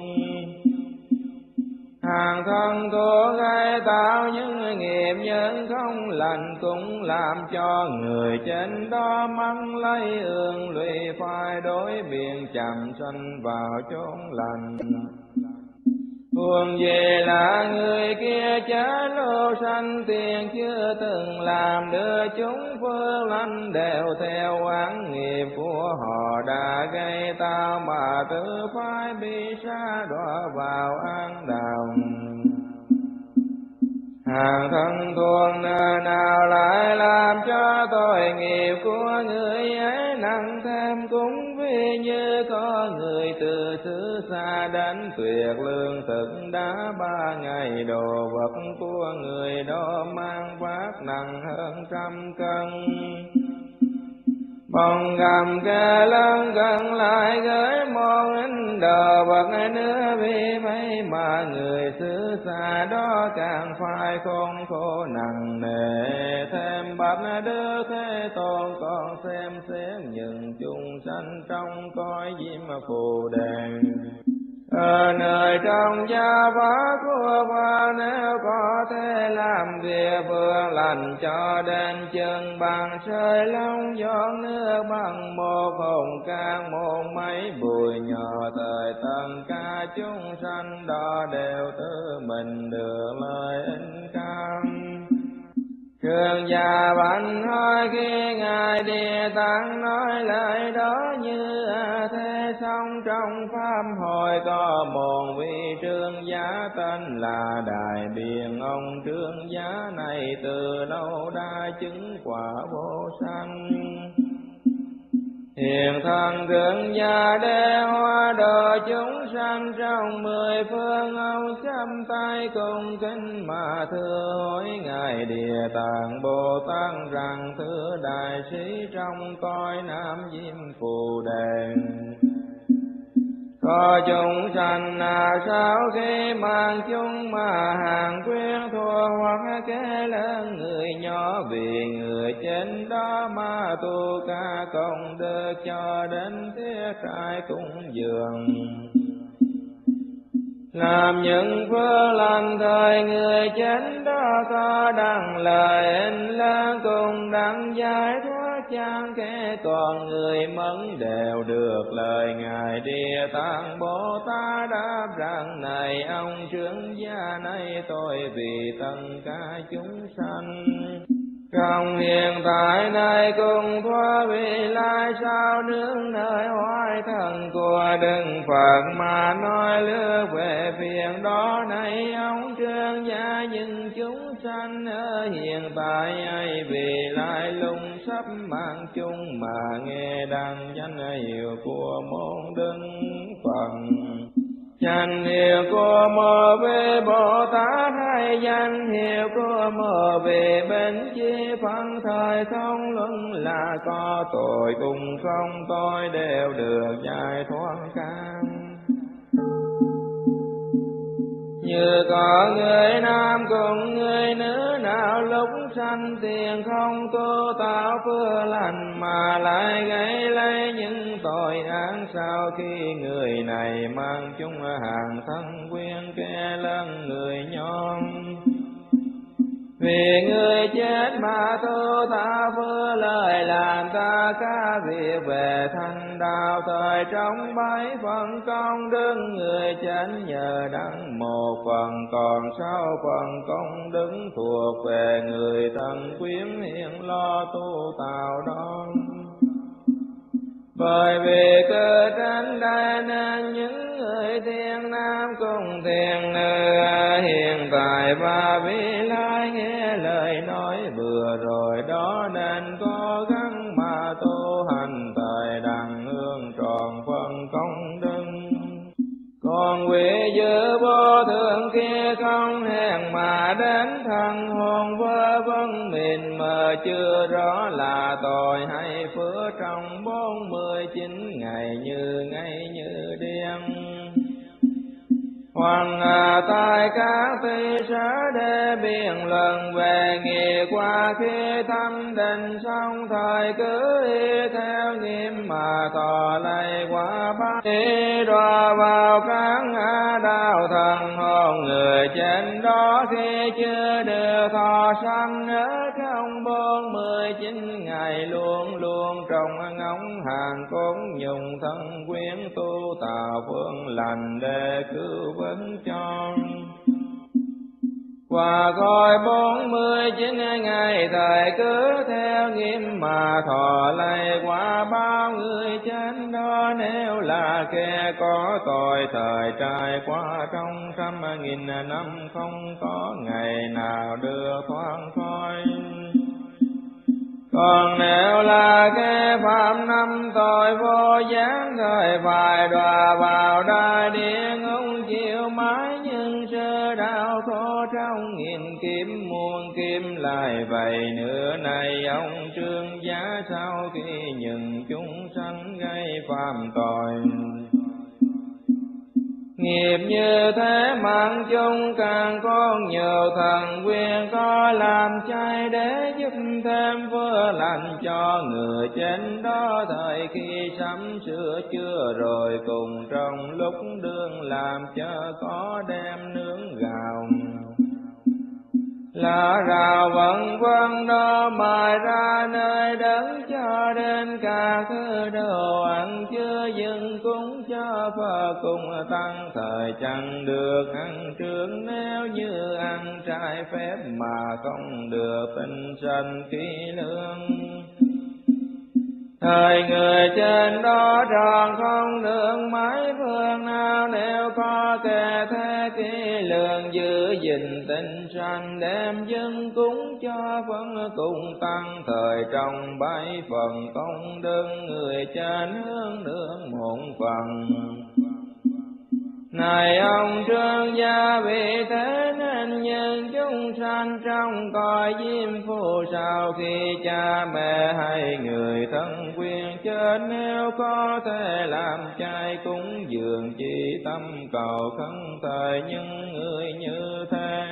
hàng thân của gây tạo những nghiệp nhân không lành, cũng làm cho người trên đó mắng lấy ương lụy, phải đối biện chậm sanh vào chốn lành. Huống gì là người kia chớ lô sanh tiền chưa từng làm, đưa chúng phước lành đều theo oán nghiệp của họ đã gây tạo, mà tự phải bị sa đọa vào ác đạo. Hàng thân thuộc nơi nào lại làm cho tội nghiệp của người ấy nặng thêm, cũng vì như có người từ xứ xa đến tuyệt lương thực đã 3 ngày, đồ vật của người đó mang vác nặng hơn 100 cân. Bồng gầm kê lớn gần lại gửi một ít đồ vật nữa, vì mấy mà người xứ xa đó càng phải khốn khổ nặng nề thêm. Bạch Đức Thế Tôn còn xem xét những chúng sanh trong cõi diêm phù đề, ở nơi trong gia pháp của Phật, nếu có thể làm việc phước lành cho đến chân bằng sơi lông giọt nước, bằng một hồng can một mấy bụi nhỏ, thời tận cả chúng sanh đó đều tự mình được lợi ích cao. Cường già bạch hỏi khi ngài Địa Tạng nói lời đó như thế, xong trong pháp hội có một vị trương giá tên là Đại Biện. Ông trương giá này từ lâu đã chứng quả vô sanh, hiền thần thượng gia đế hóa độ chúng sanh trong 10 phương. Ông chắp tay cùng kính mà thưa hỏi ngài Địa Tạng Bồ Tát rằng: thưa đại sĩ, trong cõi Nam Diêm Phù Đề có chúng sanh sau khi mang chúng mà hàng quyến thua hoặc kế lớn người nhỏ, vì người trên đó mà tu ca công đức cho đến thiết trai cúng dường, làm những phước lành thời người chết đó có đặng lời in lớn cùng đặng giải thoát chan kẻ, còn người mất đều được lời ngài Địa Tạng Bồ Tát đáp rằng: này ông trưởng gia này, tôi vì tất cả chúng sanh trong hiện tại này cùng thoa vị lai sao nương nơi hoài thần của Đức Phật mà nói lướt về phiền đó. Này ông trương gia những chúng sanh ở hiện tại ấy, vì lai lùng sắp mạng chung mà nghe đăng danh hiệu của môn Đức Phật. Danh hiệu của một vị Bồ Tát hay danh hiệu của một vị Bính Chi phân thời không luân là có tội cùng không tôi đều được giải thoát căn. Như có người nam cùng người nữ nào lúc sanh tiền không tu tạo phước lành mà lại gây lấy những tội ác, sau khi người này mang chung hàng thân quyến kẻ lớn người nhóm, vì người chết mà tu tạo phước lời làm ta các việc về thanh đạo. Thời trong 7 phần công đức người chết nhờ đặng 1 phần, còn 6 phần công đức thuộc về người thân quyến hiện lo tu tạo đó. Bởi vì cơ tránh đây nên những người thiện nam cùng thiện nữ hiện tại và vị lai nghe lời nói vừa rồi đó, nên cố gắng mà tu hành thời đặng hương tròn phần công đức. Còn quý dư vô thượng kia không hẹn mà đến thân hồn vơ vân mịn mờ, chưa rõ là tội hay phước trong 49 ngày như điên. Hoàng tại các ty sở để biện luận về nghiệp qua khi thâm định xong, thời cứ y theo nghiêm mà thọ lạy qua bát đi đọa vào các đạo thần hồn người trên đó, khi chưa được thọ sanh ở trong 49 ngày luôn luôn trong ngóng hàng cốt nhung thân quyến tu tạo phương lành để cứu vớt cho. Qua coi 49 ngày thời cứ theo nghiêm mà thọ lạy qua bao người chết đó, nếu là kẻ có tội thời trải qua trong 100.000 năm không có ngày nào được thoát khỏi. Còn nếu là kẻ phạm năm tội vô gián thời phải đọa vào đại địa ngục chịu mãi nhưng sơ đạo khổ trong nghìn kiếp muôn kiếp lại vậy nữa. Này ông trương giá sau khi những chúng sanh gây phạm tội nghiệp như thế mạng chung càng có nhiều thần quyền có làm chay để giúp thêm phước lành cho người trên đó, thời khi sắm sửa chữa rồi cùng trong lúc đương làm cho có đem nướng gạo là rào vân vân đó mài ra nơi đất cho đến cả thứ đồ ăn chưa dừng cúng cho Phật cùng tăng thời chẳng được ăn trước, nếu như ăn trái phép mà không được tinh sanh kỹ lưỡng. Thời người trên đó tròn không được mấy phương nào, nếu có kẻ thế kỹ lường giữ gìn tinh sanh, đem dân cúng cho phân cùng tăng, thời trong bảy phần công đức người trên hướng được một phần. Này ông trương gia, vì thế nên nhân chúng sanh trong cõi diêm phù, sau khi cha mẹ hay người thân quyến chết, nếu có thể làm chay cúng dường, chỉ tâm cầu khấn thời những người như thế.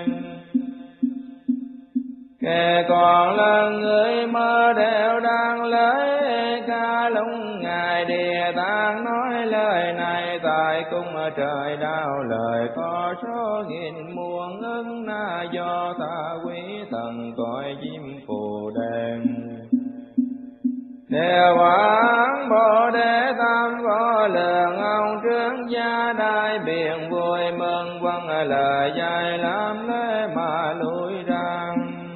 Kẻ còn là người mơ đều đang lấy ca lung ngài Địa Tạng, nói lời này tại cung trời đau lời có số nghìn muôn ức, na do tha quý thần cõi diêm phù đền. Đều quán Bồ Đề Tam Vô Lượng, ông trương gia đại biện vui mừng, vâng lời dạy làm lễ mà lui ra.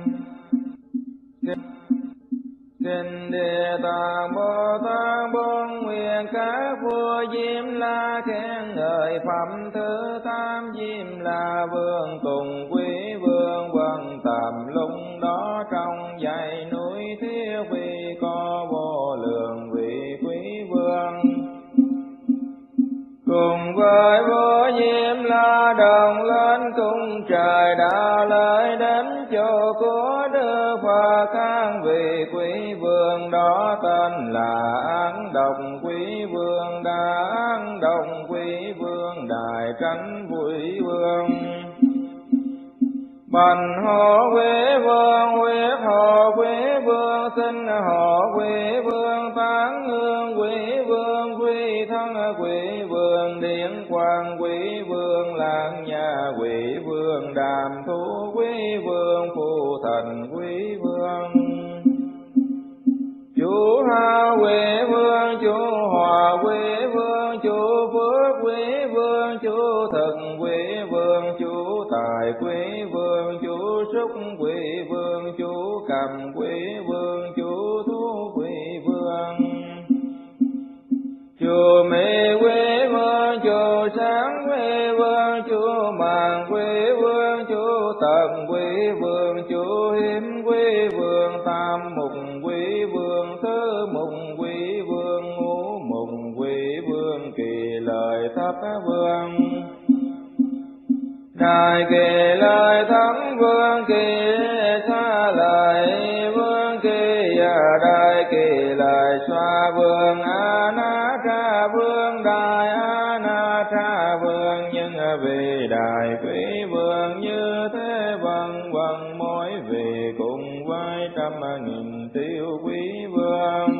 Kinh Địa Tạng Bồ Tát bốn nguyện các vua Diêm La, khen ngợi phẩm thứ tam Diêm La Vương, cùng quý vương vân tầm lúc đó trong dãy núi Thiết Vi có vô lượng vị quý vương. Cùng với vua Diêm La đồng lên cung trời đạo lợi, đến chỗ của Đức Phật các vị quý vương đó tên là An Độc quý vương, Đa An Độc quý vương, Đại Tránh quý vương, Bành Hộ quý vương, Huyết Hộ quý vương, Sinh Hộ quý vương, Tán Hương quý vương, Quy Thân quý vương, Điển Quang quý vương, Lạng Nhà quý vương, Đàm Thú quý vương, Phù Thành quý vương, Chủ Hao quý vương, Chủ Hòa quý vương, Chủ Phước quý vương, Chủ Thực quý vương, Chủ Tài quý vương, Chủ Súc quý vương, Chủ Cầm quý vương, Chủ Thú quý vương, Chủ Mỹ quý vương, Chủ Sáng quý vương, Chủ Màng quý vương, Chủ Tận quý vương, Chủ Hiếm quý vương, Tam Mục quý vương, Thứ Mục quý vương, Ngũ Mục quý vương, Kỳ Lợi Thập vương, Đại Kỳ Lợi Thắng vương, Kỳ Xa Lợi vương, Kỳ Đại Kỳ Lợi Xoa vương, A Na Tra vương, Đại A Na Tra vương, nhưng vì đại quý vương như thế vân vân, mỗi vị cùng với trăm nghìn tiêu quý vương.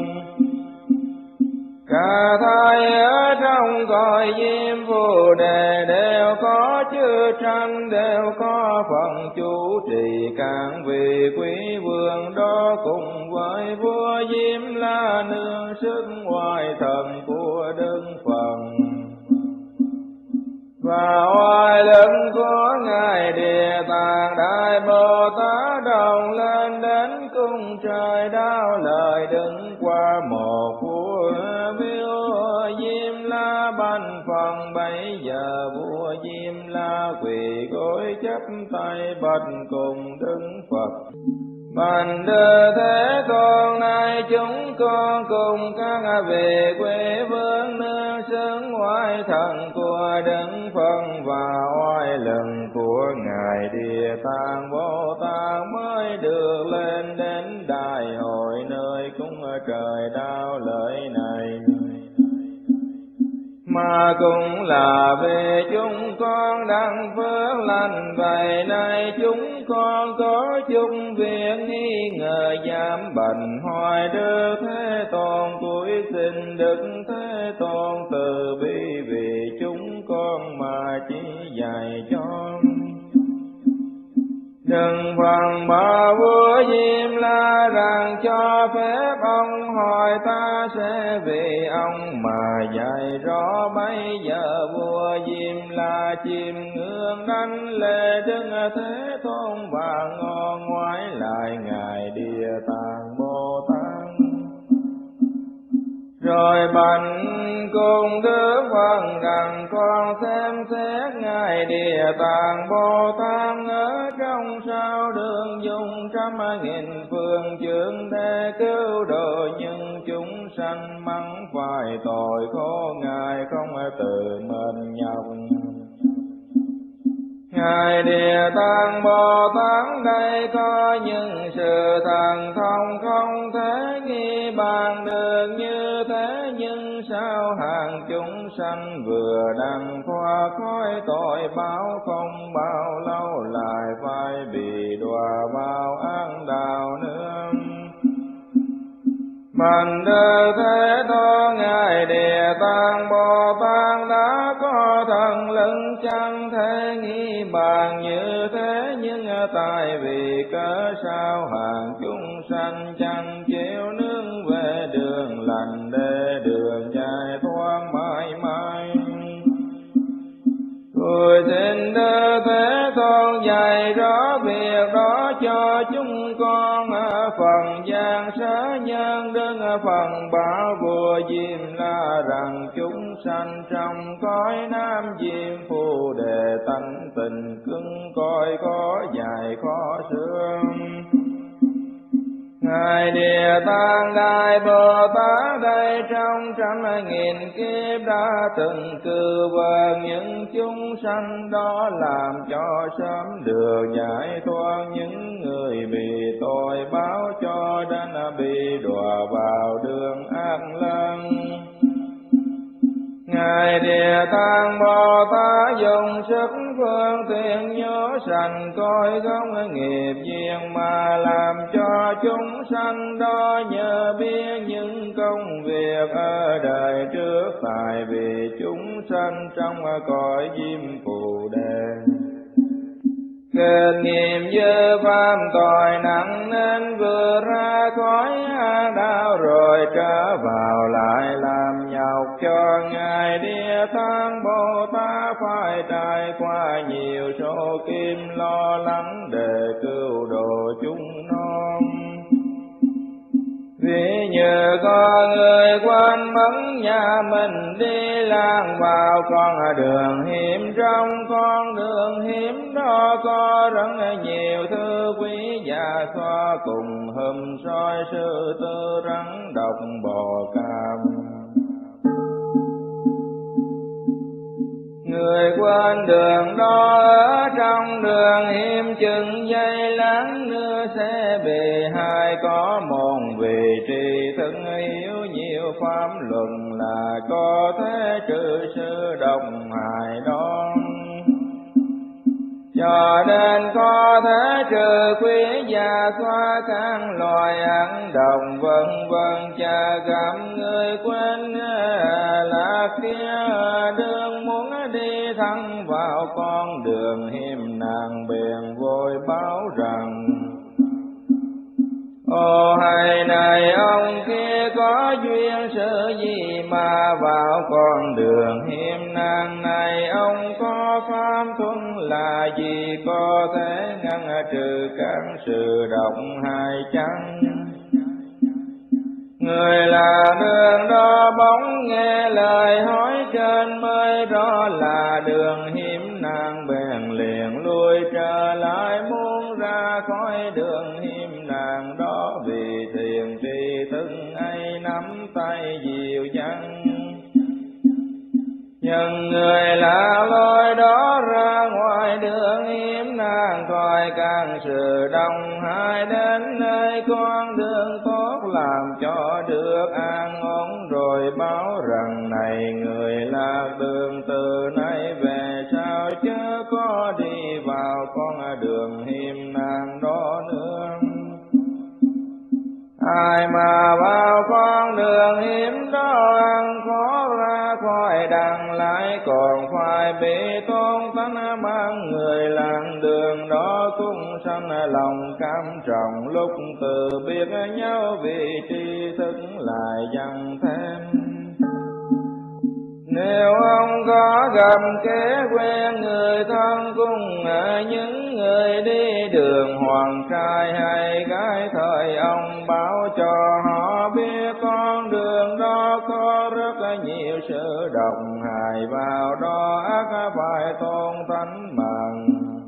Cả thai ở trong cõi diêm phù đề đều có chư tranh, đều có phần chủ trì các vị quý vương đó, cùng với vua Diêm La nương sức oai thần của Đức Phật và oai lực của ngài Địa Tạng Đại Bồ Tát đồng lên đến cung trời đau lời, đứng qua một vua vua Diêm La bành phần. Bấy giờ vua Diêm La quỳ gối chắp tay bạch cùng Đức Phật: Bành Đức Thế Tôn, nay chúng con cùng các vị quý vương nương xứng oai thần của Đức Phật và oai lực của ngài Địa Tạng Bồ Tát mới được lên đến đại hội nơi cung trời đau lợi này. Mà cũng là về chúng con đặng phước lành, vậy nay chúng con có chung việc nghi ngờ dám bành hoài Đức Thế Tôn, cúi xin Đức Thế Tôn từ bi vì chúng con mà chỉ dạy cho. Đừng phần mà vua Diêm La rằng cho phép ông hỏi ta sẽ vì ông mà dạy rõ. Bây giờ vua Diêm La chìm ngưỡng đánh lễ Đức Thế Tôn và ngon ngoái lại ngài Địa Tạng Bồ Tát. Rồi bạch cùng Đức Phật rằng con xem xét Ngài Địa Tạng Bồ Tát ở trong sao đường dùng 100.000 phương chướng để cứu độ những chúng sanh mắc phải tội khổ. Ngài không tự mình nhọc. Ngài Địa Tạng Bồ Tát đây có những sự thần thông không thể nghi bàn được. Như thế nhưng sao hàng chúng sanh vừa đặng qua khói tội báo, không bao lâu lại phải bị đọa vào ác đạo nữa. Bằng Đức Thế Tôn Ngài Địa Tạng Bồ Tát đã có thần lực chẳng thể nghi bàn như thế. Nhưng tại vì cớ sao hàng chúng sanh chẳng chịu nương về đường lành để đường giải thoát mãi mãi. Tôi xin Đức Thế Tôn dạy rõ việc đó cho chúng con. Phần gian xá nhân đức phần bảo vua Diêm La rằng chúng sanh trong cõi Nam Diêm Phù Đề tánh tình cứng cỏi có dài khó xương. Ngài Địa Tạng Đại Bồ Tát đây trong 100.000 kiếp đã từng cư vờn những chúng sanh đó, làm cho sớm được giải thoát những người bị tội báo, cho đến bị đọa vào đường ác lăng. Ngài Địa Tạng Bồ Tát dùng sức phương tiện nhớ sanh coi gốc nghiệp duyên, mà làm cho chúng sanh đó nhớ biết những công việc ở đời trước. Tại vì chúng sanh trong cõi Diêm Phù Đề kết nghiệp dơ phạm tội nặng, nên vừa ra khỏi ác đạo rồi trở vào lại làm nhọc cho Ngài Địa Tạng Bồ Tát phải trải qua nhiều số kiếp lo lắng để cứu độ chúng nó. Vì nhờ có người quên mất nhà mình đi lang vào con đường hiểm, trong con đường hiểm đó có rất nhiều thứ quý giá xoa cùng hùm soi sư tử rắn độc bò cạp. Người quên đường đó ở trong đường hiểm chừng giây lát nữa sẽ bị hai có một vị trì thức yếu nhiều pháp luận là có thể trừ sự độc hại đó. Cho nên có thể trừ quý gia xoa các loài ăn đồng vân vân. Cha gặp người quên là kia đường muốn đi thẳng vào con đường hiểm, nàng bèn vội báo rằng: Ồ hay này ông kia có duyên sự gì mà vào con đường hiểm nan này? Ông có pháp thuần là gì có thể ngăn trừ các sự độc hại chăng? Người là đường đó bóng nghe lời hỏi trên mới rõ là đường hiểm, nàng bèn liền lui trở lại muốn ra khỏi đường hiểm nàng đó. Vì thiền tri thức ấy nắm tay dìu dắt, nhưng người lạ lối đó ra ngoài đường hiểm, nàng khỏi càng sự đông hại đến nơi con đường tốt, làm cho được an ổn rồi báo rằng: này người lạc đường, từ nay về sau chớ có đi vào con đường hiểm nàng đó nữa. Ai mà vào con đường hiểm đó ăn khó ra khỏi đằng lại, còn phải bị tôn tánh mang người làng đường đó cũng sanh lòng cam trọng. Lúc từ biết nhau vì tri thức lại dần thêm. Nếu ông có gặp kế quen người thân cùng những người đi đường hoàng trai hay gái, thời ông báo cho họ biết con đường đó có lại vào đó ác phải tôn thánh mạng.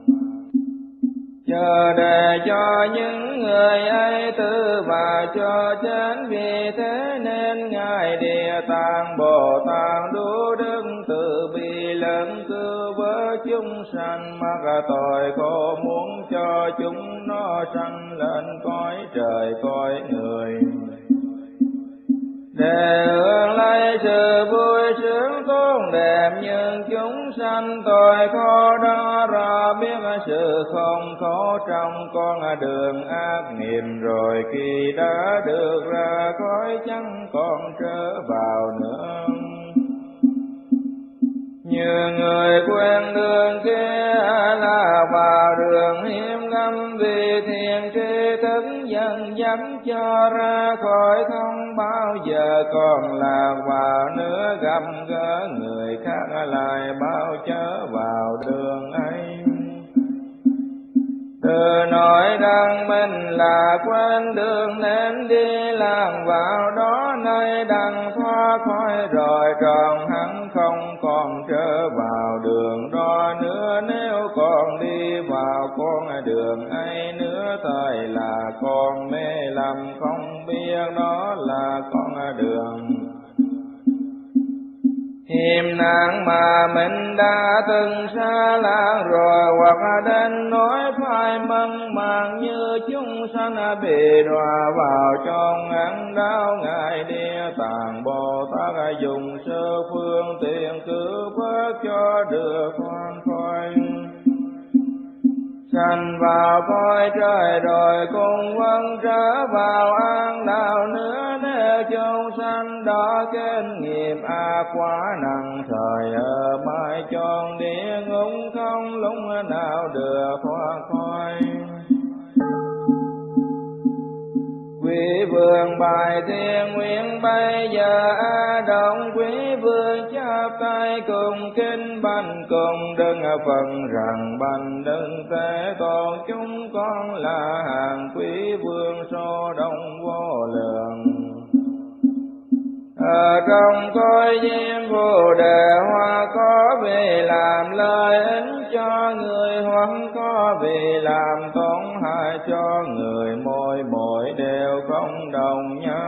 Chờ để cho những người ấy tự và cho chết, vì thế nên Ngài Địa Tạng Bồ Tát đủ đức từ bi lớn cứu vớt chúng sanh mắc tội khổ, muốn cho chúng nó sanh lên cõi trời cõi người, để hưởng lấy sự vui sướng tốt đẹp. Nhưng chúng sanh tội khổ đó rõ biết sự không khổ trong con đường ác niệm, rồi khi đã được ra khỏi chẳng còn trở vào nữa. Như người quen đường kia là vào đường hiểm lâm, vì thiền tri thức dần dắt cho ra khỏi, không bao giờ còn lạc vào nữa. Gặp gỡ người khác lại bao trở vào đường ấy, từ nói rằng mình là quên đường nên đi làng vào đó, nay đang thoát khỏi rồi tròn hắn không còn trở vào đường đó nữa. Nếu còn đi vào con đường ấy nữa, thời là con mê lầm không biết đó là con đường hiểm nạn mà mình đã từng xa làng rồi, hoặc đến nỗi phải măng màng như chúng sanh bị đọa vào trong ác đau. Ngài Địa Tạng Bồ Tát dùng sơ phương tiện cứu vớt cho được thoát khỏi, sanh vào cõi trời rồi cùng vâng trở vào an đạo nữa. Nếu chúng sanh đó kết nghiệp ác quá nặng, thời ở mãi tròn địa ngục không lúc nào được thoát khỏi. Quý vương bài thiên nguyện bây giờ động, quý vương chắp tay cùng kinh bạch cùng đừng phần rằng bạch đừng thế tôn. Chúng con là hàng quý vương số đông vô lượng, ở trong cõi diêm phù đề hoa, có vì làm lợi ích cho người, hoặc có vì làm tổn hại cho người, mỗi đều không đồng nhau.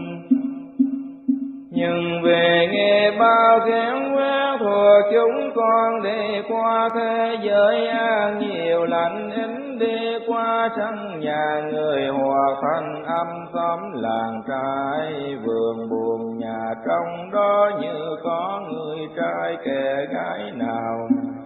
Nhưng vì nghiệp bao khiến quét thuộc chúng con đi qua thế giới an nhiều lành ít, đi qua sân nhà người hoặc thành âm xóm làng trai vườn buồn nhà, trong đó như có người trai kẻ gái nào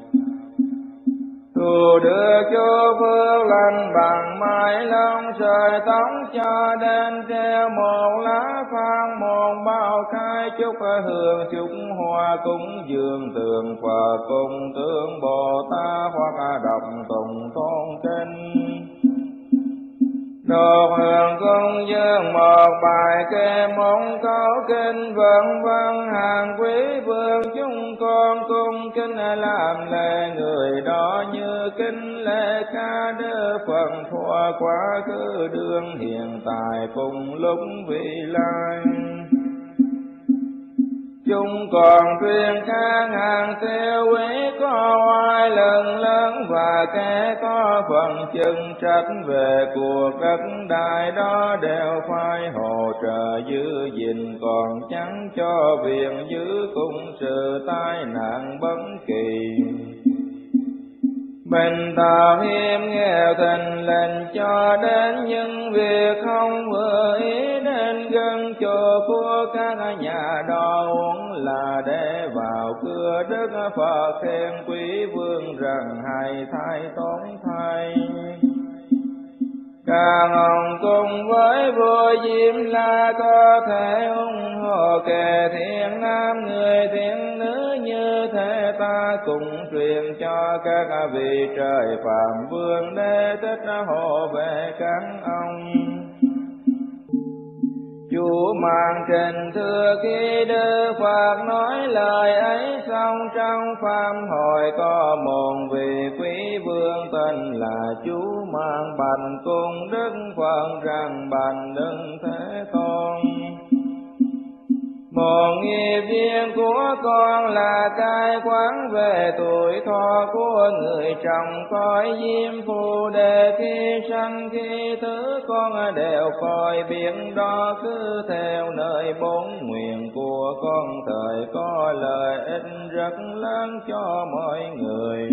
tu được cho phước lành bằng mái lông sợi tóc, cho đến treo một lá phan một bao khai, chúc hương chúc hoa cúng dường tượng Phật cùng tướng Bồ Tát, hoặc đọc tụng tôn kinh đột hưởng cung dương một bài kệ mong câu kinh vân vân. Hàng quý vương chúng con cung kính làm lễ người đó, như kính lễ ca Đức Phật thuở quá khứ đương hiện tại cùng lúc vị lai. Chúng còn truyền kháng hàng tiêu quý, có oai lần lớn và kẻ có phần chừng trách về cuộc đất đai đó, đều phải hỗ trợ giữ gìn, còn chẳng cho việc giữ cùng sự tai nạn bất kỳ. Bình tạo hiểm nghèo thành lệnh cho đến những việc không vừa ý, đến gần chỗ của các nhà đo uống là để vào cửa Đức Phật khen quý vương rằng hay thay tốn thay. Càng ông cùng với vua Diêm La có thể ủng hộ kẻ thiện nam người thiện nữ, như thế ta cùng truyền cho các vị trời phạm vương để tích hộ về các ông. Chú mang trình thưa khi Đức Phật nói lời ấy xong, trong pháp hội có một vị quý vương tên là Chú mang bạch cung Đức Phật rằng bạch Đức Thế Tôn. Một nghiệp riêng của con là cai quán về tuổi thọ của người trồng cõi diêm phù đề. Khi sanh khi thứ con đều coi biển đó, cứ theo nơi bốn nguyện của con, thời có lợi ích rất lớn cho mọi người.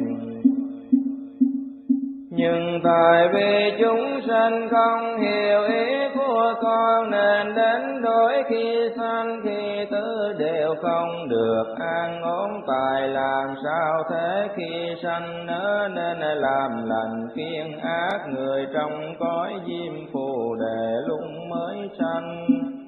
Nhưng tại vì chúng sanh không hiểu ý của con, nên đến đôi khi sanh khi tứ đều không được an ổn. Tại làm sao thế khi sanh nỡ nên làm lành kiêng ác, người trong cõi diêm phù đề lúc mới sanh.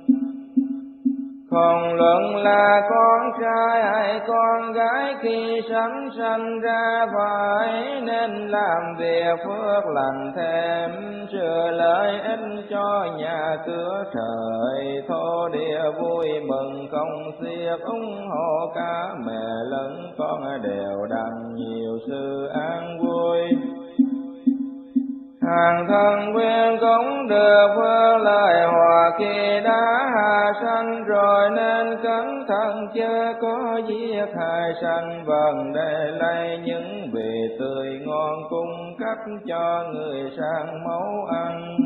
Không luận là con trai hay con gái, khi sanh ra phải nên làm việc phước lành thêm, sửa lợi ích cho nhà cửa trời. Thổ địa vui mừng không xiết, ủng hộ cả mẹ lẫn con đều đặng nhiều sự an vui. Hàng thân quyên cũng được phước lợi hòa, khi đã hạ sanh rồi nên cẩn thận chớ có giết hại sanh. Vâng, để lấy những vị tươi ngon cung cấp cho người sang mấu ăn.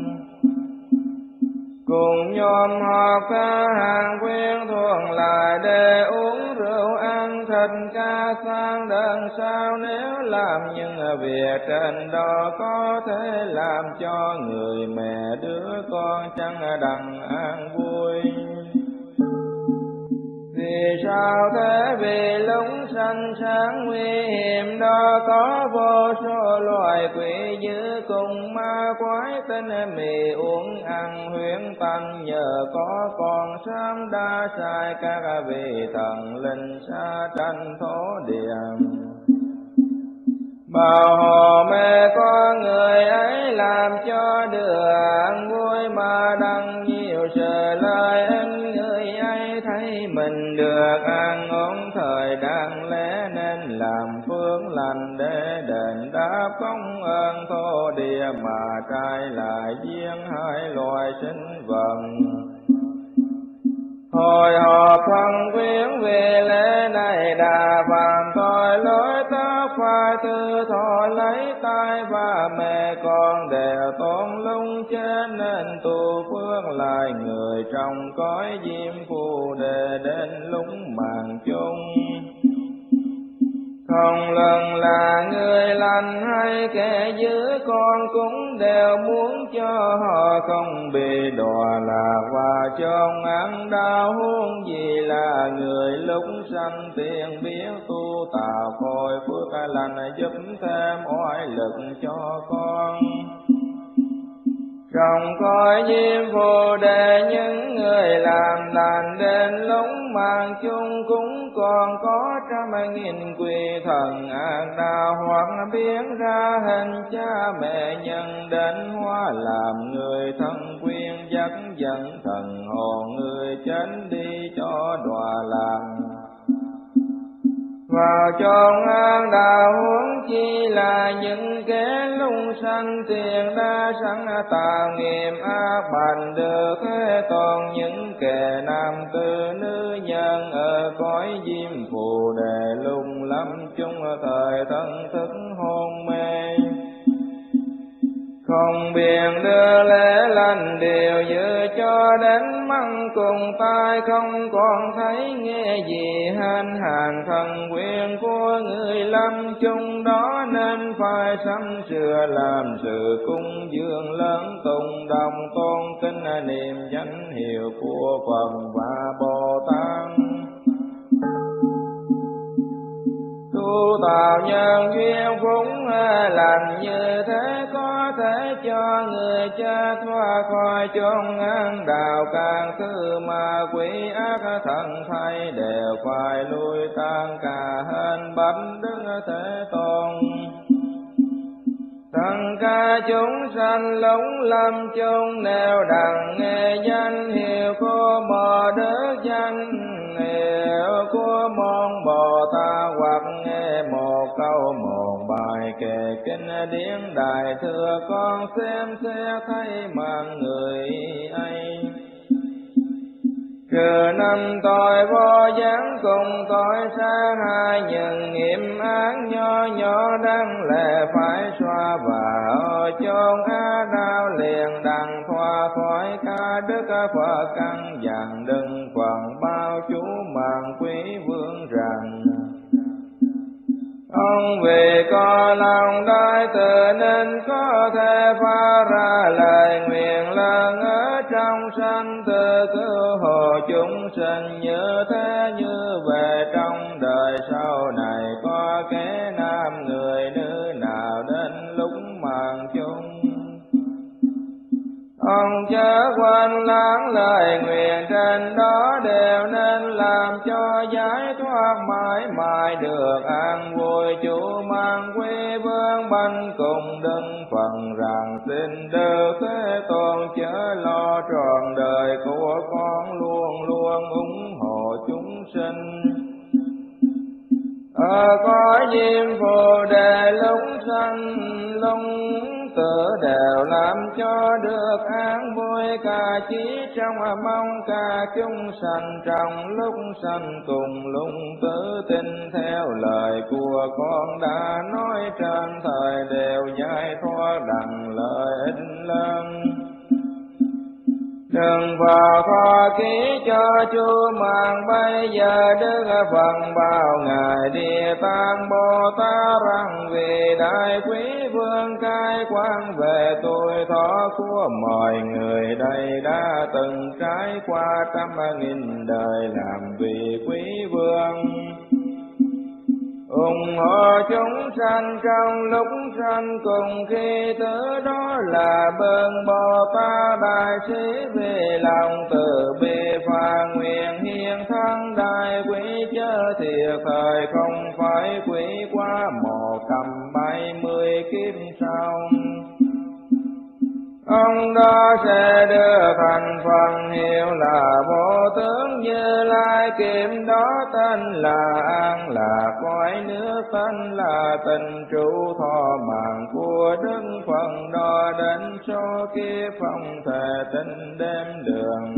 Cùng nhóm họp ca hàng quyên thuần lại để uống rượu ăn thịt ca sang đơn sao. Nếu làm những việc trên đó có thể làm cho người mẹ đứa con chẳng đặng an vui. Vì sao thế? Vì lúc sanh sáng nguy hiểm đó, có vô số loài quỷ dữ cùng ma quái, tên mì uống ăn huyễn tanh. Nhờ có con sám đã sai các vị thần linh xa tranh thổ địa, bảo hộ mẹ con người ấy làm cho được an vui, mà đặng nhiều sự lợi ích. Người ấy thấy mình được an ổn thời đáng lẽ, nên làm phước lành để đền đáp công ơn thổ địa, mà trái lại giết hai loài sinh vật. Hồi họp thân quyến về lễ này đà phạm tội lỗi tóc, phải tư thọ lấy tai và mẹ con đều tôn lung chết, nên tu phước lại người trong cõi diêm phù đề đến lúc màn chung. Không luận là người lành hay kẻ dữ, con cũng đều muốn cho họ không bị đọa lạc và chôn ăn đau. Huống gì là người lúc sanh tiền biết tu tạo khôi phước lành, giúp thêm oai lực cho con. Trong cõi diêm phù đề những người làm lành đến lúc màn chung, cũng còn có 100.000 quỷ thần ác đạo, hoặc biến ra hình cha mẹ nhân đến hóa làm người thân quyên, dắt dẫn thần hồn người chết đi cho đọa lạc vào chốn an đạo. Huống chi là những kẻ lung sanh tiền đa sẵn tạo nghiệp ác bành, được thế toàn những kẻ nam tư nữ nhân ở cõi diêm phù đề lung lâm chung thời thân thức hôn mê. Không biện đưa lễ lành điều dữ cho đến măng cùng tai, không còn thấy nghe gì hên hàng thần quyền của người lâm chung đó, nên phải sắm sửa làm sự cung dường lớn tùng đồng tôn kính niệm danh hiệu của Phật và Bồ Tát. Tu tạo nhân duyên phúc lành như thế, có thể cho người chết thoát khỏi chốn an đạo. Càng thứ ma quỷ ác thần thay đều phải lui tan, cả hên bạch đức Thế Tôn. Tất cả chúng sanh lúc lâm chung đều đặng nghe danh hiệu của Bồ Đức, danh hiệu của môn Bồ Tát, hoặc nghe một câu một bài kệ kinh điển đại thừa. Con xem xét thấy mạng người ấy Trừ năm tội vô gián cùng tội sát hai, nhưng nghiệp án nho nhỏ đáng lẽ phải xóa, và ở chốn á đao liền đặng thoa thoái ca đức Phật căn dặn đừng phần bao chú màng quý vương rằng: ông vì có lòng đại từ nên có thể phá ra lời nguyện lớn ở trong sanh tử, cứu hộ chúng sinh như thế như về trong đời sau này. Có kẻ nam người nữ nào đến lúc màng chung, ông chớ quên lãng lời nguyện trên đó, đều nên làm cho giải thoát mãi mãi được an vui. Chủ mang quý vương banh cùng đừng phần rằng: xin Đức Thế Tôn chớ lo, trọn đời của con luôn luôn ủng hộ chúng sinh. Có diêm phù đề lúc sanh lúc tử, đều làm cho được an vui. Ca chí trong mong ca chúng sanh trong lúc sanh cùng lúc tử, tin theo lời của con đã nói trên thời, đều giải thoát đặng lợi ích lớn. Đừng vào kho ký cho chú màng bây giờ, Đức Phật bảo ngài Địa Tạng Bồ Tát rằng: vì đại quý vương cai quan về tuổi thọ của mọi người đây, đã từng trải qua 100.000 đời làm vì quý vương, ủng hộ chúng sanh trong lúc sanh cùng khi tử. Đó là bậc Bồ Tát đại sĩ, vì lòng từ bi phà nguyện hiền thân đại quý, chớ thiệt thời không phải quý qua 170 kiếp sau. Ông đó sẽ đưa thành phần hiệu là Vô Tướng Như Lai, kiếm đó tên là an lạc, cõi nước tên là tình trụ, thọ mạng của Đức Phật đó đến số kiếp không thể tính đếm đường.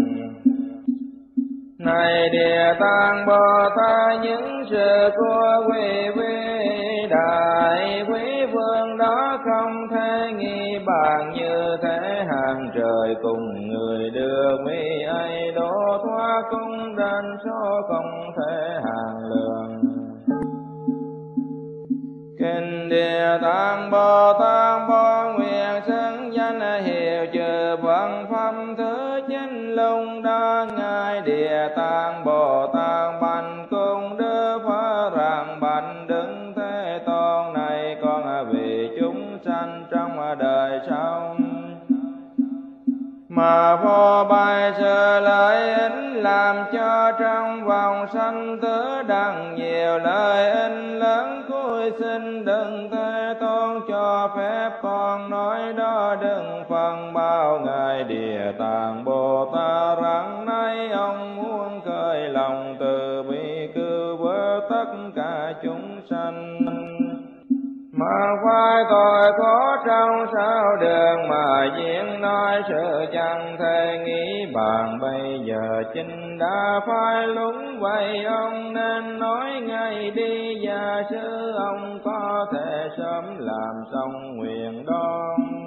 Này Địa Tạng Bồ Tát, những sự của quý đại quý vương đó không thể nghi bàn, như thế hàng trời cùng người đưa quý ấy đổ thoát cung đến số không thể hàng lượng. Kinh Địa Tạng Bồ Tát bố nguyện xưng danh hiệu trừ vận pháp thứ chính lung đó, ngài Địa Tạng Bồ Tát bạch cùng Đức Phật rằng: bạch Đức Thế Tôn, này con vì chúng sanh trong đời sau mà phô bày sự lợi ích, làm cho trong vòng sanh tử đặng nhiều lợi ích lớn. Cuối xin Đấng Thế Tôn cho phép con nói đó đừng phần bao ngài Địa Tạng Bồ Tát rằng: nay ông muốn khơi lòng từ bi cứu vớt tất cả chúng sanh, mà phải tội khổ trong sao đường mà diễn nói sự chẳng thể nghĩ bàn. Bây giờ chính đã phải lúc vậy, ông nên nói ngay đi, giả sử ông có thể sớm làm xong nguyện đó.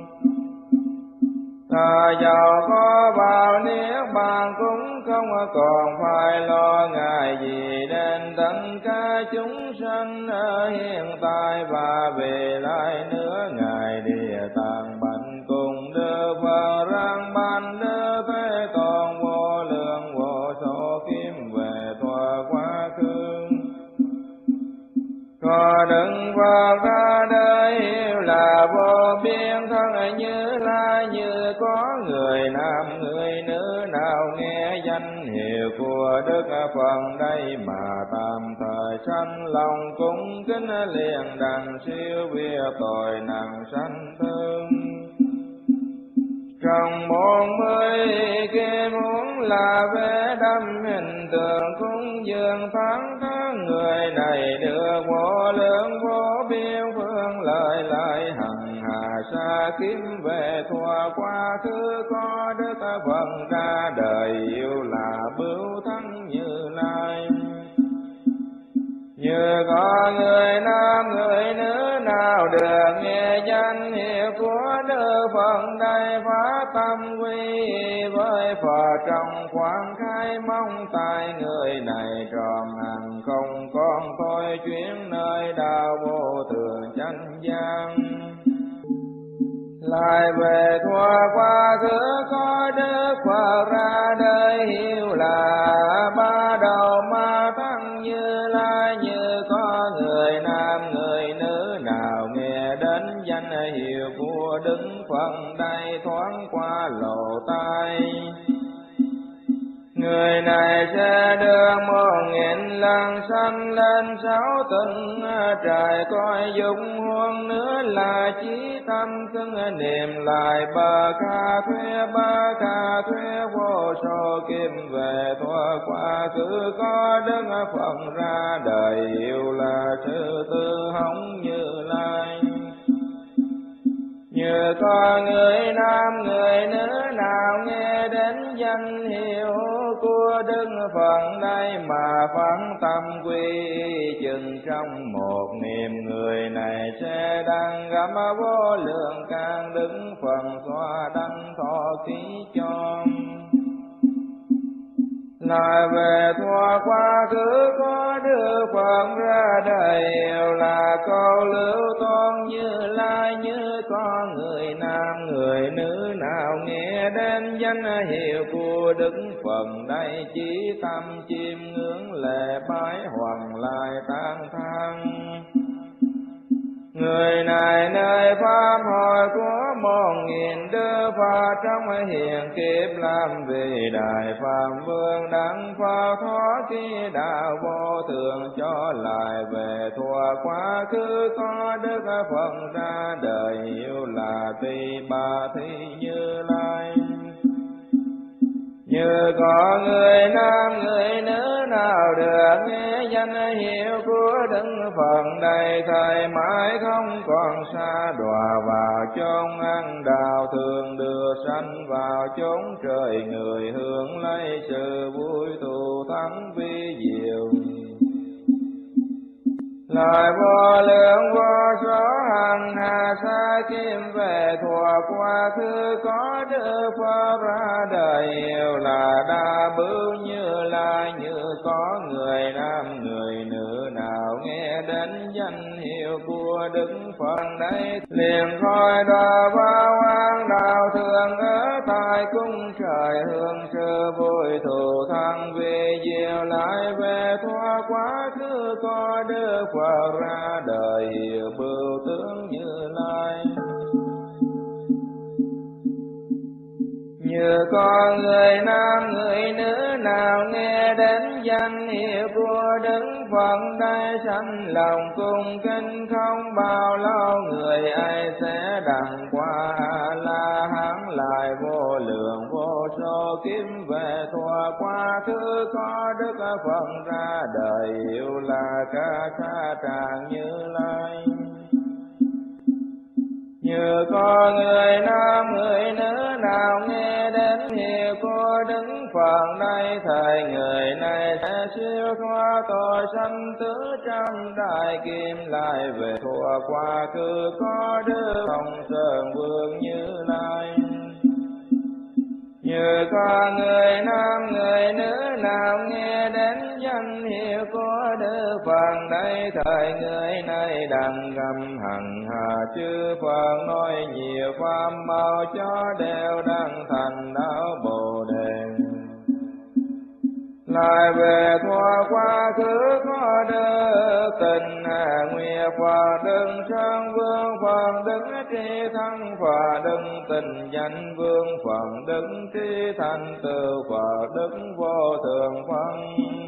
Giàu có vào niết bàn cũng không còn phải lo ngại gì đến tất cả chúng sanh ở hiện tại và về lại nữa. Ngài Địa Tạng bạch cùng Đức Phật rằng: ban Đức Thế Tôn vô lượng vô số kiếp về thuở quá khứ, có Đức Phật ra đời hiểu là vô biên thân Như Lai, như có người nam người nữ nào nghe danh hiệu của Đức Phật đây mà tạm thời sanh lòng cung kính, liền đặng siêu việt tội nặng sanh thương. Trong 40 kia muốn là vẽ đâm hình tượng cúng dường tháng tháng, người này được vô lượng vô biên phương lợi lại hằng hà xa kiếm về thuở quá khứ có đức Phật ra đời yêu là bửu thắng Như Lai. Như có người nam người nữ nào được nghe danh hiệu của Đức Phật đây phát tâm quy với Phật trong khoảng khai mong tại người này tròn hằng không con thôi chuyến nơi đạo vô thường chánh giác. Lại về thuở quá khứ có Đức Phật ra đời hiệu là ba đầu ma tăng Như Lai. Như có người nam người nữ nào nghe đến danh hiệu của Đức Phật đây thoáng qua lỗ tai, người này sẽ được 1000 lần sanh lên 6 tầng trời coi dung huân nữa là chí tâm cưng niệm lại ba ca thuế vô số kim về thuở quá khứ có Đức Phật ra đời hiệu là Sư Tử Hống Như Lai. Như có người nam người nữ nào nghe đến danh hiệu của Đức Phật đây mà phấn tâm quy chừng trong một niệm, người này sẽ đăng gặp vô lượng can Đức Phật xoa đăng thọ ký cho. Lại về thuở quá khứ có Đức Phật ra đời hiệu là Câu Lưu Tôn Như Lai. Như có người nam người nữ nào nghe đến danh hiệu của Đức Phật đây chí tâm chiêm ngưỡng lễ bái hoàng lại tán thán, người này nơi pháp hội của 1000 Đức Phật trong hiện kiếp làm vì Đại Phạm Vương đặng Phật thoát khi đạo vô thường cho. Lại về thuở quá khứ có Đức Phật ra đời hiệu là Tỳ Bà Thi Như Lai. Như có người nam người nữ nào được nghe danh hiệu của Đức Phật đây thời mãi không còn xa đọa vào chốn ăn đạo thường đưa sanh vào chốn trời người hưởng lấy sự vui thù thắng vi diệu. Lại vô lượng vô số hằng hà sa kim về thuở quá khứ có Đức Phật ra đời hiệu là Đa Bửu Như Lai. Như có người nam người nữ nào nghe đến danh hiệu của Đức Phật đấy liền khỏi đọa vào an đạo thường ở tại cung trời hương sự vui thù thắng vi diệu. Lại về thuở quá khứ có Đức Phật ra đời hiệu Bửu Tướng Như Lai. Như có người nam người nữ nào nghe đến danh hiệu của Đức Phật đây sanh lòng cung kính không bao lâu, người ấy sẽ đặng qua La Hán lại vô lượng vô số kiếp về thuở quá khứ có Đức Phật ra đời hiệu là Ca Sa Tràng Như Lai. Như có người nam người nữ nào nghe đến hiệu của Đức Phật đây thời người này sẽ siêu thoát tội sanh tử trong đại kim. Lại về thuở quá khứ có Đức Thông Sơn Vương Như Lai. Như có người nam người nữ nào nghe đến danh hiệu của Đức Phật đây thời người này đặng gầm hằng hà chư Phật nói nhiều pháp mau cho đều đăng thành đạo Bồ Đề. Lại về thuở quá khứ có Đức Tình Nguyệt Phật Đức Sơn Vương Phật Đức Tri Thân Phật Đức Tình Danh Vương Phật Đức Tri Thành Từ Phật Đức Vô Thường Phật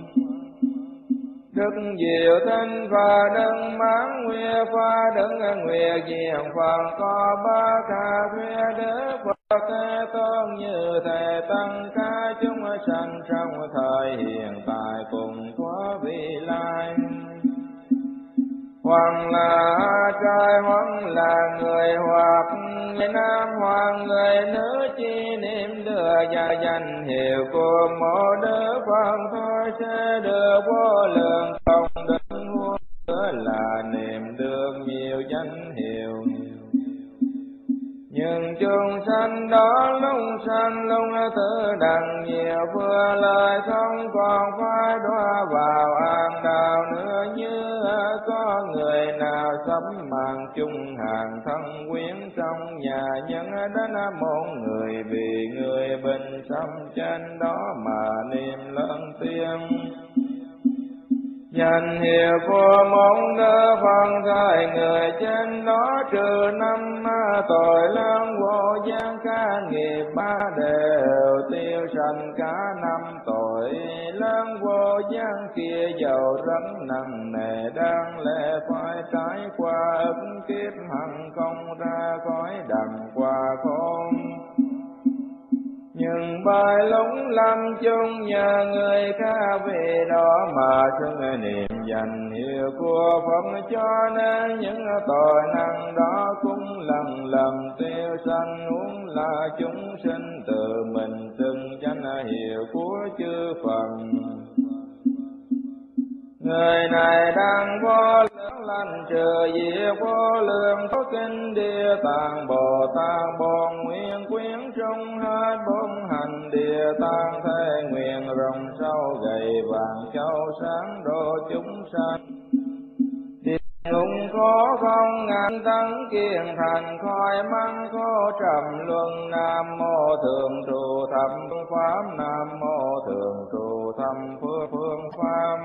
Đức Diệu Tinh Phật Đức Mãn Nguyệt Phật Đức Nguyệt Diệu Phật có ba ca thuế Đức Phật Thế Tôn Như Thế Tăng ca chúng sanh trong thời hiện tại cùng thoát vị lai. Hoàng là trai, hoàng là người, hoặc người nam, hoặc người nữ, chi niệm đưa gia danh hiệu của một Đức Phật thôi sẽ được vô lượng công đức muôn nữa là niệm được nhiều danh hiệu. Nhưng chúng sanh đó lúc sanh lúc tử đặng nhiều vừa lời không còn phải đọa vào ác đạo nữa, như có người nào sắm màn chung hàng thân quyến trong nhà nhân đến một người vì người bình xâm trên đó mà niệm lớn tiếng danh hiệu của một Đức Phật thời người trên đó, trừ năm tội lớn vô gian cả nghiệp ba đều tiêu sanh cả năm tội lớn vô gian kia, dầu rất nặng nề đáng lẽ phải trải qua ức kiếp hằng không ra khỏi đằng qua khôn. Nhưng bài lúc lâm chung nhờ người khác vì đó mà xưng niệm danh hiệu của Phật, cho nên những tội năng đó cũng lần lần tiêu sanh, huống là chúng sinh tự mình xưng danh hiệu của chư Phật. Người này đang vô lượng lành trừ diệt vô lượng có kinh địa tạng Bồ Tát bổn nguyện quyến trong hết bốn hành địa tạng thế nguyện rồng sâu gầy vàng châu sáng độ chúng sanh. Địa ngục khó không ngàn tấn kiền thành khói măng khô trầm luân. Nam mô thường trụ thập pháp, nam mô thường trụ thập phương pháp.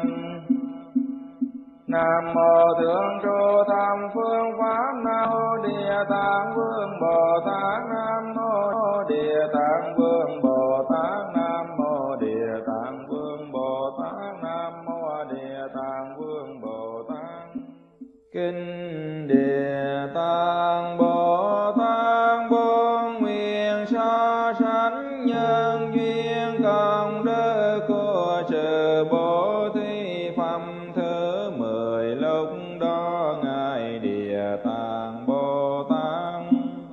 Nam mô thượng trụ tam phương pháp, nam mô địa tạng vương Bồ Tát, nam mô địa tạng vương Bồ Tát, nam mô địa tạng vương Bồ Tát, nam mô địa tạng vương Bồ Tát. Kinh Địa Tạng Bồ Tát bốn nguyện so sánh nhân duyên công đức của sự bố thí phẩm thứ 10. Lúc đó ngài Địa Tạng Bồ Tát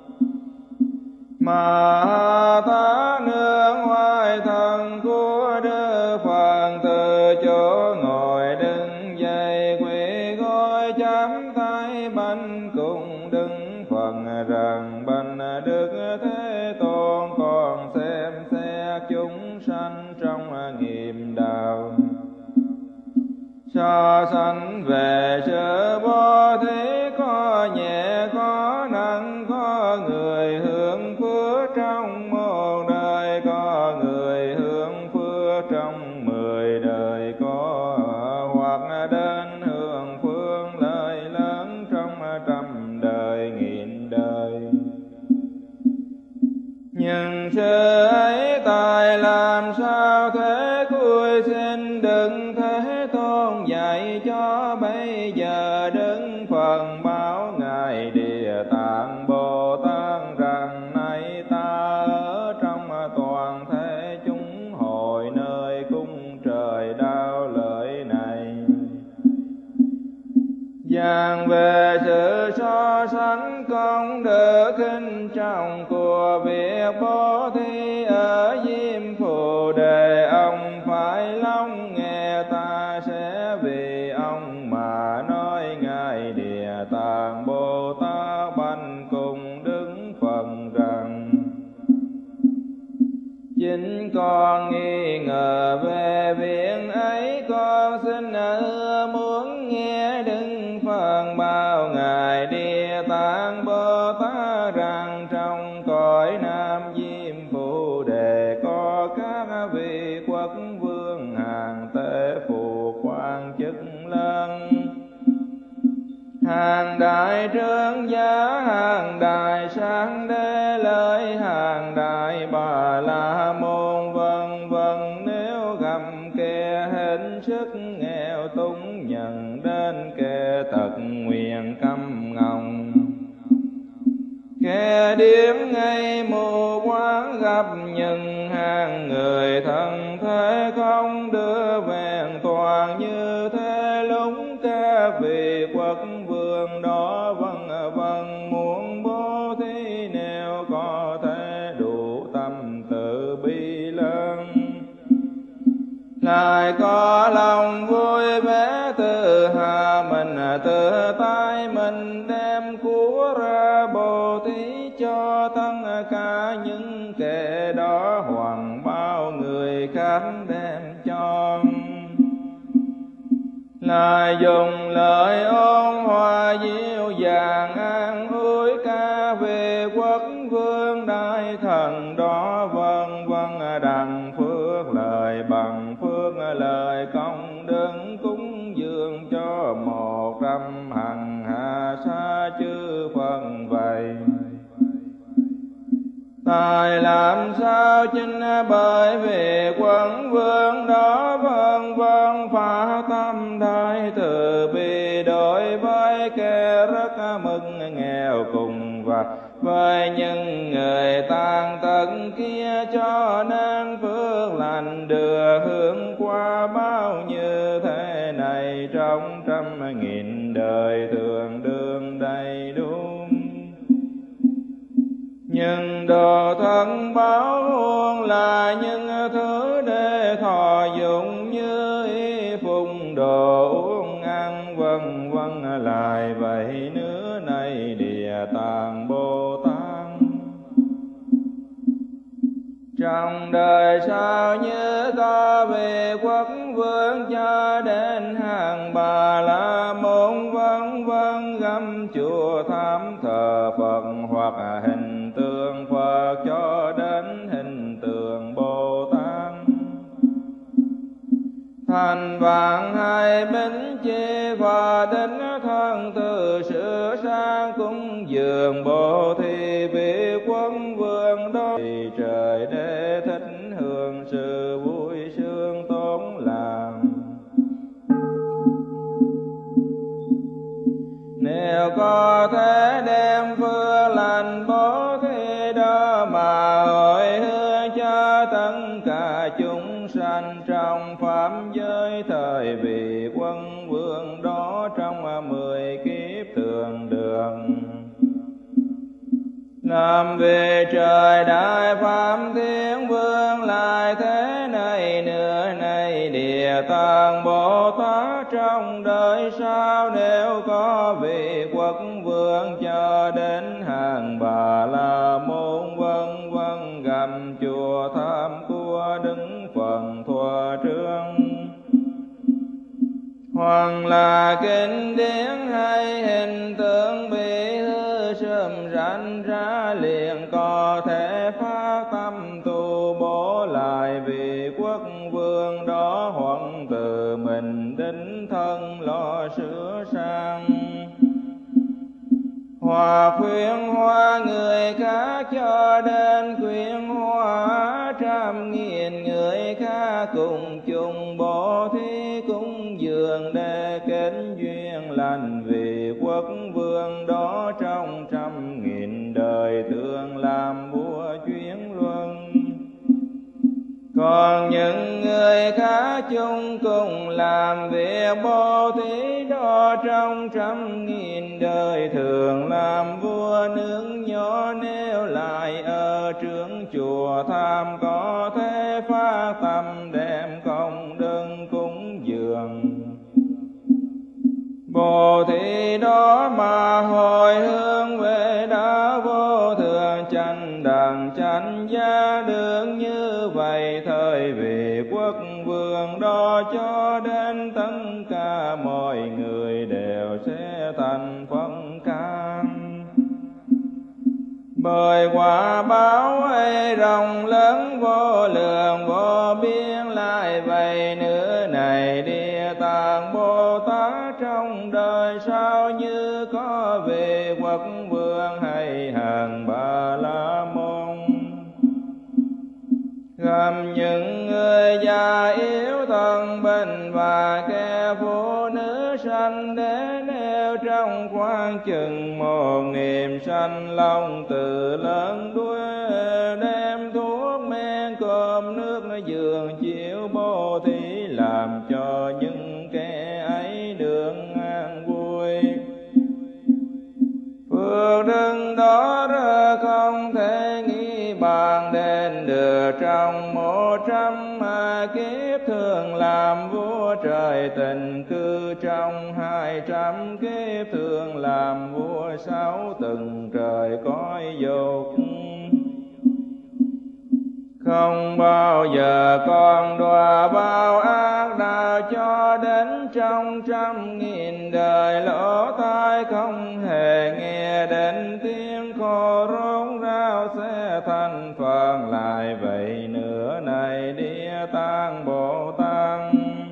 mà ta nương hoài thân của Đức Phật, từ chỗ ngồi đứng dậy quỳ gối chắp tay bạch cùng đứng phần rằng bạch Đức Thế Tôn còn xem xét chúng sanh trong nghiệp đạo, so sánh về sự bố thí có nhẹ có nặng, có người hưởng phước trong một đời, có người hưởng phước trong 10 đời, có hoặc đến hưởng phước lợi lớn trong 100 đời 1000 đời. Nhưng sự ấy tài làm sao thế cuối xin đừng Thế Tôn dạy cho bây giờ. Đứng phần báo ngài Địa Tạng Bồ Tát rằng nay ta ở trong toàn thể chúng hội nơi cung trời đau lợi này, giảng về sự so sánh công đức kinh trọng của việc bố thí ở Diêm Phù Đề. Ông phải lắng nghe, ta sẽ vì ông mà nói. Ngài Địa Tạng Bồ Tát bạch cùng đứng phần rằng chính con nghi ngờ về việc ấy, con xin muốn nghe đứng phần bao ngài Địa Tạng Bồ Tát rằng trong cõi Nam Diêm Phù Đề có các vị quốc vương hàng tế phụ quan chức lớn, hàng đại trướng giá, hàng đại sáng đế lợi, hàng đại bà la môn vân vân. Nếu gặp kẻ hết sức nghèo túng, nhận đến kẻ tật nguyện câm ngọng, kẻ điếc ngây mù quáng, gặp những hàng người thân thế không đưa vẹn toàn như thế. Lúc các vị quốc ly lớn. Lại có lòng vui vẻ tự hạ mình, tự tay mình đem của ra bố thí cho tất cả những kẻ đó, hoặc bao người khác đem cho. Lại dùng lời ôn hòa dịu dàng an ủi ca về quốc vương đại thần đó, vân vân đặng phước lời bằng phước lời công đức cúng dường cho 100 hằng hạ sa chư Phật vậy. Tại làm sao chính bởi vì quân vương đó, vân vân phá tâm đại từ bi đối với kẻ rất mừng nghèo cùng, và với những người tàn tật kia, cho nên phước lành đưa hướng qua bao như thế này, trong 100.000 đời thường đương đầy đủ. Nhưng đồ thân báo huống là những thứ để thọ dụng, như y phục đồ uống ăn vân vân. Lại vậy nữa này Địa Tạng Bồ Tát, trong đời sau như có vị quốc vương cho đến hàng Bà La Môn vân vân, găm chùa tháp thờ Phật hoặc hình tượng Phật cho đến hình tượng Bồ Tát. Thành vạn hai bính chi và đến thân từ sửa sang cúng dường bố thí vị quân vương đó, thì trời để thích hưởng sự vui sướng tốn làm. Nếu có thể đem phước lành bố thí đó mà hồi hướng cho tất cả chúng sanh trong pháp giới, thời vị quân vương đó trong 10 kiếp thường đường. Làm về trời đại pháp thiên vương, lại thế này nữa này Địa Tạng Bồ Tát, trong đời sau nếu có vị quốc vương cho đến hàng Bà La Môn vân vân, gặp chùa tháp của Đức Phật thuở trước, hoặc là kinh điển hay hình tượng bị hư sớm ranh ra, liền có thể phát tâm tu bổ lại vị quốc vương đó, hoặc tự mình đích thân lo sửa sang, hoặc khuyên hóa người khác cho đến khuyên hóa 100.000 người khác, cùng chung bố thí cúng dường để kết duyên lành vì quốc vương đó, trong 100.000 đời thường làm vua chuyến luân. Còn những người khác chung cùng làm việc bố thí đó, trong 100.000 đời thường làm vua nước nhỏ, nếu lại ở trướng chùa tham có thể phát tâm đem công đức cúng dường bố thí đó, mà hồi hướng về đạo vô thượng chánh đẳng chánh giác được như vậy, thời vị quốc vương đó cho đến tất cả mọi người đều sẽ thành phân cam. Bởi quả báo ấy rộng lớn vô lượng vô biên, lại vậy nữa này Địa Tạng Bồ Tát, trong đời sau như có vị quốc vương hay hàng Bà La Môn, gặp những người già yếu thân bệnh và kẻ phụ nữ sanh đến, nêu trong khoảng chừng 1.000 sanh long từ lớn đuôi, đem thuốc men cơm nước giường chiếu bố thí, làm cho những kẻ ấy được an vui. Phước đức đó không thể nghĩ bàn, đến được trong 100 kiếp thường làm vua, trời tình cư trong 200 kiếp thường làm vua, 6 tầng trời cõi dục. Không bao giờ con đọa bao ác đạo, cho đến trong 100.000 đời lỗ tai không hề nghe đến tiếng khô rốn rao sẽ thành phần lại. Vậy nữa này Địa Tạng Bồ Tát,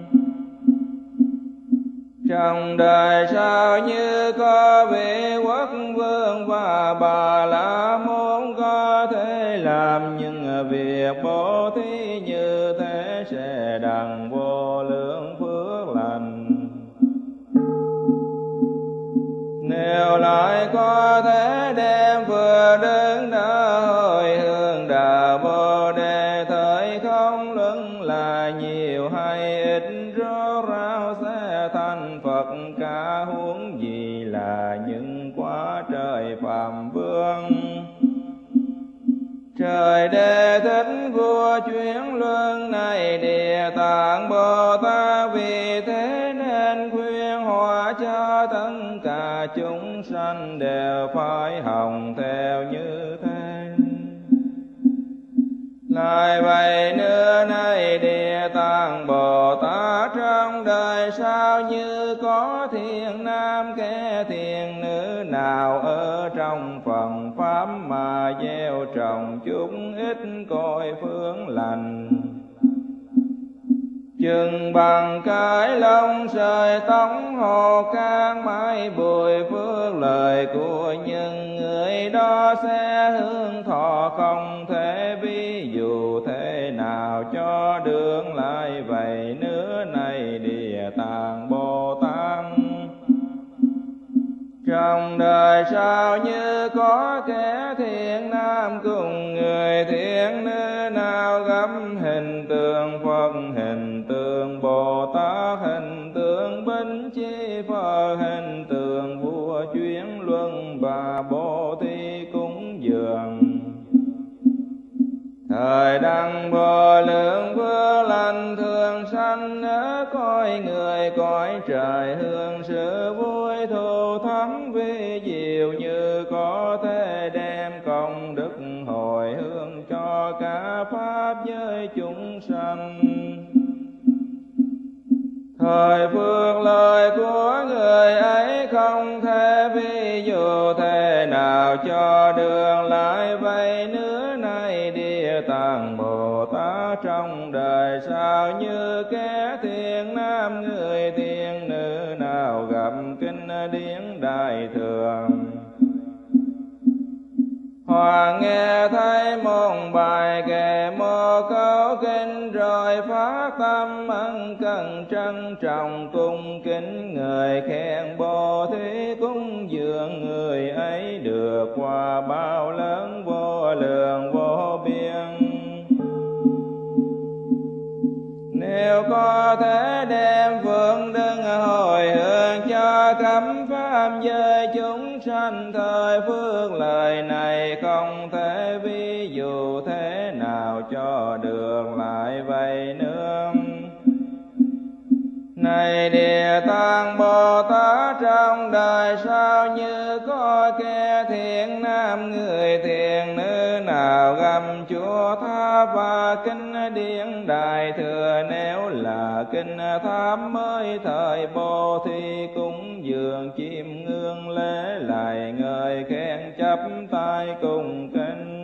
trong đời sau như có vị quốc vương và Bà La Môn có thể làm những việc bố thí như thế, sẽ đặng vô lượng phước lành. Nếu lại có thể đem vừa đứng đã hồi hướng đạo Bồ Đề, thời không luận là nhiều hay ít, rốt ráo sẽ thành Phật cả, huống gì là những quả trời Phạm Vương. Trời Đệ Thích vua chuyển luân này Địa Tạng Bồ Tát, vì thế nên khuyên hóa cho tất cả chúng sanh đều phải hồng theo như thế. Lại vậy nữa này Địa Tạng Bồ Tát, trong đời sau như có thiện nam kẻ thiện nữ nào ở trong phần pháp mà gieo trồng chút ít cội phước lành, chừng bằng cái lông sợi tóc hồ can mãi bụi phước lời của những người đó sẽ hưởng thọ không thể ví dụ thế nào cho được. Lại vậy nữa này Địa Tạng Bồ Tát, trong đời sau như có kẻ thiện nam cùng người thiện nữ nào gặp hình tượng Phật, hình tượng Bồ Tát, hình tượng Bính Chi Phật, hình tượng vua chuyển luân và bố thí cúng dường, thời đăng vô lượng phước lành thường sanh ở cõi người cõi trời, hương sự vui thu thắm vi diệu, như có thể đem công đức hồi hướng cho cả pháp giới chúng sanh. Thời phước lời của người ấy không thể ví dụ thế nào cho đường. Lại vậy nữa này Địa Tạng Bồ Tát, trong đời sau như kẻ thiện nam người thiện nữ nào gặp kinh điển đại thừa, hoặc nghe thấy một bài kệ một câu kinh, rồi phát tâm ân cần trân trọng cung kính người khen bố thí cúng dường, người ấy được quả báo lớn vô lượng vô biên. Nếu có thể đem phượng đức hồi hướng cho khắp pháp giới chúng sanh, thời phước lời này không thể ví dụ thế nào cho được. Lại vậy nữa này Địa Tạng Bồ Tát, trong đời sau như có kẻ thiện nam người thiện nữ nào gầm chùa tháp và kinh điển đại thừa, nếu là kinh tháp mới thời bố thí cúng dường chiêm ngưỡng lễ lại ngợi khen chắp tay cùng kinh.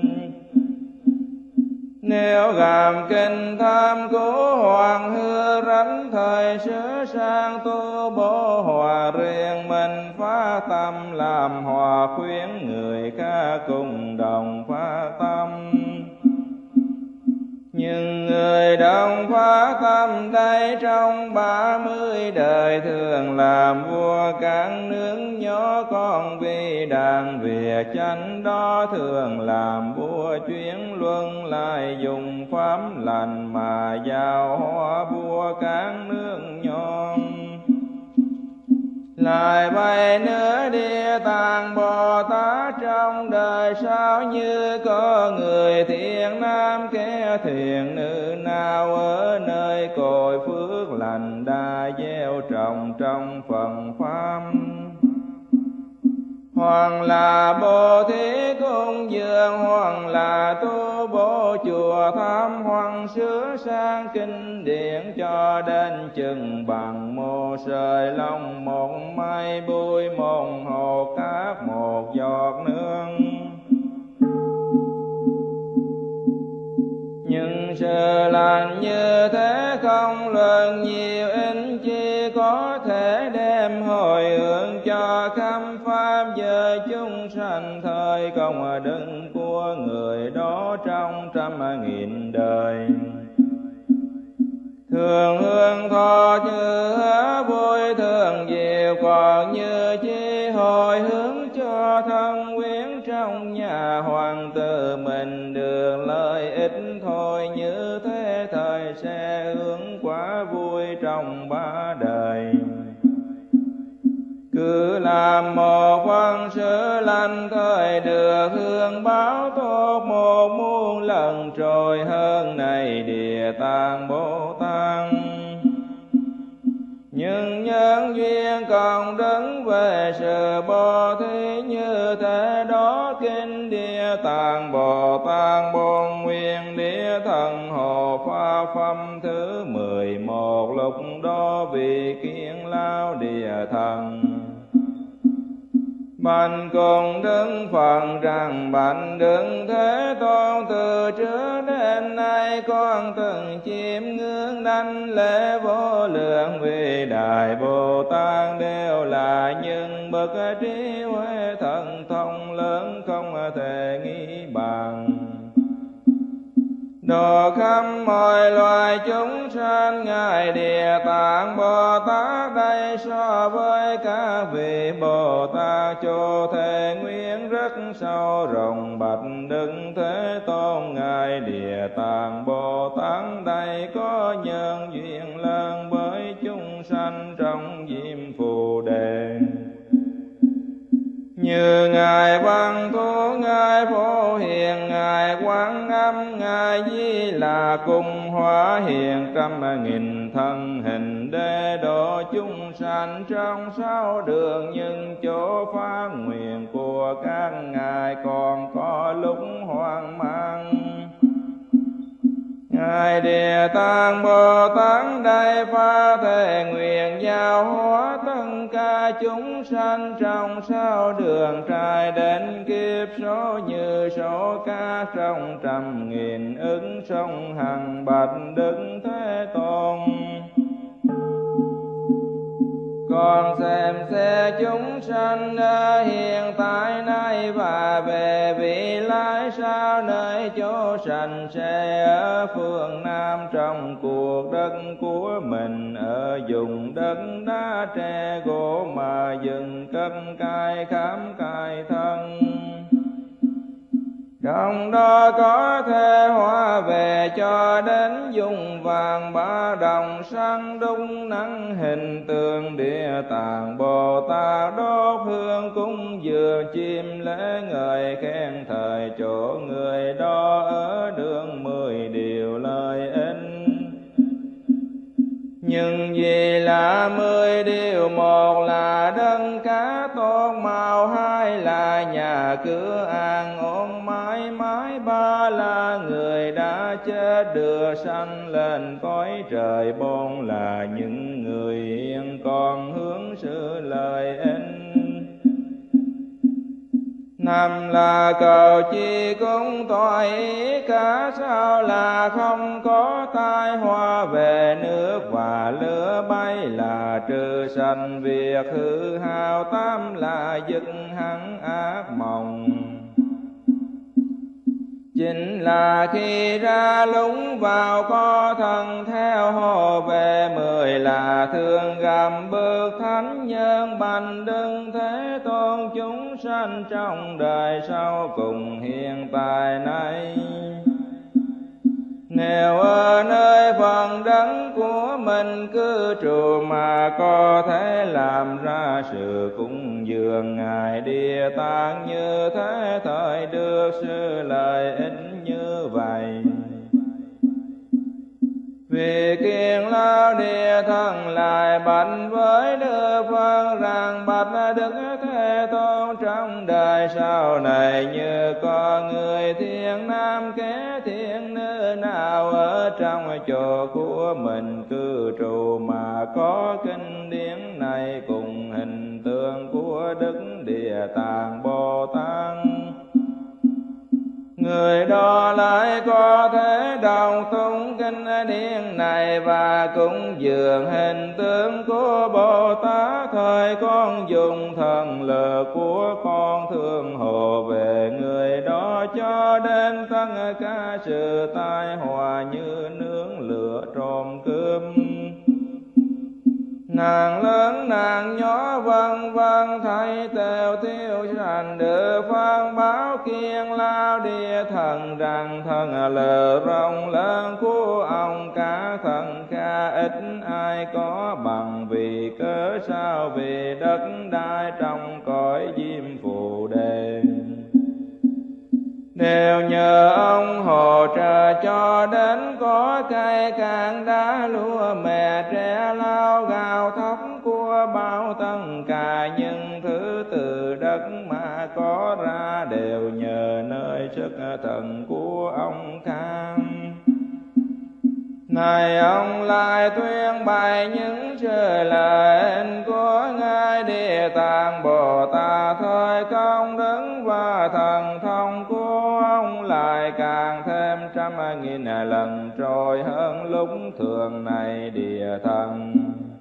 Nếu gặp kinh tham cố hoàng hư rảnh thời sửa sang tu bố hòa, riêng mình phá tâm làm hòa, khuyến người khác cùng đồng phá tâm. Nhưng người đồng phá tâm đây trong 30 đời thường làm vua các nước nhỏ, con vì đàn việc chánh đó thường làm vua chuyển luân, lại dùng pháp lành mà giao hóa vua các nước nhỏ. Lại vậy nữa Địa Tạng Bồ Tát trong đời sau, như có người thiện nam kẻ thiện nữ nào ở nơi cội phước lành đã gieo trồng trong phần pháp, hoặc là bố thí cung dường, hoặc là tu bổ chùa tháp, hoặc sửa sang kinh điển cho đến chừng bằng một sợi lông, một mây bụi, một hột cát, một giọt nước. Nhưng sự lành như thế không luận nhiều ít, chỉ có thể đem hồi hướng cho khắp pháp giới chúng sanh, thời công đức của người đó trong 100.000 đời. Thường hương thọ như hứa vui thường diệu, còn như chi hồi hướng cho thân quyến trong nhà hoàng tử mình được lợi ích thôi. Như thế thời sẽ hướng quá vui trong 3 đời. Cứ làm một văn sự lành, thời được hương báo tốt 1.000.000 lần trôi hơn này Địa Tạng Bồ Tát. Nhưng nhân duyên còn đứng về sự bố thí, như thế đó kinh Địa Tạng Bồ Tát Bổn Nguyên Địa Thần Hộ Pháp Phẩm thứ 11. Lúc đó vì kiến lao Địa Thần bạch cùng đứng phần rằng: bạch Đức Thế Tôn, từ trước đến nay con từng chiêm ngưỡng đảnh lễ vô lượng vị đại Bồ Tát, đều là những bậc trí huệ thần thông lớn không thể nghĩ bằng. Độ khắp mọi loài chúng sanh, ngài Địa Tạng Bồ Tát đây so với các vị Bồ Tát Chô Thế Nguyên rất sâu rộng. Bạch Đức Thế Tôn, ngài Địa Tạng Bồ Tát đây có nhân duyên lớn với chúng sanh trong Diêm Phù Đề. Như ngài Văn Thù, ngài Phổ Hiền, ngài Quán Âm, ngài Di Là cùng hóa hiện 100.000 thân hình, để độ chúng sanh trong 6 đường. Nhưng chỗ phát nguyện của các ngài còn có lúc hoang mang. Ngài Địa Tạng Bồ Tát đây phát thệ nguyện giáo hóa tất cả chúng sanh trong 6 đường trai, đến kiếp số như số cá trong 100.000 ứng sông hằng. Bạch Đức Thế Tôn, con xem xe chúng sanh hiện tại nay và về vị lai sau, nơi chỗ sanh sẽ ở phương Nam trong cuộc đất của mình, ở vùng đất đá tre gỗ mà rừng cất cai khám cai thân. Trong đó có thể hóa về cho đến dùng vàng ba đồng sáng đúng nắng hình tượng Địa Tạng Bồ Tát, đốt hương cúng dường chim lễ ngợi khen thời chỗ người đó ở đường 10 điều lợi ích. Nhưng vì là 10 điều, một là đất cá tốt màu, hai là nhà cửa an ổn mãi mãi, ba là người đã chết được sanh lên cõi trời, bốn là những người hiện còn hướng sự lợi ích. Năm là cầu chi cũng toại ý cả, sao là không có tai họa về nước và lửa bay, là trừ sanh việc hư hao, tám là dứt hẳn ác mộng. Chính là khi ra lúng vào có thân theo hồ về, 10 là thương gặp bước thánh nhân. Bạch Đức Thế Tôn, chúng sanh trong đời sau cùng hiện tại này, nếu ở nơi phần đất của mình mình cư trụ mà có thể làm ra sự cúng dường Ngài Địa Tạng như thế, thời được sự lợi ích như vậy. Vì Kiền Lao Địa Thần lại bạch với Đức Phật rằng: bạch Đức Thế Tôn, trong đời sau này như có người thiện nam kế thiện nữ nào ở trong chỗ của mình cư trụ mà có kinh điển này cùng hình tượng của Đức Địa Tạng Bồ Tát, người đó lại có thể đọc tụng kinh điển này và cúng dường hình tướng của Bồ Tát. Thời con dùng thần lực của con thương hộ về người đó, cho đến tất cả sự tai họa như nướng lửa trộm cướp, nàng lớn nàng nhỏ vân vân thay tèo tiêu sanh. Được phán báo Kiền Lao Địa Thần rằng: thần lờ rộng lớn của ông cả thần kha ít ai có bằng, vì cớ sao? Vì đất đai trong cõi diêm phù đề đều nhờ ông hỗ trợ, cho đến có cây cạn đá lúa mè tre lau gạo thóc của bao tất cả những thứ từ đất mà có ra, đều nhờ nơi sức thần của ông Kham. Này ông lại tuyên bày những sự lợi của Ngài Địa Tạng Bồ Tát, thời công đức và thần thông của ông lại càng thêm trăm nghìn lần trôi hơn lúc thường này. Địa Thần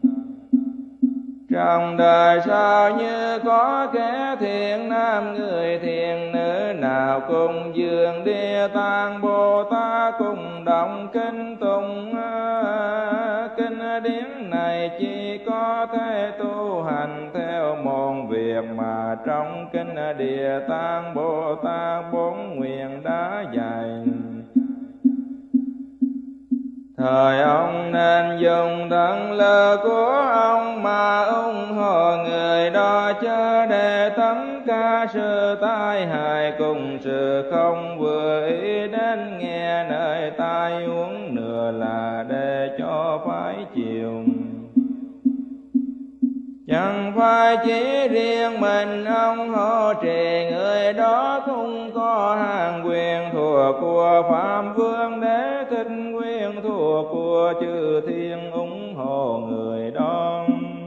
trong đời sau như có kẻ thiện nam người thiện nữ nào cùng dường Địa Tạng Bồ Tát, cùng động kinh tụng kinh điển này, chỉ có thể tu hành theo môn việc mà trong kinh Địa Tạng Bồ Tát bốn nguyện đã dạy. Thời ông nên dùng thần lực của ông mà ủng hộ người đó, chớ để tất cả sự tai hại cùng sự không vừa ý đến nghe nơi tai uống nửa là để cho phải chịu. Chẳng phải chỉ riêng mình ông hộ trì, người đó cũng có hàng quyền thuộc của Phạm Vương Đế Thích quyền thuộc của chư thiên ủng hộ người đó.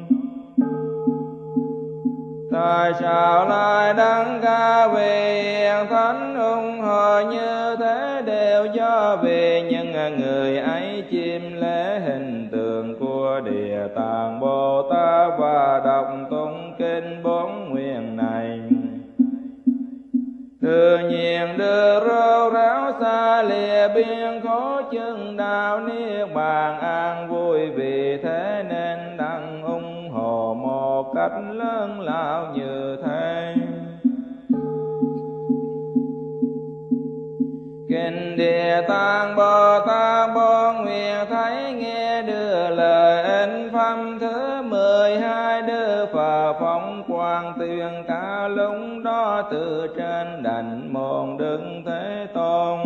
Tại sao lại đăng ca vì hiền thánh ủng hộ như thế? Đều do vì những người ấy chiêm lễ hình tượng của Địa Tạng Bồ Tát và đọc tụng kinh bốn nguyện này. Tự nhiên được rêu ráo xa lìa biên khổ chân đạo niết bàn an vui, vì thế nên đặng ủng hộ một cách lớn lao như thế. Kinh Địa Tạng Bồ Tát bốn nguyện thấy nghe đưa lời in pháp thứ 12. Đức Phật phóng quang tuyên cả lúc đó từ trên đảnh môn Đức Thế Tôn,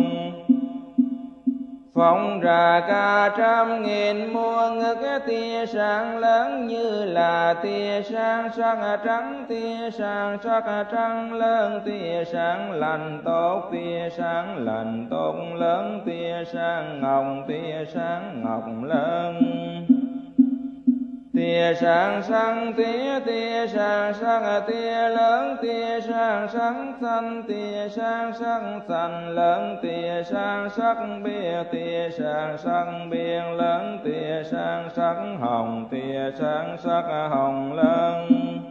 phóng ra cả trăm nghìn muôn ức tia sáng lớn như là tia sáng sắc trắng, tia sáng sắc trắng lớn, tia sáng lành tốt, tia sáng lành tốt lớn, tia sáng ngọc, tia sáng ngọc lớn, tia sáng sáng, tia sáng sáng, tia lớn, tia sáng sáng xanh, tia sáng sáng xanh lớn, tia sáng sắc biếc, tia sáng sắc biếc lớn, tia sáng sắc hồng, tia sáng sắc hồng lớn,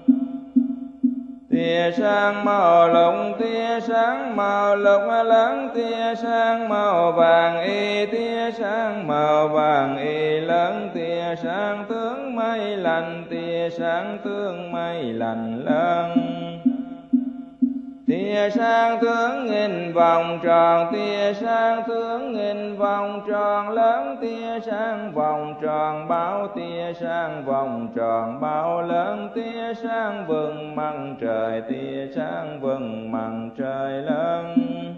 tia sáng màu lục, tia sáng màu lục lớn, tia sáng màu vàng y, tia sáng màu vàng y lớn, tia sáng tướng mây lành, tia sáng tướng mây lành lớn, Tia sáng tướng nghìn vòng tròn, tia sáng tướng nghìn vòng tròn lớn, tia sáng vòng tròn báo, tia sáng vòng tròn báo lớn, tia sáng vầng mặt trời, tia sáng vầng mặt trời lớn.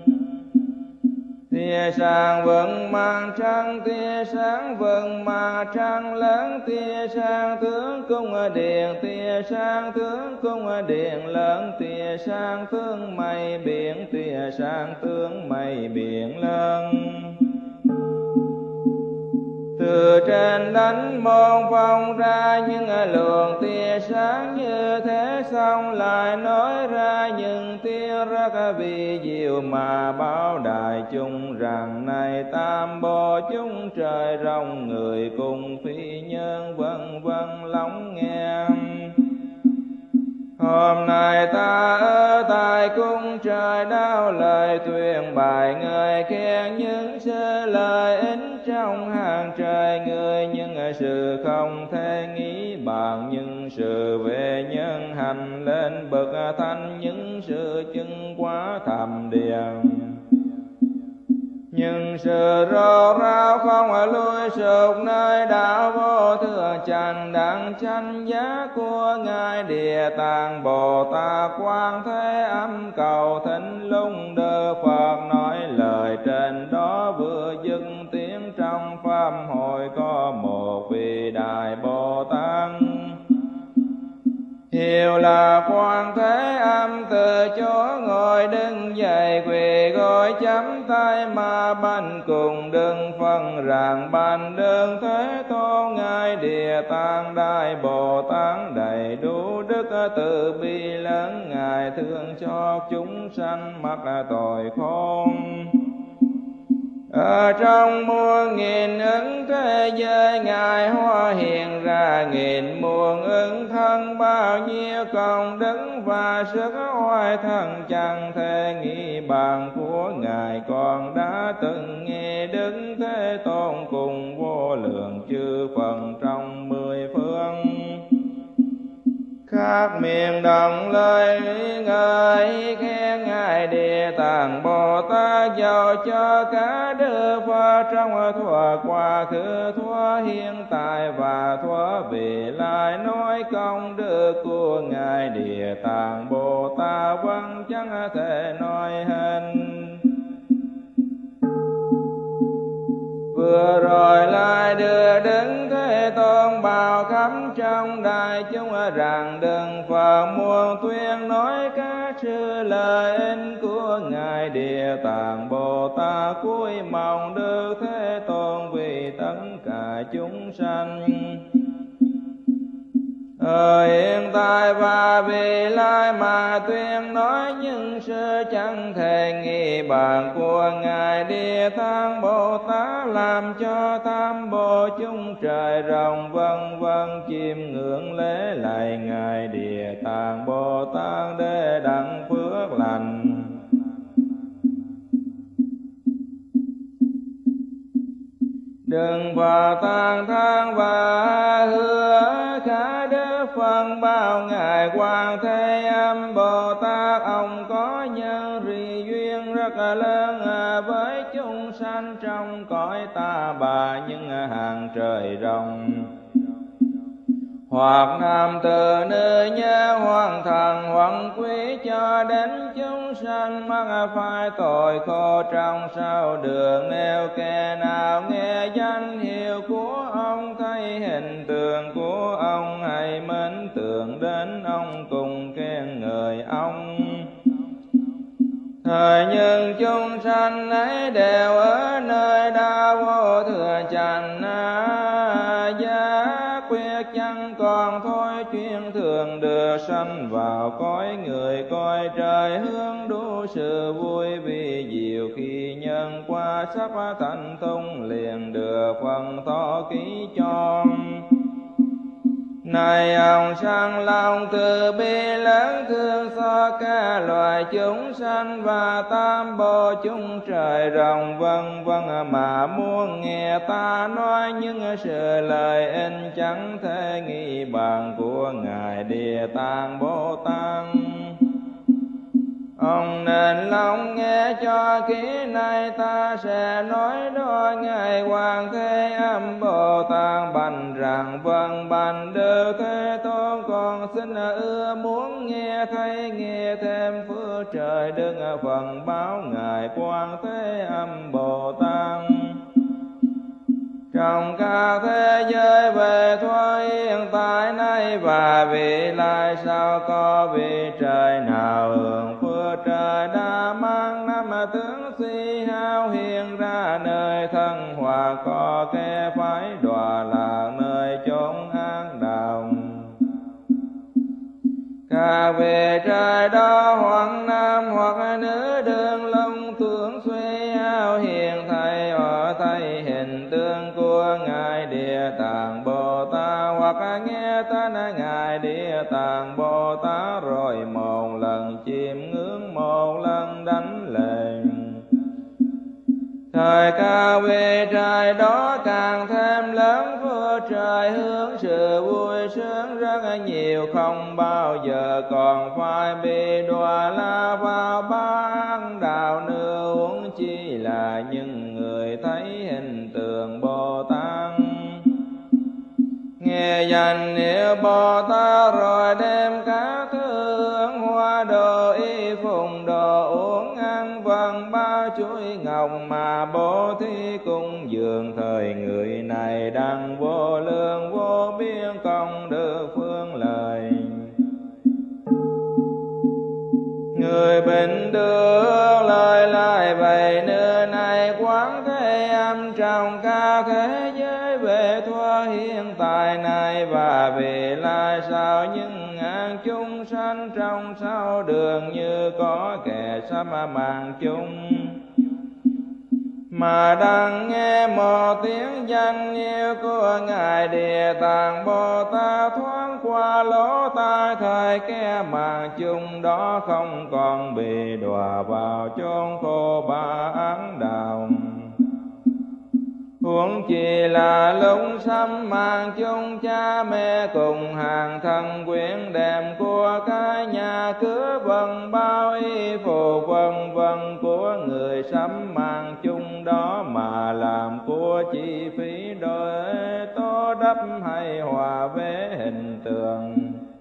Tia sáng vầng mặt trăng, tia sáng vầng mặt trăng lớn, tia sáng tướng cung điện, tia sáng tướng cung điện lớn, tia sáng tướng mây biển, tia sáng tướng mây biển lớn. Từ trên đánh môn phong ra những luồng tia sáng như thế, xong lại nói ra những tiếng rất vi diệu mà báo đại chúng rằng này tam bộ chúng trời rồng người cùng phi nhân vân vân lắng nghe. Hôm nay ta ở tại cung trời đao lời tuyên bài, người khen những sự lợi ích trong hàng trời người, những sự không thể nghĩ bàn, những sự về nhân hành lên bậc thánh, những sự chứng quá thầm điền. Nhưng sự rốt ráo không lui sụp nơi đạo vô thượng chánh đẳng chánh giác của Ngài Địa Tạng Bồ Tát Quan Thế Âm cầu thỉnh lung đơ Phật nói lời trên đó vừa dừng tiếng trong pháp hội có một vị Đại Bồ Tát hiệu là Quan Thế Âm từ chỗ ngồi đứng dậy quỳ gối chắp tay mà bạch cùng đừng phân rằng bạch đương Thế Tôn Ngài Địa Tạng Đại Bồ Tát đầy đủ đức từ bi lớn, Ngài thương cho chúng sanh mắc tội khôn. Ở trong muôn nghìn ứng thế giới Ngài hóa hiện ra nghìn muôn ứng thân, bao nhiêu công đức và sức oai thần chẳng thể nghĩ bàn của Ngài. Còn đã từng nghe Đức Thế Tôn cùng vô lượng chư Phật trong mười phương khác miệng đồng lời ngợi khen Ngài Địa Tạng Bồ Tát, dầu cho cả đức Phật trong thuở quá khứ, thuở hiện tại và thuở vị lai, nói công đức của Ngài Địa Tạng Bồ Tát vẫn chẳng thể nói hết. Vừa rồi lại đưa Đức Thế Tôn bảo khắp trong đại chúng rằng đừng Phật muôn tuyên nói các sự lợi ích của Ngài Địa Tạng Bồ Tát, cúi mong Đức Thế Tôn vì tất cả chúng sanh. Ở hiện tại và vị lai mà tuyên nói những sự chẳng thể nghĩ bàn của Ngài Địa Tạng Bồ Tát, làm cho tam bộ chúng trời rồng vân vân chiêm ngưỡng lễ lạy Ngài Địa Tạng Bồ Tát để đặng phước lành. Đừng vào tàn thang và hứa khả đức phân bao Ngài Quan Thế Âm Bồ Tát, ông có nhân rì duyên rất lớn với chúng sanh trong cõi ta bà những hàng trời rồng. Hoặc nam tử nữ nhân hoàng thần hoàng quý, cho đến chúng sanh mắc phải tội khổ trong sao đường. Nếu kẻ nào nghe danh hiệu của ông, thấy hình tượng của ông, hãy mến tưởng đến ông cùng khen ngợi ông. Thời nhưng chúng sanh ấy đều ở nơi đau vô thường chánh giác quyết, chẳng còn thôi chuyên thường được sanh vào cõi người, coi trời hướng đủ sự vui vì diệu. Khi nhân qua sắp thành thông liền được phần thọ ký cho. Này ông sang lòng từ bi lớn, thương xót cả loài chúng sanh và tam bộ chúng trời rồng vân vân, mà muốn nghe ta nói những sự lời ích chẳng thể nghĩ bàn của Ngài Địa Tạng Bồ Tát. Ông nên lòng nghe cho kỹ này, ta sẽ nói đó Ngài Hoàng Thế Âm Bồ Tát bạch rằng: vâng bạch Đức Thế Tôn, con xin ưa muốn nghe thấy nghe thêm phước trời đức phần báo Ngài Quan Thế Âm Bồ Tát. Trong các thế giới về thoại hiện tại nay và vị lai sau, có vị trời nào hưởng phước trời đã mang năm tướng si hao hiện ra nơi thân, hoặc có kẻ phải đọa lạc nơi chốn an đạo. Các vị trời đó hoặc nam hoặc nữ đương long tướng suy hao hiện thầy ở thầy hình tướng của Ngài Địa Tạng Bồ Tát, hoặc nghe tên Ngài Địa Tạng Bồ Tát rồi một lần chiêm ngưỡng, một lần đánh lễ. Thời các vị trời đó càng thêm lớn phước trời, hướng sự vui sướng rất nhiều, không bao giờ còn phải bị đọa la vào ba ác đạo nữa, huống chi là những người thấy hình tượng Bồ Tát. Nghe danh hiệu Bồ Tát rồi đem các thứ hương hoa đồ y phùng đồ uống ăn vân bao chuỗi ngọc mà bố thí cung dường, thời người này đăng vô lượng vô biên công đức phương lợi. Người bình được lời lại vậy nơi này Quán Thế Âm trong các thế giới về thoa hiện tại này và về lai sau, những an chúng sanh trong sáu đường như có kẻ sắp mạng chúng mà đang nghe một tiếng danh hiệu của Ngài Địa Tạng Bồ Tát thoáng qua lỗ tai, thời kẻ mạng chung đó không còn bị đọa vào chốn khổ ba ác đạo. Huống chi là lúc sanh mạng chung, cha mẹ cùng hàng thân quyến đem của cái nhà cửa vân bao y phục vân vân của người sắm mạng chung đó mà làm của chi phí đổi tô đắp hay hòa vẽ hình tượng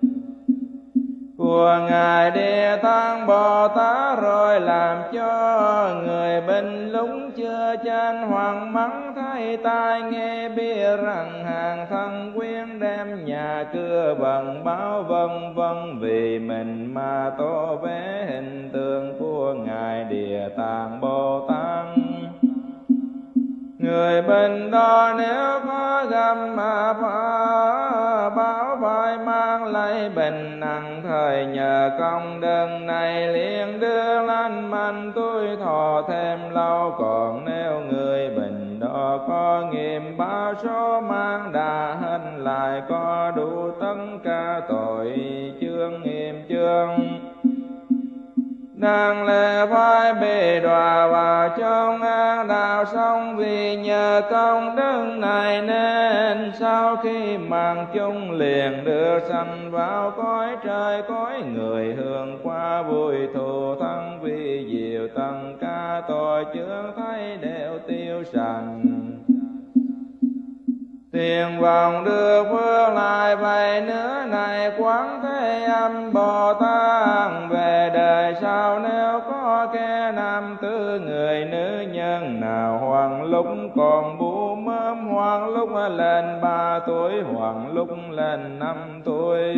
của Ngài Địa Tạng Bồ Tát, rồi làm cho người bên lúng chưa chan hoặc mắng thấy tai nghe biết rằng hàng thân quyến đem nhà cửa bằng báo vân vân vì mình mà tô vẽ hình tượng của Ngài Địa Tạng Bồ Tát. Người bên đó nếu có gặp mà báo phải mang lấy bình nặng, thời nhờ công đơn này liền đưa lanh mạnh tuổi thọ thêm lâu. Còn nếu người bình đó có nghiệm báo số mang đã hình lại, có đủ tất cả tội chương nghiệm chương, đang lẽ phải bị đọa vào trong ác đạo sống. Vì nhờ công đức này nên sau khi mạng chung liền được sanh vào cõi trời cõi người, hưởng qua vui thù thân vi diệu, tất cả tội chướng thấy đều tiêu sạch. Tiền vọng được phước lại vậy nữa này Quán Thế Âm Bồ Tát, về đời sau nếu có kẻ nam tử người nữ nhân nào, hoặc lúc còn bu mớm, hoặc lúc lên 3 tuổi, hoặc lúc lên 5 tuổi,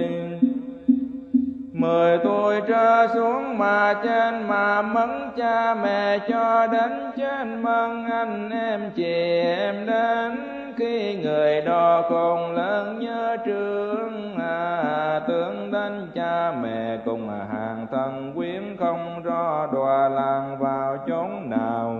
10 tuổi trở xuống mà trên mà mẫn cha mẹ, cho đến trên mẫn anh em chị em đến. Khi người đó còn lớn nhớ trương tướng đến cha mẹ cùng hàng thân quyến, không rõ đọa lạc vào chốn nào,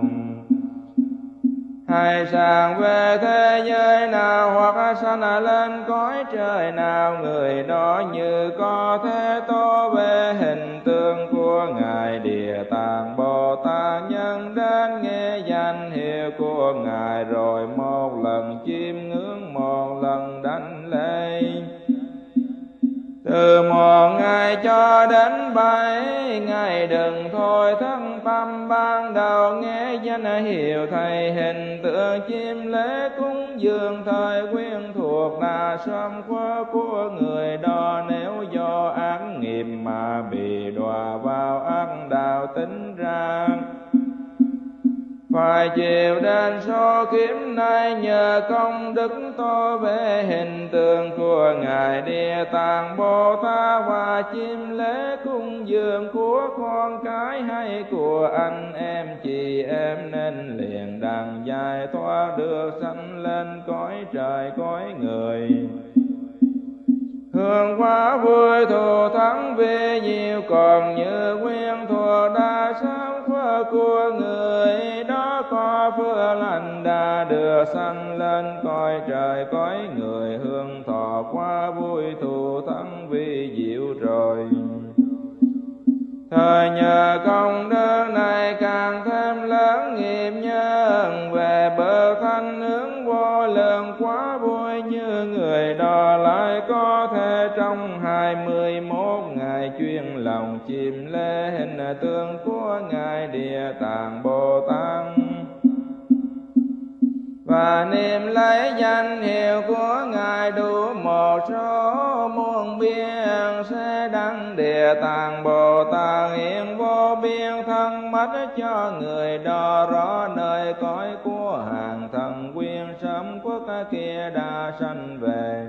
hay sang về thế giới nào, hoặc sanh lên cõi trời nào, người đó như có thể tô về hình tượng của Ngài Địa Tạng Bồ Tát, nhân đến nghe danh hiệu của Ngài rồi một lần chiêm ngưỡng, một lần đánh lễ. Từ một ngày cho đến 7 ngày, đừng thôi thân tâm ban đầu nghe danh hiệu thầy. Hình tượng chim lễ cúng dường thời quen thuộc là sớm khóa của người đó, nếu do ác nghiệp mà bị đọa vào ác đạo tính ra, phải chịu đến số kiếp này. Nhờ công đức to về hình tượng của ngài Địa Tạng Bồ Tát và chim lễ cúng dường của con cái hay của anh em chị em, nên liền đặng giải thoát được sanh lên cõi trời cõi người. Hương quá vui thù thắng vì nhiều, còn như nguyên thuộc đa sáng phước của người đó, có phước lành đã được sanh lên cõi trời cõi người. Hương thọ quá vui thù thắng vì diệu rồi. Thời nhờ công đức này càng thêm lớn nghiệp nhân, về bậc thanh hướng vô lượng quá vui, như người đó lại có thể trong 21 ngày chuyên lòng chim lễ hình tượng của ngài Địa Tạng Bồ Tát, và niệm lấy danh hiệu của ngài đủ một số muôn biên, sẽ đăng Địa Tạng Bồ Tát hiện vô biên thân mắt cho người đó rõ nơi cõi của hàng thần quyên sớm quốc kia đã sanh về.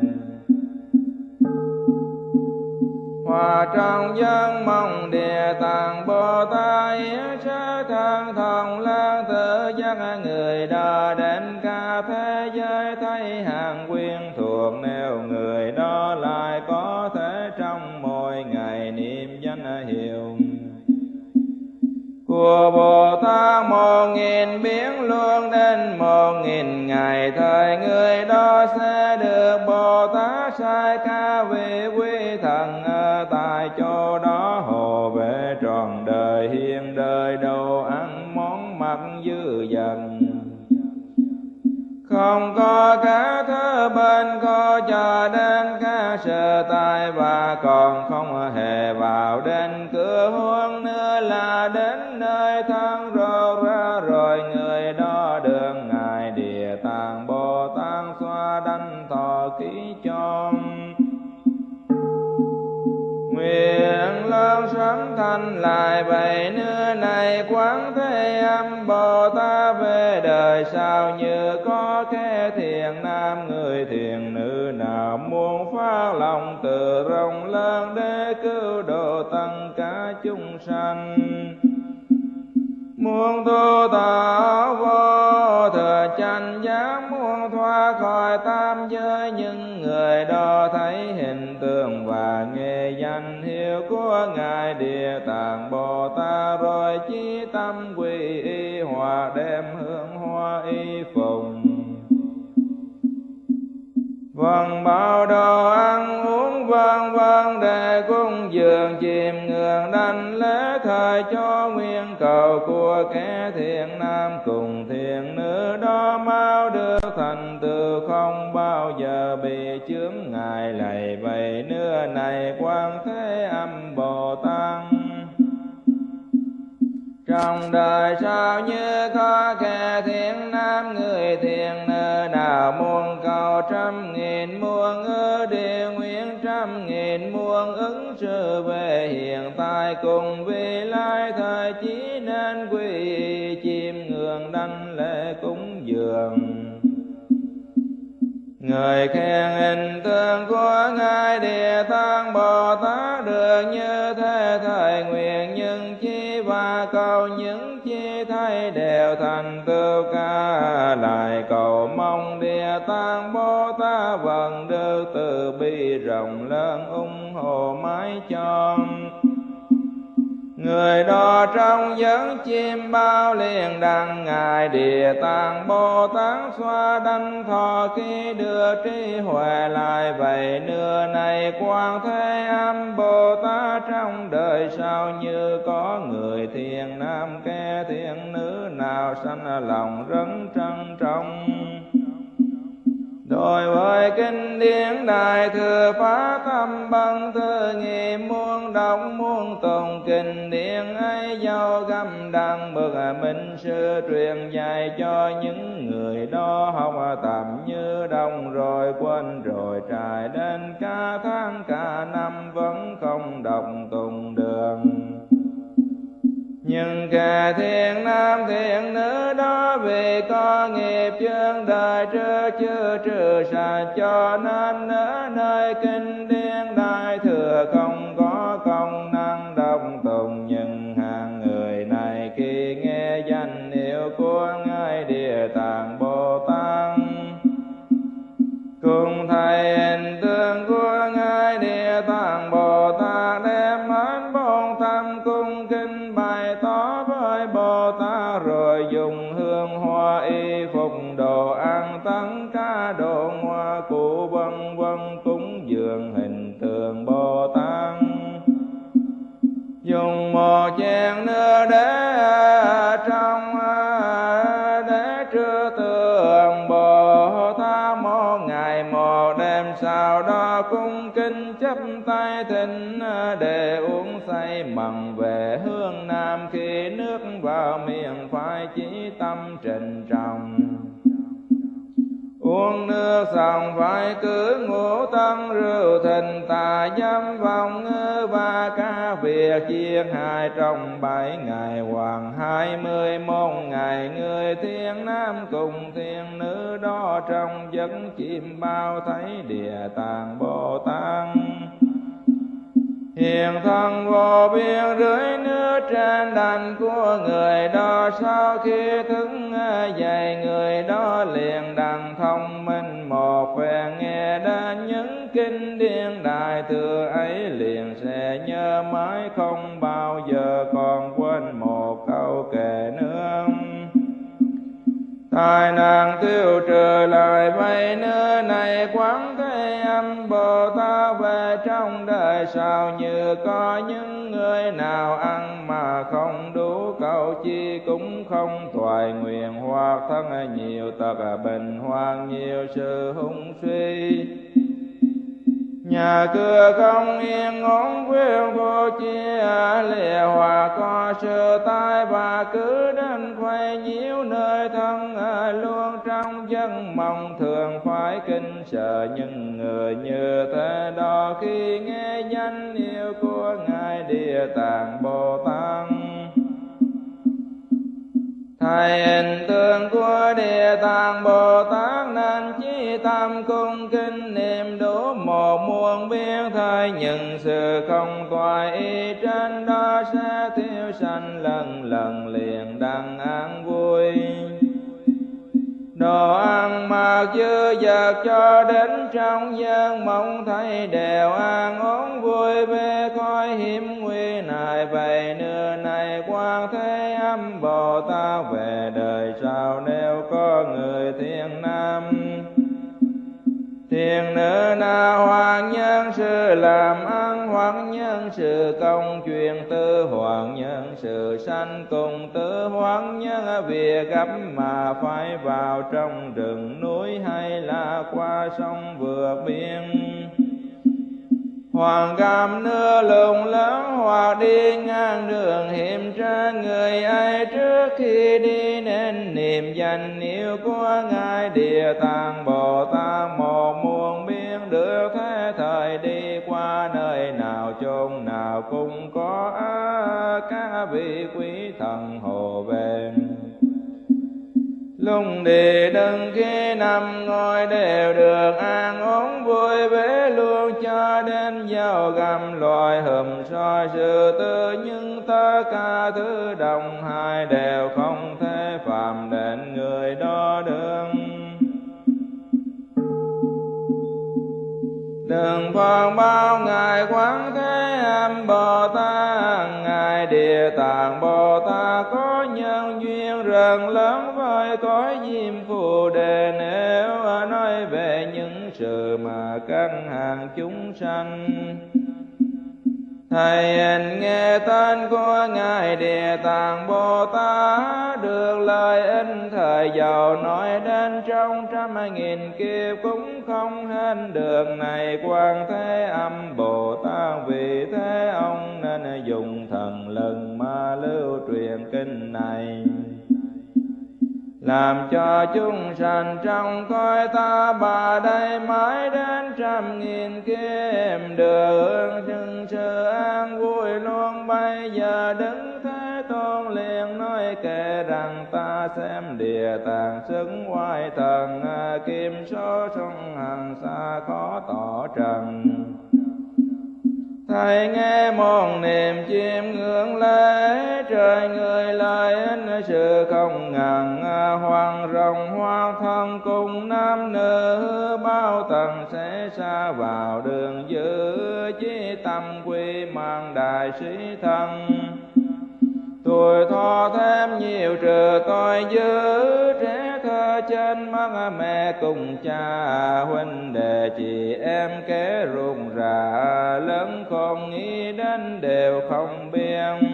Hòa trong dân mong Địa Tạng Bồ Tát yến sẽ thân thông lan tự giác, người đó đến cả thế giới thấy hàng quyên thuộc, nếu người đó lại có thể trong mỗi ngày niệm danh hiệu của Bồ Tát 1000 biến luôn đến 1000 ngày, thời người đó sẽ được Bồ Tát sai ca vị quý thần ở tại chỗ đó, hộ vệ trọn đời hiền đời đồ ăn món mặc dư dần. Không có cả thứ bên có cho đến các sự tài, và còn không hề vào đến cửa huống nữa, là đến nơi thân rô ra rồi. Người đó được ngài Địa Tạng Bồ Tát xoa đảnh thọ ký cho. Nguyện lớn sớm thành lại vậy nữa này, Quán Thế Âm Bồ Tát về đời sau, như có kẻ thiện nam người thiện nữ nào muốn phát lòng từ rộng lớn để cứu độ tất cả chúng sanh, muốn tu tạo vô thừa chánh giác, muốn thoát khỏi tam giới. Nhưng người đó thấy hình tượng và nghe danh hiệu của ngài Địa Tạng Bồ Tát, rồi chí tâm quy y hòa đem hương hoa y phụng, vâng bao đồ ăn uống vâng vâng để cúng dường chìm ngưỡng đảnh lễ, thời cho nguyên cầu của kẻ thiện nam cùng thiện nữ đó mau được thành tựu, không bao giờ bị chướng ngại lạy vậy nữa này Quán Thế Âm Bồ Tát. Trong đời sau như có kẻ thiện nam người thiện nữ nào muốn cầu 100.000 muôn ư địa nguyện 100.000 muôn ứng sự về hiện tại cùng vì lai thời chí nên quy chiêm ngưỡng đảnh lễ cúng dường. Người khen hình tượng của ngài Địa Tạng Bồ Tát được như thế thời nguyện nhưng chi và cầu những chi thay đều thành tựu cả, lại cầu mong Địa Tạng Bồ Tát vẫn được từ bi rộng lớn ủng hộ mãi cho. Người đó trong giấc chim bao liền đặng ngài Địa Tạng Bồ Tát xoa đảnh thọ khi đưa trí huệ lại vậy nửa này Quán Thế Âm Bồ Tát trong đời sau như có người thiện nam kẻ thiện nữ nào sanh lòng rất trân trọng. Đối với kinh điển Đại Thừa Phá Tâm Băng Thư Nghị muôn đọc muôn tùng kinh điển ấy, do găm đăng bậc minh sư truyền dạy cho những người đó học tập như đông rồi quên rồi, trải đến cả tháng cả năm vẫn không đọc tùng đường. Nhưng kẻ thiện nam thiện nữ đó vì có nghiệp chướng đời trước chưa trừ sạch, cho nên ở nơi kinh điển Đại Thừa không có công năng đọc tùng. Nhưng hàng người này khi nghe danh hiệu của Ngài Địa Tạng Bồ Tát, cùng thầy hình tượng của Ngài Địa Tạng Bồ Tát, đem đến bổn tâm cung kính bày tỏ với Bồ Tát, rồi dùng hương hoa y phục đồ ăn tấn ca đồ hoa cụ vân vân cúng dường hình tượng Bồ Tát. Dùng một chén nước để trong để trưa tượng Bồ Tát một ngày một đêm, sau đó cung kính chắp tay thỉnh để uống say mặn về hướng nam. Khi nước vào miệng phải chí tâm trịnh trọng, uống nước xong phải cứ ngũ tân rượu thịnh tà dâm vọng ngữ và các việc chiên hai trong 7 ngày, hoặc 21 ngày. Người thiên nam cùng thiên nữ đó trong giấc chim bao thấy Địa Tạng Bồ Tát hiện thân vô biên rưới nước trên đành của người đó. Sau khi thức dậy, người đó liền đặng thông minh một phen, nghe đến những kinh điển Đại Thừa ấy liền sẽ nhớ mãi, không bao giờ còn quên một câu kệ nữa. Tai nạn tiêu trừ lại vậy nữa này, Quán Thế Âm Bồ Tát về trong đời sau, như có những người nào ăn mà không đủ cầu chi cũng không toại nguyện, hoặc thân nhiều tật bệnh, hoặc nhiều sự hung suy, nhà cửa không yên ổn quyền vô chia lìa, hoặc có sự tai và cứ đến quay nhiễu nơi thân luôn trong dân mong, thường phải kinh sợ những người như thế đó. Khi nghe danh hiệu của Ngài Địa Tạng Bồ Tát, thầy hình tượng của Địa Tạng Bồ Tát, nên chí tâm cung kính niệm đủ một muôn biên. Thời những sự không toại ý trên đó sẽ thiêu sanh, lần lần liền đặng an vui. Đồ ăn mặc dư dật cho đến trong dân mong thấy đều an ổn vui, về khỏi hiểm nguy này. Vậy nữa này Quán Thế Âm Bồ Tát về đời sau, nếu có người thiên nam thiên nữ nào, hoặc nhân sự làm ăn, hoặc nhân sự công truyền tư, hoặc nhân sự sanh cùng tử, hoặc nhân việc gấp mà phải vào trong rừng núi, hay là qua sông vượt biên, hoặc gặp nước lùng lớn, hoặc đi ngang đường hiểm trở. Người ấy trước khi đi nên niệm danh hiệu của Ngài Địa Tạng Bồ Tát một muôn biên, được thế thời đi qua nơi nào chốn nào cũng có các vị quý thần hộ về. Lúc đi đứng khi nằm ngồi đều được an ổn vui vẻ luôn, cho đến giao găm loài hùm soi sự tư. Nhưng tất cả thứ đồng hai đều không thể phạm đến người đó được. Đừng phong bao Ngài Quán Thế Âm Bồ Tát, Ngài Địa Tạng Bồ Tát có nhân duyên rất lớn với cõi Diêm Phù Đề. Nếu nói về những sự mà căn hàng chúng sanh Thầy hình nghe tên của Ngài Địa Tạng Bồ Tát, được lời ích thời giàu nói đến trong 100.000 kiếp cũng không hết được. Này Quan Thế Âm Bồ Tát, vì thế ông nên dùng thần lực mà lưu truyền kinh này, làm cho chúng sanh trong cõi ta bà đây mãi đến 100.000 kiếp được hưởng chân sự an vui luôn. Bây giờ Đức Thế Tôn liền nói kể rằng ta xem Địa Tạng xứng oai thần, kim số sông hằng xa khó tỏ trần. Thầy nghe một niềm chiêm ngưỡng lễ, trời người lời ích sự không ngần, hoàng rồng hoa thân cùng nam nữ bao tầng sẽ xa vào đường giữ, chí tâm quy mang đại sĩ thân. Tuổi thọ thêm nhiều trừ tội dữ, trẻ thơ trên mắt mẹ cùng cha, huynh đệ chị em kế ruột rà, lớn không nghĩ đến đều không biết.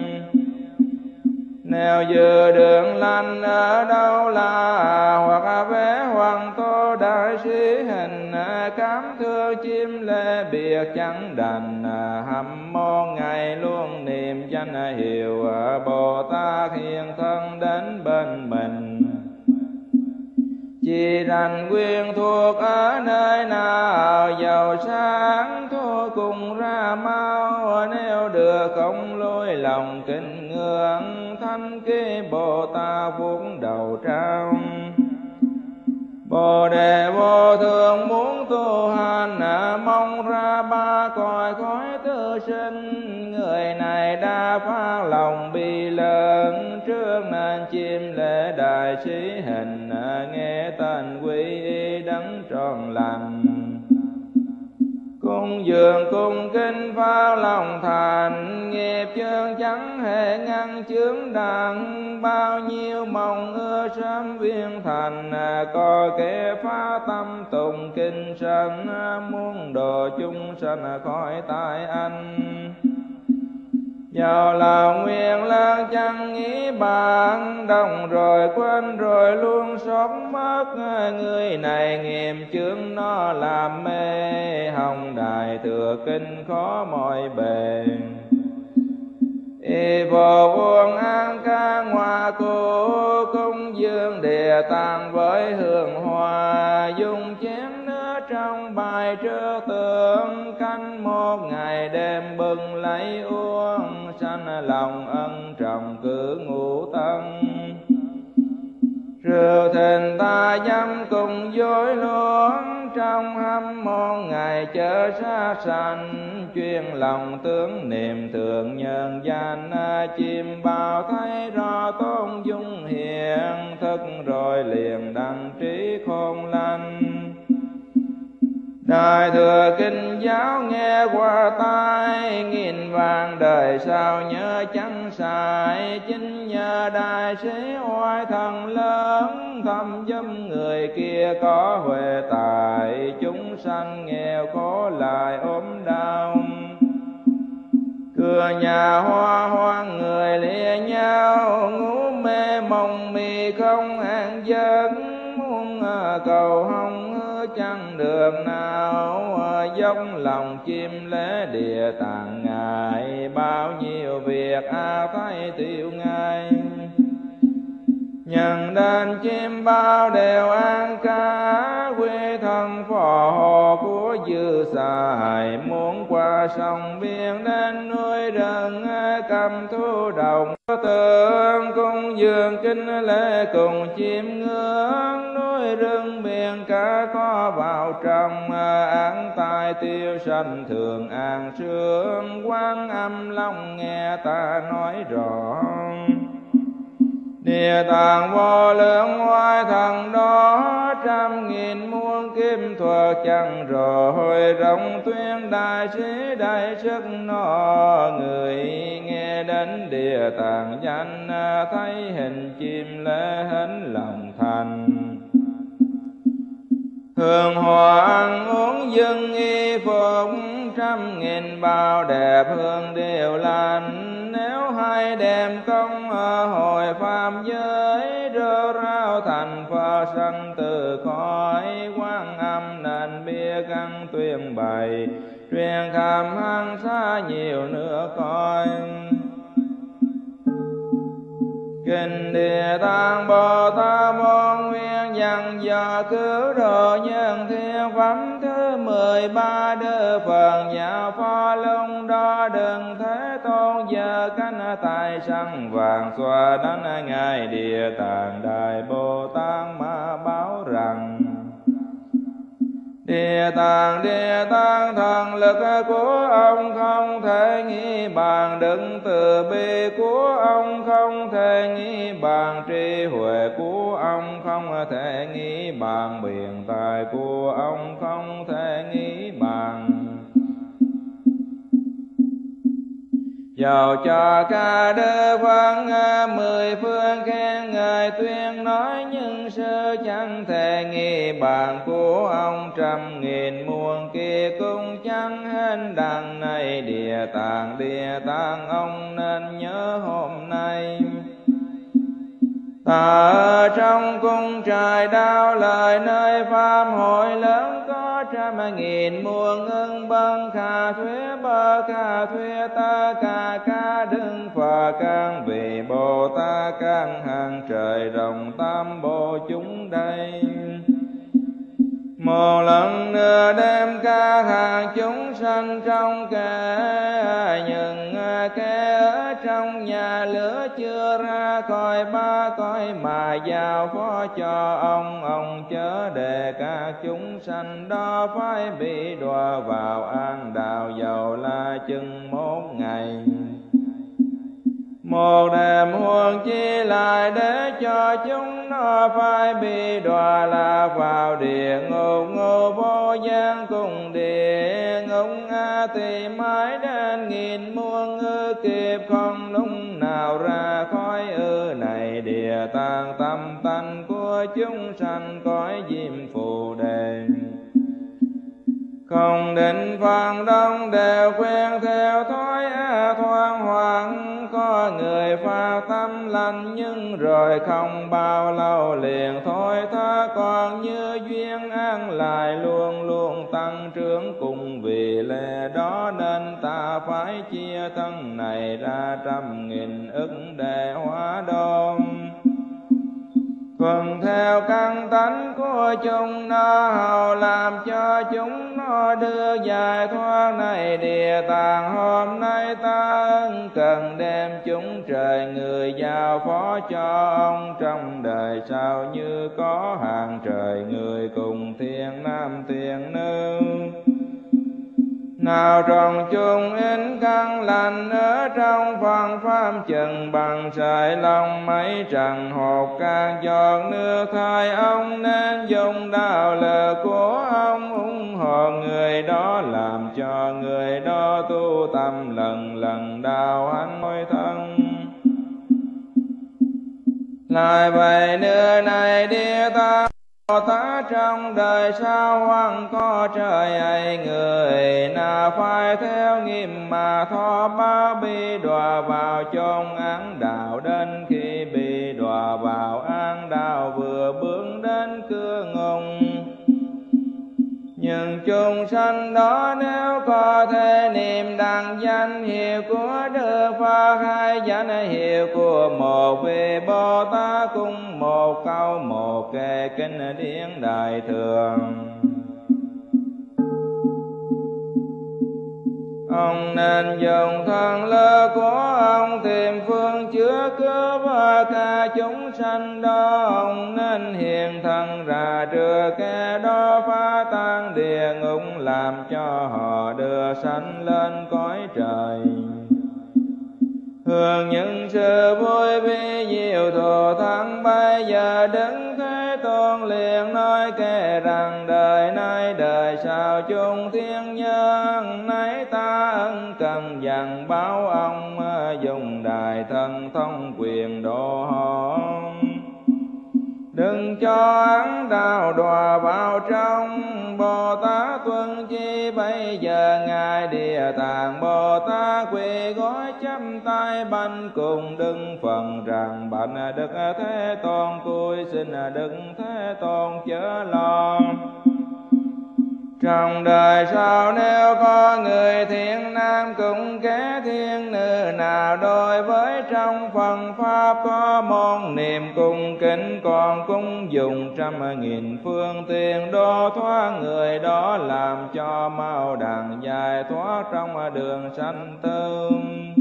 Nếu dự đường lành ở đâu là, hoặc vẽ hoàng tô đại sĩ hình, cảm thương chim lê biệt chẳng đành, hâm mộ ngày luôn niệm danh hiệu Bồ Tát hiện thân đến bên mình. Chỉ rằng quyền thuộc ở nơi nào, giàu sáng thôi cùng ra mau, nếu được không lôi lòng kính ngưỡng, thanh ký Bồ Tát vuốt đầu trao. Bồ Đề vô thường muốn tu hành, mong ra ba cõi khói tư sinh, người này đã phá lòng bi lớn, trước nên chim lễ đại sĩ hình, nghe tên quy y đấng tròn lành. Cung dường cung kinh phá lòng thành, nghiệp chướng chẳng hề ngăn chướng đặng, bao nhiêu mong ưa sớm viên thành, có kẻ phá tâm tụng kinh sanh, muốn độ chúng sanh khỏi tai anh. Giàu là nguyện lang chẳng nghĩ bạn, đồng rồi quên rồi luôn xót mất, người này nghiệp chướng nó làm mê, hồng đại thừa kinh khó mọi bề. Y vô vuông an ca ngoa cô, cung dương Địa Tạng với hương hoa, dùng chén nước trong bài trước tượng, canh một ngày đêm bừng lấy uống, sanh lòng ân trọng cứ ngủ tân. Rượu thịnh ta dâm cùng dối luôn, trong hâm môn ngày chớ xa sanh, chuyên lòng tướng niệm thượng nhân danh, chim bao thấy rõ tôn dung hiện, thức rồi liền đăng trí khôn lanh. Đại thừa kinh giáo nghe qua tai, nghìn vàng đời sao nhớ chẳng sai, chính nhờ đại sĩ oai thần lớn, thâm giúp người kia có huệ tài, chúng sanh nghèo khổ lại ốm đau. Cửa nhà hoa hoang người lìa nhau, ngủ mê mộng mì không an giấc, muốn cầu hồng chẳng được nào, dốc lòng chim lễ Địa Tạng Ngài, bao nhiêu việc thấy tiêu ngay. Nhân đến chim bao đều an ca, quy thân phò hộ của dư xài, muốn qua sông biển đến núi rừng, cầm thu đồng tượng, cung dường kinh lễ cùng chim ngưỡng, núi rừng biển cả có vào trong, án tai tiêu sanh thường an sướng, Quan Âm Long nghe ta nói rõ. Địa Tạng vô lượng oai thần đó, 100.000 muôn kim thuật chẳng rồi, rộng tuyên đại sĩ đại sức nó, người nghe đến Địa Tạng danh, thấy hình chim lễ hết lòng thành. Hương hoa ăn uống dân y phục, 100 nghìn bao đẹp hương điều lành. Nếu hay đem công hồi pháp giới, rơ rao thành Phật sanh từ cõi Quan Âm, nên biết ăn tuyên bày truyền khắp hằng xa nhiều nước cõi. Kinh Địa Tạng Bồ Tát Môn Nguyên Văn do cứu độ nhân thiên pháp thứ 13 Đức Phật giáo Phó Lung đó đừng Thế Tôn giờ cánh tay săn vàng xoa đánh ngài Địa Tạng Đại Bồ Tát mà báo rằng: Địa Tạng thần lực của ông không thể nghĩ bàn, đức từ bi của ông không thể nghĩ bàn, trí huệ của ông không thể nghĩ bàn, biện tài của ông không thể nghĩ bàn. Dầu cho cả Đức Phật 10 phương khen ngợi tuyên nói, nhưng sư chẳng thể nghĩ bàn của ông 100.000 muôn kia cũng chẳng hết đằng này. Địa Tạng ông nên nhớ hôm nay. Ta ở trong cung trời đau lời nơi pháp hội lớn, có 100.000 muôn ưng bân khả thuế bơ khả thuế ta ca đức Phật các vị Bồ Tát các hàng trời rộng tam bộ chúng đây. Một lần nữa đem các hàng chúng sanh trong kẻ những kẻ ở trong nhà lửa chưa ra khỏi 3 cõi mà giao phó cho ông chớ để các chúng sanh đó phải bị đọa vào an đạo, dầu là chừng 1 ngày. Một đêm huống chi lại để cho chúng nó phải bị đọa lạc vào địa ngục, ngục vô gian cùng địa ngục thì mãi đến 1000 muôn ư kiếp không lúc nào ra khỏi ư này. Địa Tạng tâm tánh của chúng sanh cõi diêm phù đề, không định phần đông đều quen theo thói thoáng hoàng. Có người phát tâm lành nhưng rồi không bao lâu liền thôi tha, còn như duyên an lại luôn luôn tăng trưởng cùng. Vì lẽ đó nên ta phải chia thân này ra 100.000 ức để hóa đôn, thuận theo căn tánh của chúng nó, hầu làm cho chúng nó đưa giải thoát này. Địa Tạng hôm nay ta cần đem chúng trời người giao phó cho ông, trong đời sau như có hàng trời người cùng thiên nam thiên nữ. Nào trong chung in căn lành ở trong phần pháp chừng bằng sợi lông mấy trần hột các giọt nước thai, ông nên dùng đạo lực của ông ủng hộ người đó, làm cho người đó tu tâm lần lần đạo hạnh hồi thân. Lại vậy nữa này Địa Tạng Bồ Tát, trong đời sau hoằng có trời ấy người nào phải theo nghiêm mà thọ ba bị đọa vào chốn án đạo, đến khi bị đọa vào án đạo vừa bước đến cửa ngục. Nhưng chúng sanh đó nếu có thể niệm đặng danh hiệu của Đức Phật hay danh hiệu của một vị Bồ Tát, cùng một câu một kệ kinh điển đại thừa, ông nên dùng thần lực của ông tìm phương chữa cứu và cả chúng sanh đó. Ông nên hiện thân ra trước kẻ đó phá tan địa ngục, làm cho họ đưa sanh lên cõi trời, hưởng những sự vui vi diệu thù thắng. Bây giờ Đức Thế Tôn liền nói kể rằng đời nay đời sau chung thiên nhân nay ta ân cần dặn báo ông, dùng đại thần thông quyền độ họ. Đừng cho ấn đạo đọa vào trong. Bồ Tát tuân chi bây giờ ngài Địa Tạng Bồ Tát quỳ gối chắp tay bạch cùng Đức Phật rằng: bạch Đức Thế Tôn, tôi xin Đức Thế Tôn chớ lo. Trong đời sau nếu có người thiện nam cũng kẻ thiên nữ nào đối với trong phần pháp có môn niệm cung kính, còn cung dùng 100.000 phương tiện độ thoát người đó, làm cho mau đặng giải thoát trong đường sanh tử.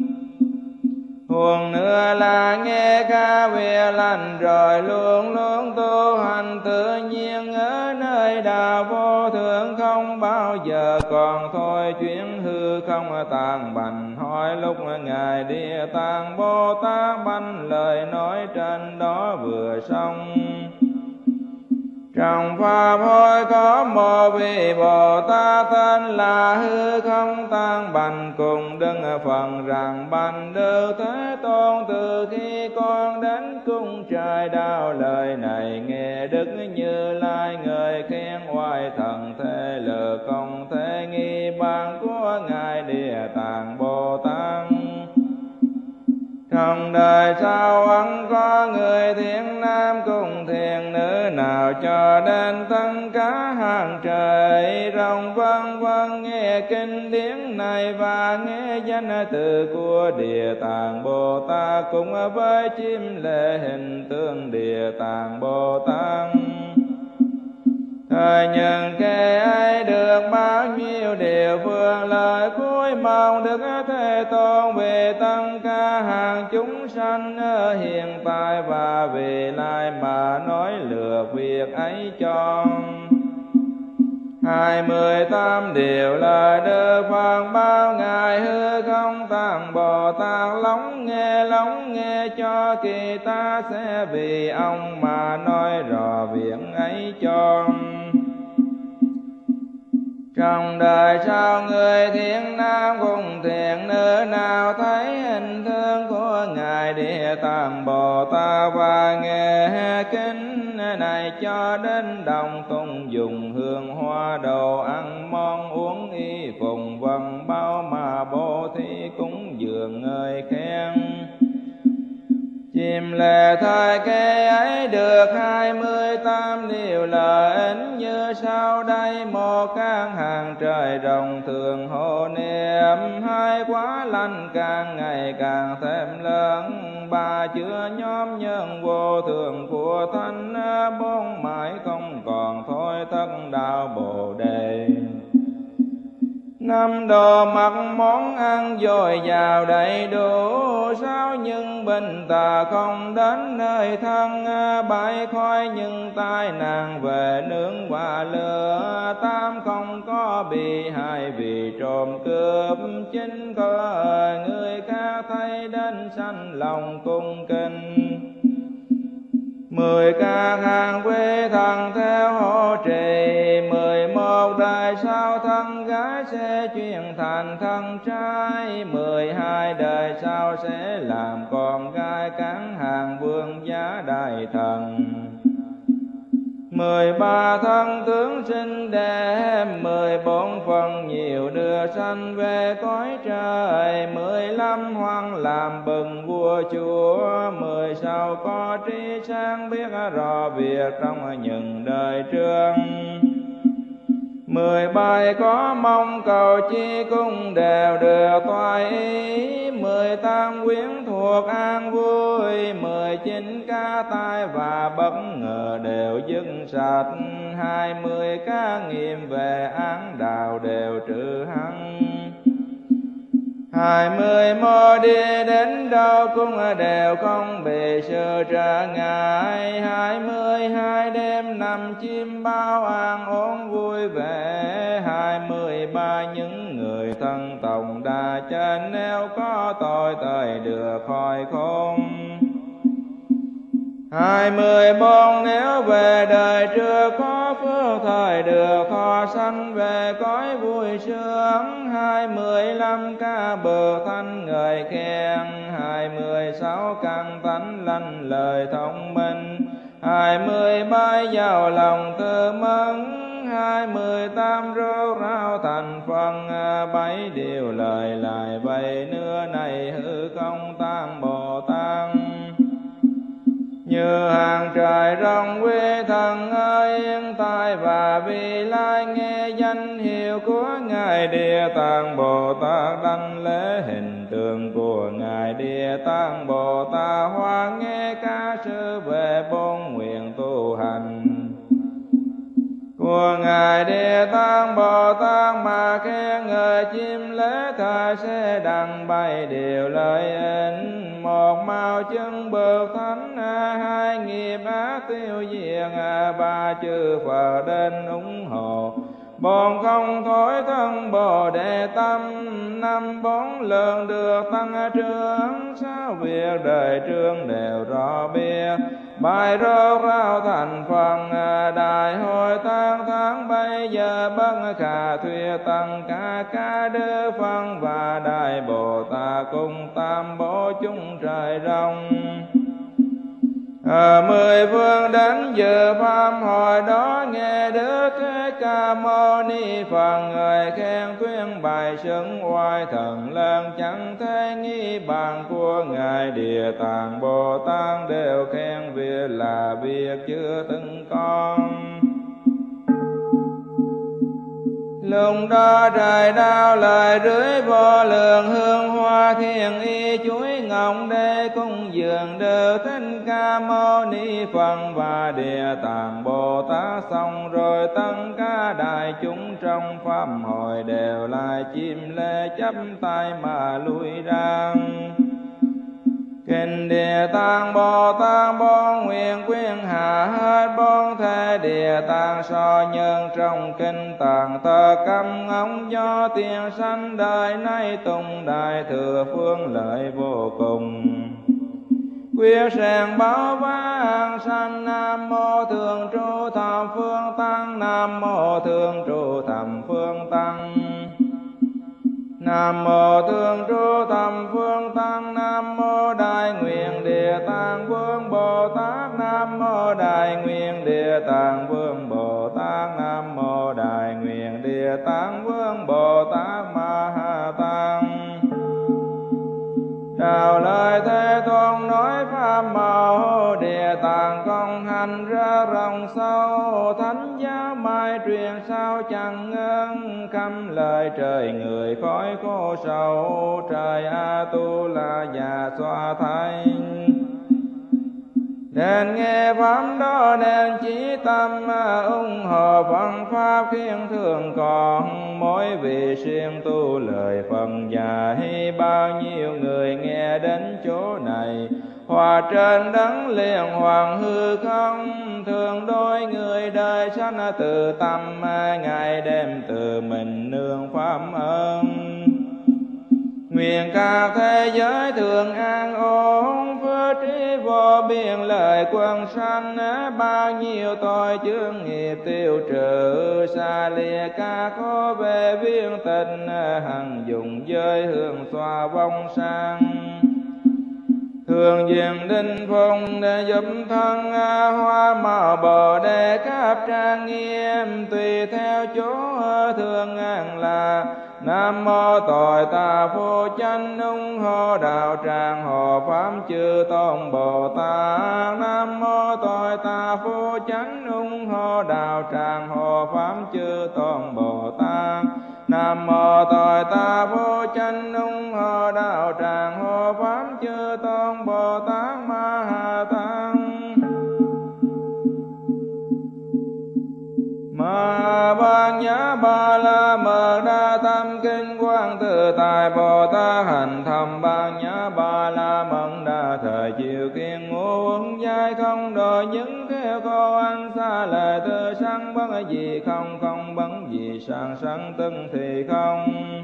Huống nữa là nghe ca về lành rồi luôn luôn tu hành tự nhiên ở nơi đạo vô thượng, không bao giờ còn thôi chuyển hư không tàn bành. Hỏi lúc ngài Địa Tạng Bồ Tát banh lời nói trên đó vừa xong. Trong pháp hội có một vị Bồ Tát tên là Hư Không Tan Bành cùng Đức Phật rằng: bạch Đức Thế Tôn, từ khi con đến cung trời đạo lời này, nghe Đức Như Lai người khen oai thần thế lực không thể nghi bằng của ngài Địa Tạng Bồ Tát. Trong đời sau vẫn có người thiện nam cùng thiện nữ nào cho đến tất cả hàng trời rồng vân vân nghe kinh điển này và nghe danh từ của Địa Tạng Bồ Tát, cùng với chim lễ hình tượng Địa Tạng Bồ Tát. Thời nhân kẻ ấy được bao nhiêu điều phương lời cuối mong Đức Thế Tôn về tất cả hàng chúng sanh ở hiện tại và về lai mà nói lược việc ấy cho. 28 điều lời Đức Phật bao ngài Hư Không Tạng Bồ Tát lắng nghe cho kỳ ta sẽ vì ông mà nói rõ việc ấy cho. Trong đời sau người thiện nam cùng thiện nữ nào thấy hình tượng của ngài Địa Tạng Bồ Tát và nghe kinh này cho đến đồng tùng dùng hương hoa đồ ăn món uống y phùng vân bao mà bố thí cúng dường người khen. Chim lệ thời kế ấy được 28 điều lợi ích như sau đây: một căn hàng trời rồng thường hộ niệm, 2 quá lành càng ngày càng thêm lớn, 3 chứa nhóm nhân vô thường của thánh, 4 mãi không còn thôi thất đạo Bồ Đề, 5 đồ mặc món ăn dồi dào đầy đủ, 6 nhưng bình tà không đến nơi thân, 7 khói nhưng tai nạn về nướng và lửa, 8 không có bị hại vì trộm cướp, 9 có người khác thấy đến sanh lòng cung kính, 10 các hàng quý thần theo hộ trì, 11 đời sau thân gái sẽ chuyển thành thân trai, 12 đời sau sẽ làm con gái cán hàng vương giá đại thần, 13 thân tướng sinh đẹp, 14 phần nhiều đưa sanh về cõi trời, 15 hoàng làm bừng vua chúa, 16 có trí sáng biết rõ việc trong những đời trước, 17 có mong cầu chi cũng đều được toại ý, 18 quyến thuộc an vui, 19 ca tai và bất ngờ đều dứt sạch, 20 ca nghiệm về án đạo đều trừ hăng, 20 mô đi đến đâu cũng đều không bị sự trở ngại, 22 đêm nằm chim bao an ổn vui vẻ, 23 những người thân tổng đà trên nếu có tội thời được khỏi khôn, 24 nếu về đời trước có phước thời được thọ sanh về cõi vui sướng, 25 ca bậc thanh người khen, 26 căn tánh lanh lời thông minh, 27 giàu lòng tư mẫn, 28 rốt ráo thành phân, 7 điều lời lại vậy nữa này hư không tăng Bồ Tát. Như hàng trời rong quy thần ơi, yên tai và vi lai nghe danh hiệu của Ngài Địa Tạng Bồ Tát, đảnh lễ hình tượng của Ngài Địa Tạng Bồ Tát, hoa nghe ca sư về bốn nguyện tu hành của Ngài Địa Tạng Bồ Tát, mà khen ngợi chim lễ thời sẽ đặng bày điều lợi ích. Một màu chân bậc thánh, 2 nghiệp ác tiêu diệt, 3 chư Phật đến ủng hộ. 4 không thối thân Bồ Đề tâm, 5 4 lượng được tăng trưởng. 6 việc đời trương đều rõ biết, bài rốt ráo thành phần. Đại hội tăng tháng bây giờ bất khả thuyết, tăng ca đức phân và Đại Bồ Tát cùng tam bổ chúng trời rong. 10 phương đến dự pháp hội đó, nghe Đức Thế Ca Mâu Ni Phật người khen tuyên bài xưng oai thần lớn, chẳng thể nghi bàn của Ngài Địa Tạng Bồ Tát, đều khen việc là việc chưa từng con. Lúc đó trời đau lời rưới vô lượng, hương hoa thiên y chuối ngọc đế cung dường đều Thích Ca Mâu Ni Phật và Địa Tạng Bồ Tát. Xong rồi tất cả đại chúng trong pháp hội đều lại chim lễ chắp tay mà lui ra. Kinh Địa Tạng Bồ Tát bốn nguyện quyên hạ hết bốn thế Địa Tạng so nhân trong kinh tạng tờ câm ngóng do tiền sanh đời nay tùng đại thừa phương lợi vô cùng. Quyết sàng báo vang sanh. Nam mô thường trụ thập phương tăng, Nam mô thường trụ thập phương tăng, Nam mô thường trụ thập phương tăng. Nam mô Đại Nguyện Địa Tạng Vương Bồ Tát, Nam mô Đại Nguyện Địa Tạng Vương Bồ Tát, Nam mô Đại Nguyện Địa Tạng Vương Bồ Tát Ma Ha Tát. Chào lời Thế Tôn nói pháp màu, Địa Tạng công hành ra rộng sâu, thánh giáo mai truyền sao chẳng ngưng. Khâm lời trời người khói khô sầu, trời A Tu La già xoa thanh. Nên nghe pháp đó nên chí tâm, ủng hộ phần pháp khiến thường còn. Mỗi vị siêng tu lời phần dạy, bao nhiêu người nghe đến chỗ này. Hòa trên đấng liền hoàng hư không, thường đôi người đời sanh từ tâm. Ngày đêm từ mình nương pháp ơn. Nguyện cả thế giới thường an ổn, phước trí vô biên lời quần sanh. Bao nhiêu tội chướng nghiệp tiêu trừ, xa lìa ca khó về viên tịnh. Hằng dùng giới hương xoa vong sang, thường diện đinh phùng để giúp thân. Hoa màu Bồ Đề khắp trang nghiêm, tùy theo chỗ thường an là. Nam mô tội ta phu chánh ủng hộ đạo tràng hộ pháp chư tôn Bồ Tát. Nam mô tội ta phu chánh ủng hộ đạo tràng hộ pháp chư tôn Bồ Tát. Nam mô tội ta phu chánh ủng hộ đạo tràng hộ pháp chư tôn Bồ Tát Ma Ha Tát. Ma Ban Nhã Ba La Mật Đa Tâm Kinh Quang Tự Tại Bồ Tát hành thầm Ban Nhã Ba La Mật Đa thời chiều kiên ngũ uẩn giai không đổi những theo cô anh xa lời tư sanh bất gì không không bấn gì sang sanh từng thì không.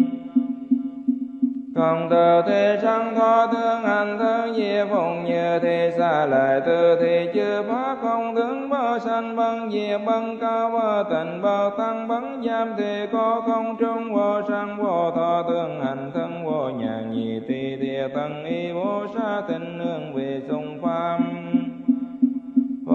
Không từ thì sanh thọ thương hành thương diệt phụng như thì xa lời từ thì chư pháp không tướng bao sanh bấn diệt bấn cao vô tình bao tăng bấn giam thì có không trung vô sanh vô thọ thương hành thân vô nhàn nhị thì địa tăng y vô sa tình nương vì sung pháp.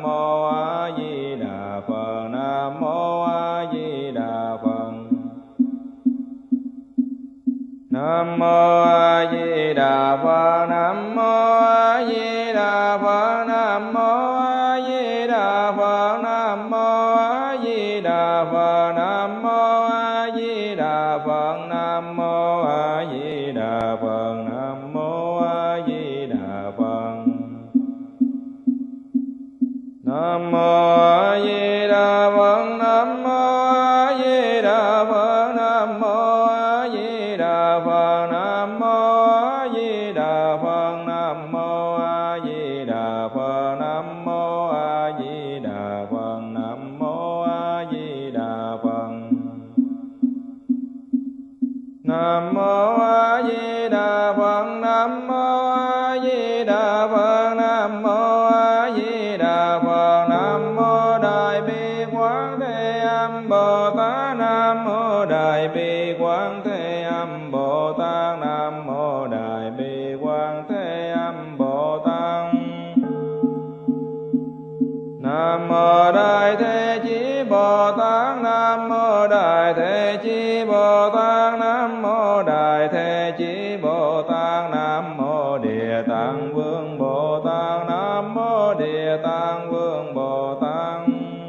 mô A Di Đà Phật. Nam mô A Di Đà Phật. Nam mô A Di Đà Phật. Nam mô A Di Đà Phật. Nam mô A Di Đà Phật. Nam mô A Di Đà Phật. Nam mô A Di Đà Phật. Nam mô A Di Đà Phật. Nam mô A Di Đà Phật. Nam mô A Di Đà Phật. Nam mô A Di Đà Phật. Nam mô A Di Đà Phật. Nam mô A Di Đà Phật. Nam mô A Di Đà Phật. Nam mô A Di Đà Phật. Nam mô A Di Đà Phật. Nam mô A Di Đà Phật. Nam mô A Di Đà Phật. Nam mô A Di Đà Phật. Nam mô Đại Bi Quán Thế Âm Bồ Tát. Nam mô Đại Bi Quán Thế Âm Bồ Tát. Nam mô Đại Bi Quán Thế Âm Bồ Tát. Nam mô Đại Thế Chí Bồ Tát. Nam mô Đại Thế Chí Bồ Tát. Nam mô Đại Thế Chí Bồ Tát. Nam mô Địa Tạng Vương Bồ Tát. Nam mô Địa Tạng Vương Bồ Tát.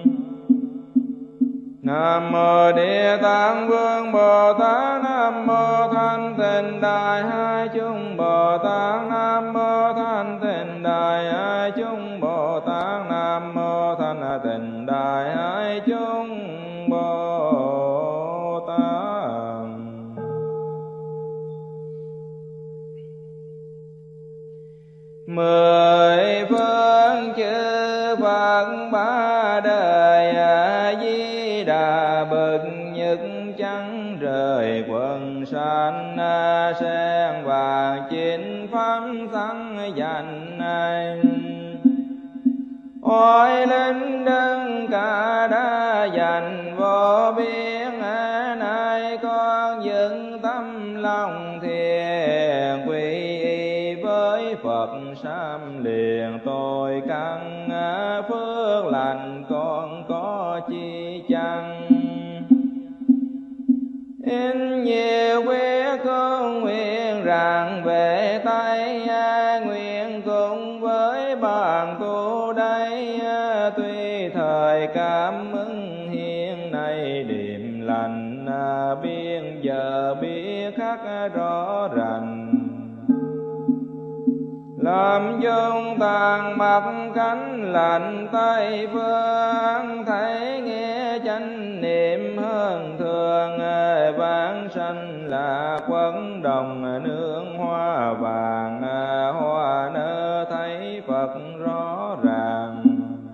Nam mô Địa Tạng Vương Bồ Tát. Nam mô Thanh Tịnh Đại Hai Chúng Bồ Tát. Nam mô Thanh Tịnh Đại Hai Chúng Bồ Tát. Nam mô Thanh Tịnh Đại Hai Chúng Bồ Tát. Mười phương chư Phật ba đời A Di Đà bậc nhất chẳng rời quần sanh sen vàng chín pháp tăng dành anh. Ôi linh đấng cả đã dành vô biên nay con dựng tâm lòng thiền quy y với Phật sám liền tôi căn phước lành con có chi chăng. In nhiều quyết con nguyện rằng về tay nguyện cùng với bàn tu đây tuy thời cảm ứng hiện nay điềm lành biên giờ biết khắc rõ ràng. Làm dung tàn mặt cánh lạnh Tây phương thấy nghe chánh niệm hơn thường vãng sanh là quấn đồng nương hoa vàng hoa nở thấy Phật rõ ràng.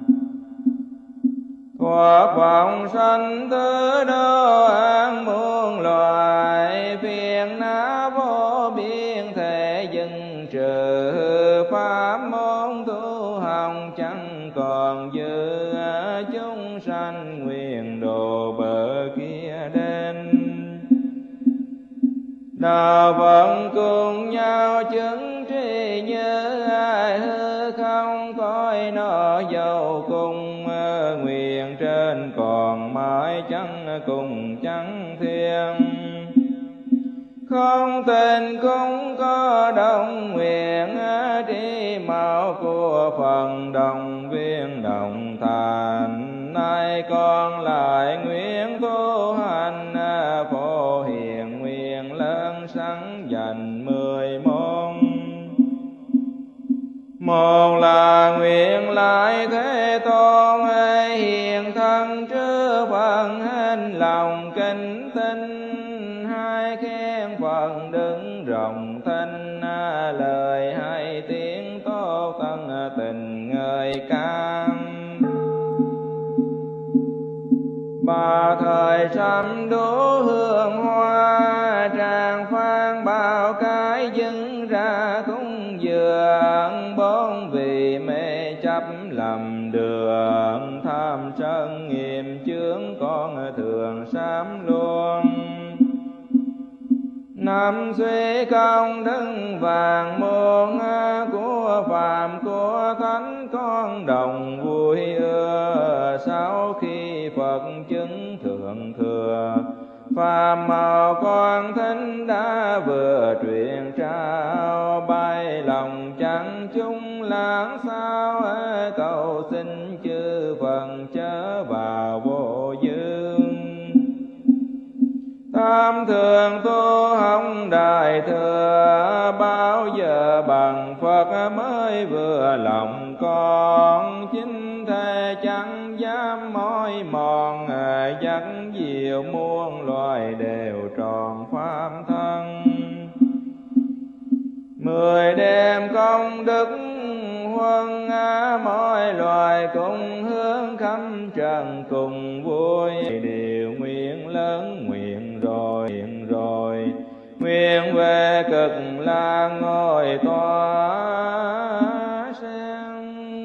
Thoát vọng sanh tứ đô an muôn loài phiền não vô biên thể dừng trừ pháp môn tu học chẳng còn dư chúng sanh nguyện độ bờ kia đến. Đạo Phật cùng nhau chứng tri như ai hư không coi nó dầu cùng nguyện trên còn mãi chẳng cùng chẳng thiên. Không tình cũng có đồng nguyện tri mạo của phần đồng viên đồng thành. Nay con lại nguyện tu hành phổ hiền nguyện lớn sáng dành 10 môn. Một là nguyện lại Thế Tôn hiền thân trước Phật hết lòng kính tinh. Hai khen Phật đứng rộng thanh lời hai tiếng tốt tân tình ngợi ca. Ba thời sắm đố hương hoa tràng phan bao cái dâng ra cúng dường. Bốn vì mê chấp lầm đường tham sân nghiệp chướng con thường sám luôn. năm suy công đức vàng muôn của phàm của thánh con đồng vui ưa. Sau khi Phật chứng thượng thừa phàm màu con thính đã vừa truyền trao, bay lòng chẳng chung lãng sao cầu xin chư Phật chớ vào vô dương. Tam thường tu hồng đại thừa, bao giờ bằng Phật mới vừa lòng con. Chính thể chẳng dám mỏi mòn, dắt diệu muôn loài đều tròn pháp thân. 10 đêm công đức huân, mọi loài cùng hướng khắp trần cùng vui. Điều nguyện lớn nguyện rồi nguyện về cực lạc ngồi tòa sen.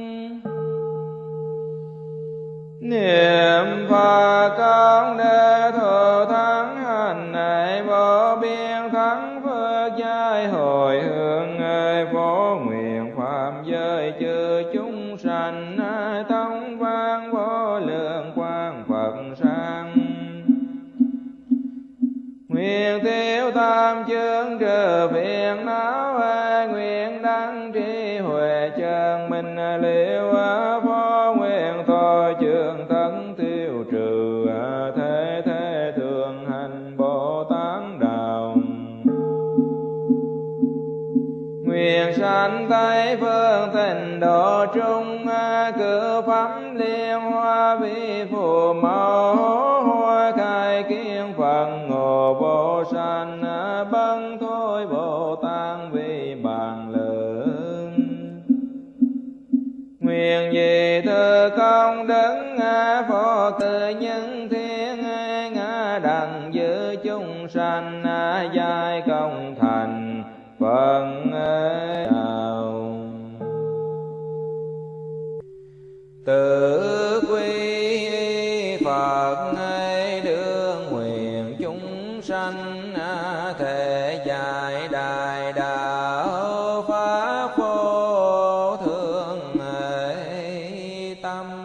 Niệm Phật con đệ thọ thắng hành này vô biên thắng phước giai hồi hướng. Phổ nguyện phạm giới chư chúng sanh, tông vang vô lượng quang Phật sang. Nguyện tiêu tam chương trừ phiền não, nguyện đăng trí huệ chân minh liễu. Phó nguyện thôi chương tấn tiêu trừ, thế thế thường hành Bồ Tát đạo. Nguyện sanh Tây phương tịnh độ trung, cứu pháp liên hoa vi phù mẫu. Hoa khai kiến Phật ngộ vô sanh, bấn thôi Bồ Tát vì bàn lượng. Nguyện vì thư công đức phổ tự nhân thiên, đặng giữ chúng sanh giai công thành Phật đạo. Tự quy Phật đương nguyện chúng sanh, thể dạy đại đạo pháp vô thượng tâm.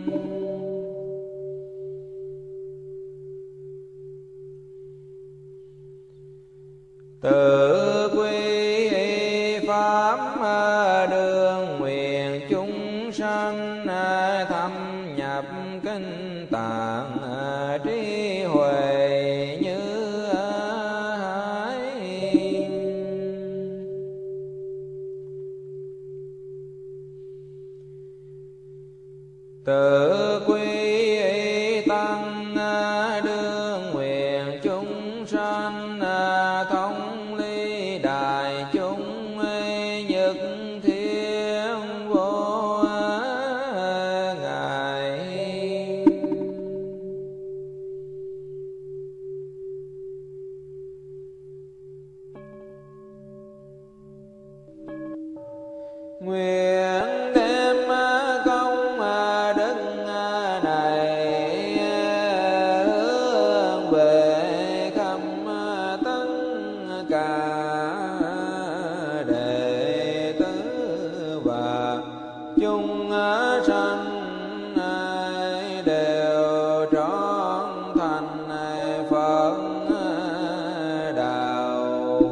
Tự quy pháp đương nguyện chúng sanh, thâm nhập kinh tạng trí huệ như hải. Tự quy tăng đương nguyện chúng sanh, thông ly đại chúng nhất thiên vô ngại. Nguyện đem công đức này hướng về khắp tất cả đệ tử và chúng sanh đều trọn thành Phật đạo.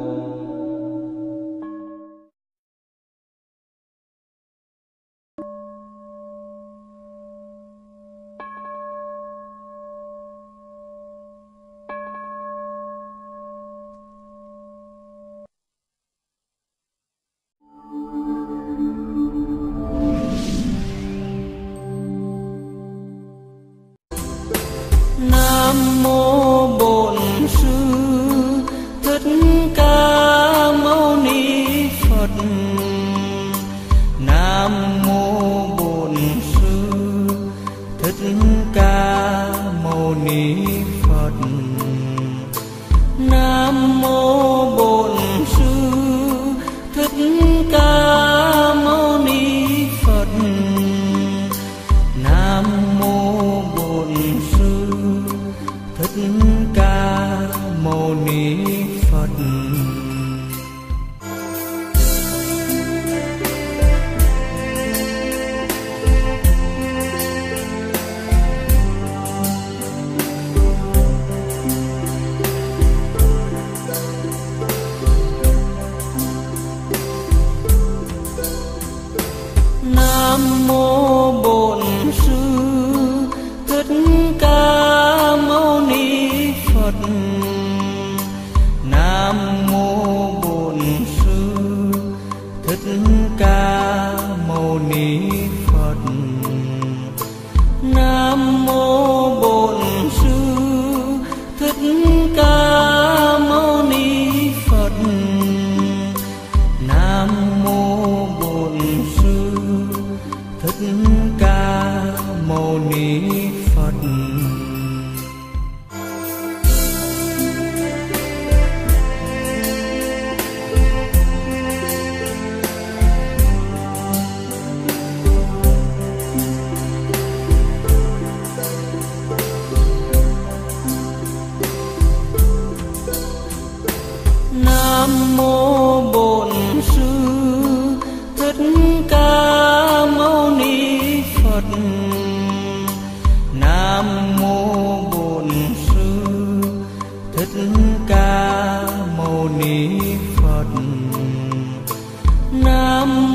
Nam mô Bổn Sư Thích Ca Mâu Ni Phật. Nam mô Bổn Sư Thích Ca Mâu Ni Phật. Nam mô Bổn Sư Thích Ca Mâu Ni Phật. Nam mô Bổn Sư Thích Ca Mâu Ni Phật. Mâu Ni Phật. Nam mô Bổn Sư Thích Ca Mâu Ni Phật. Nam mô Bổn Sư Thích Ca Mâu Ni Phật. Nam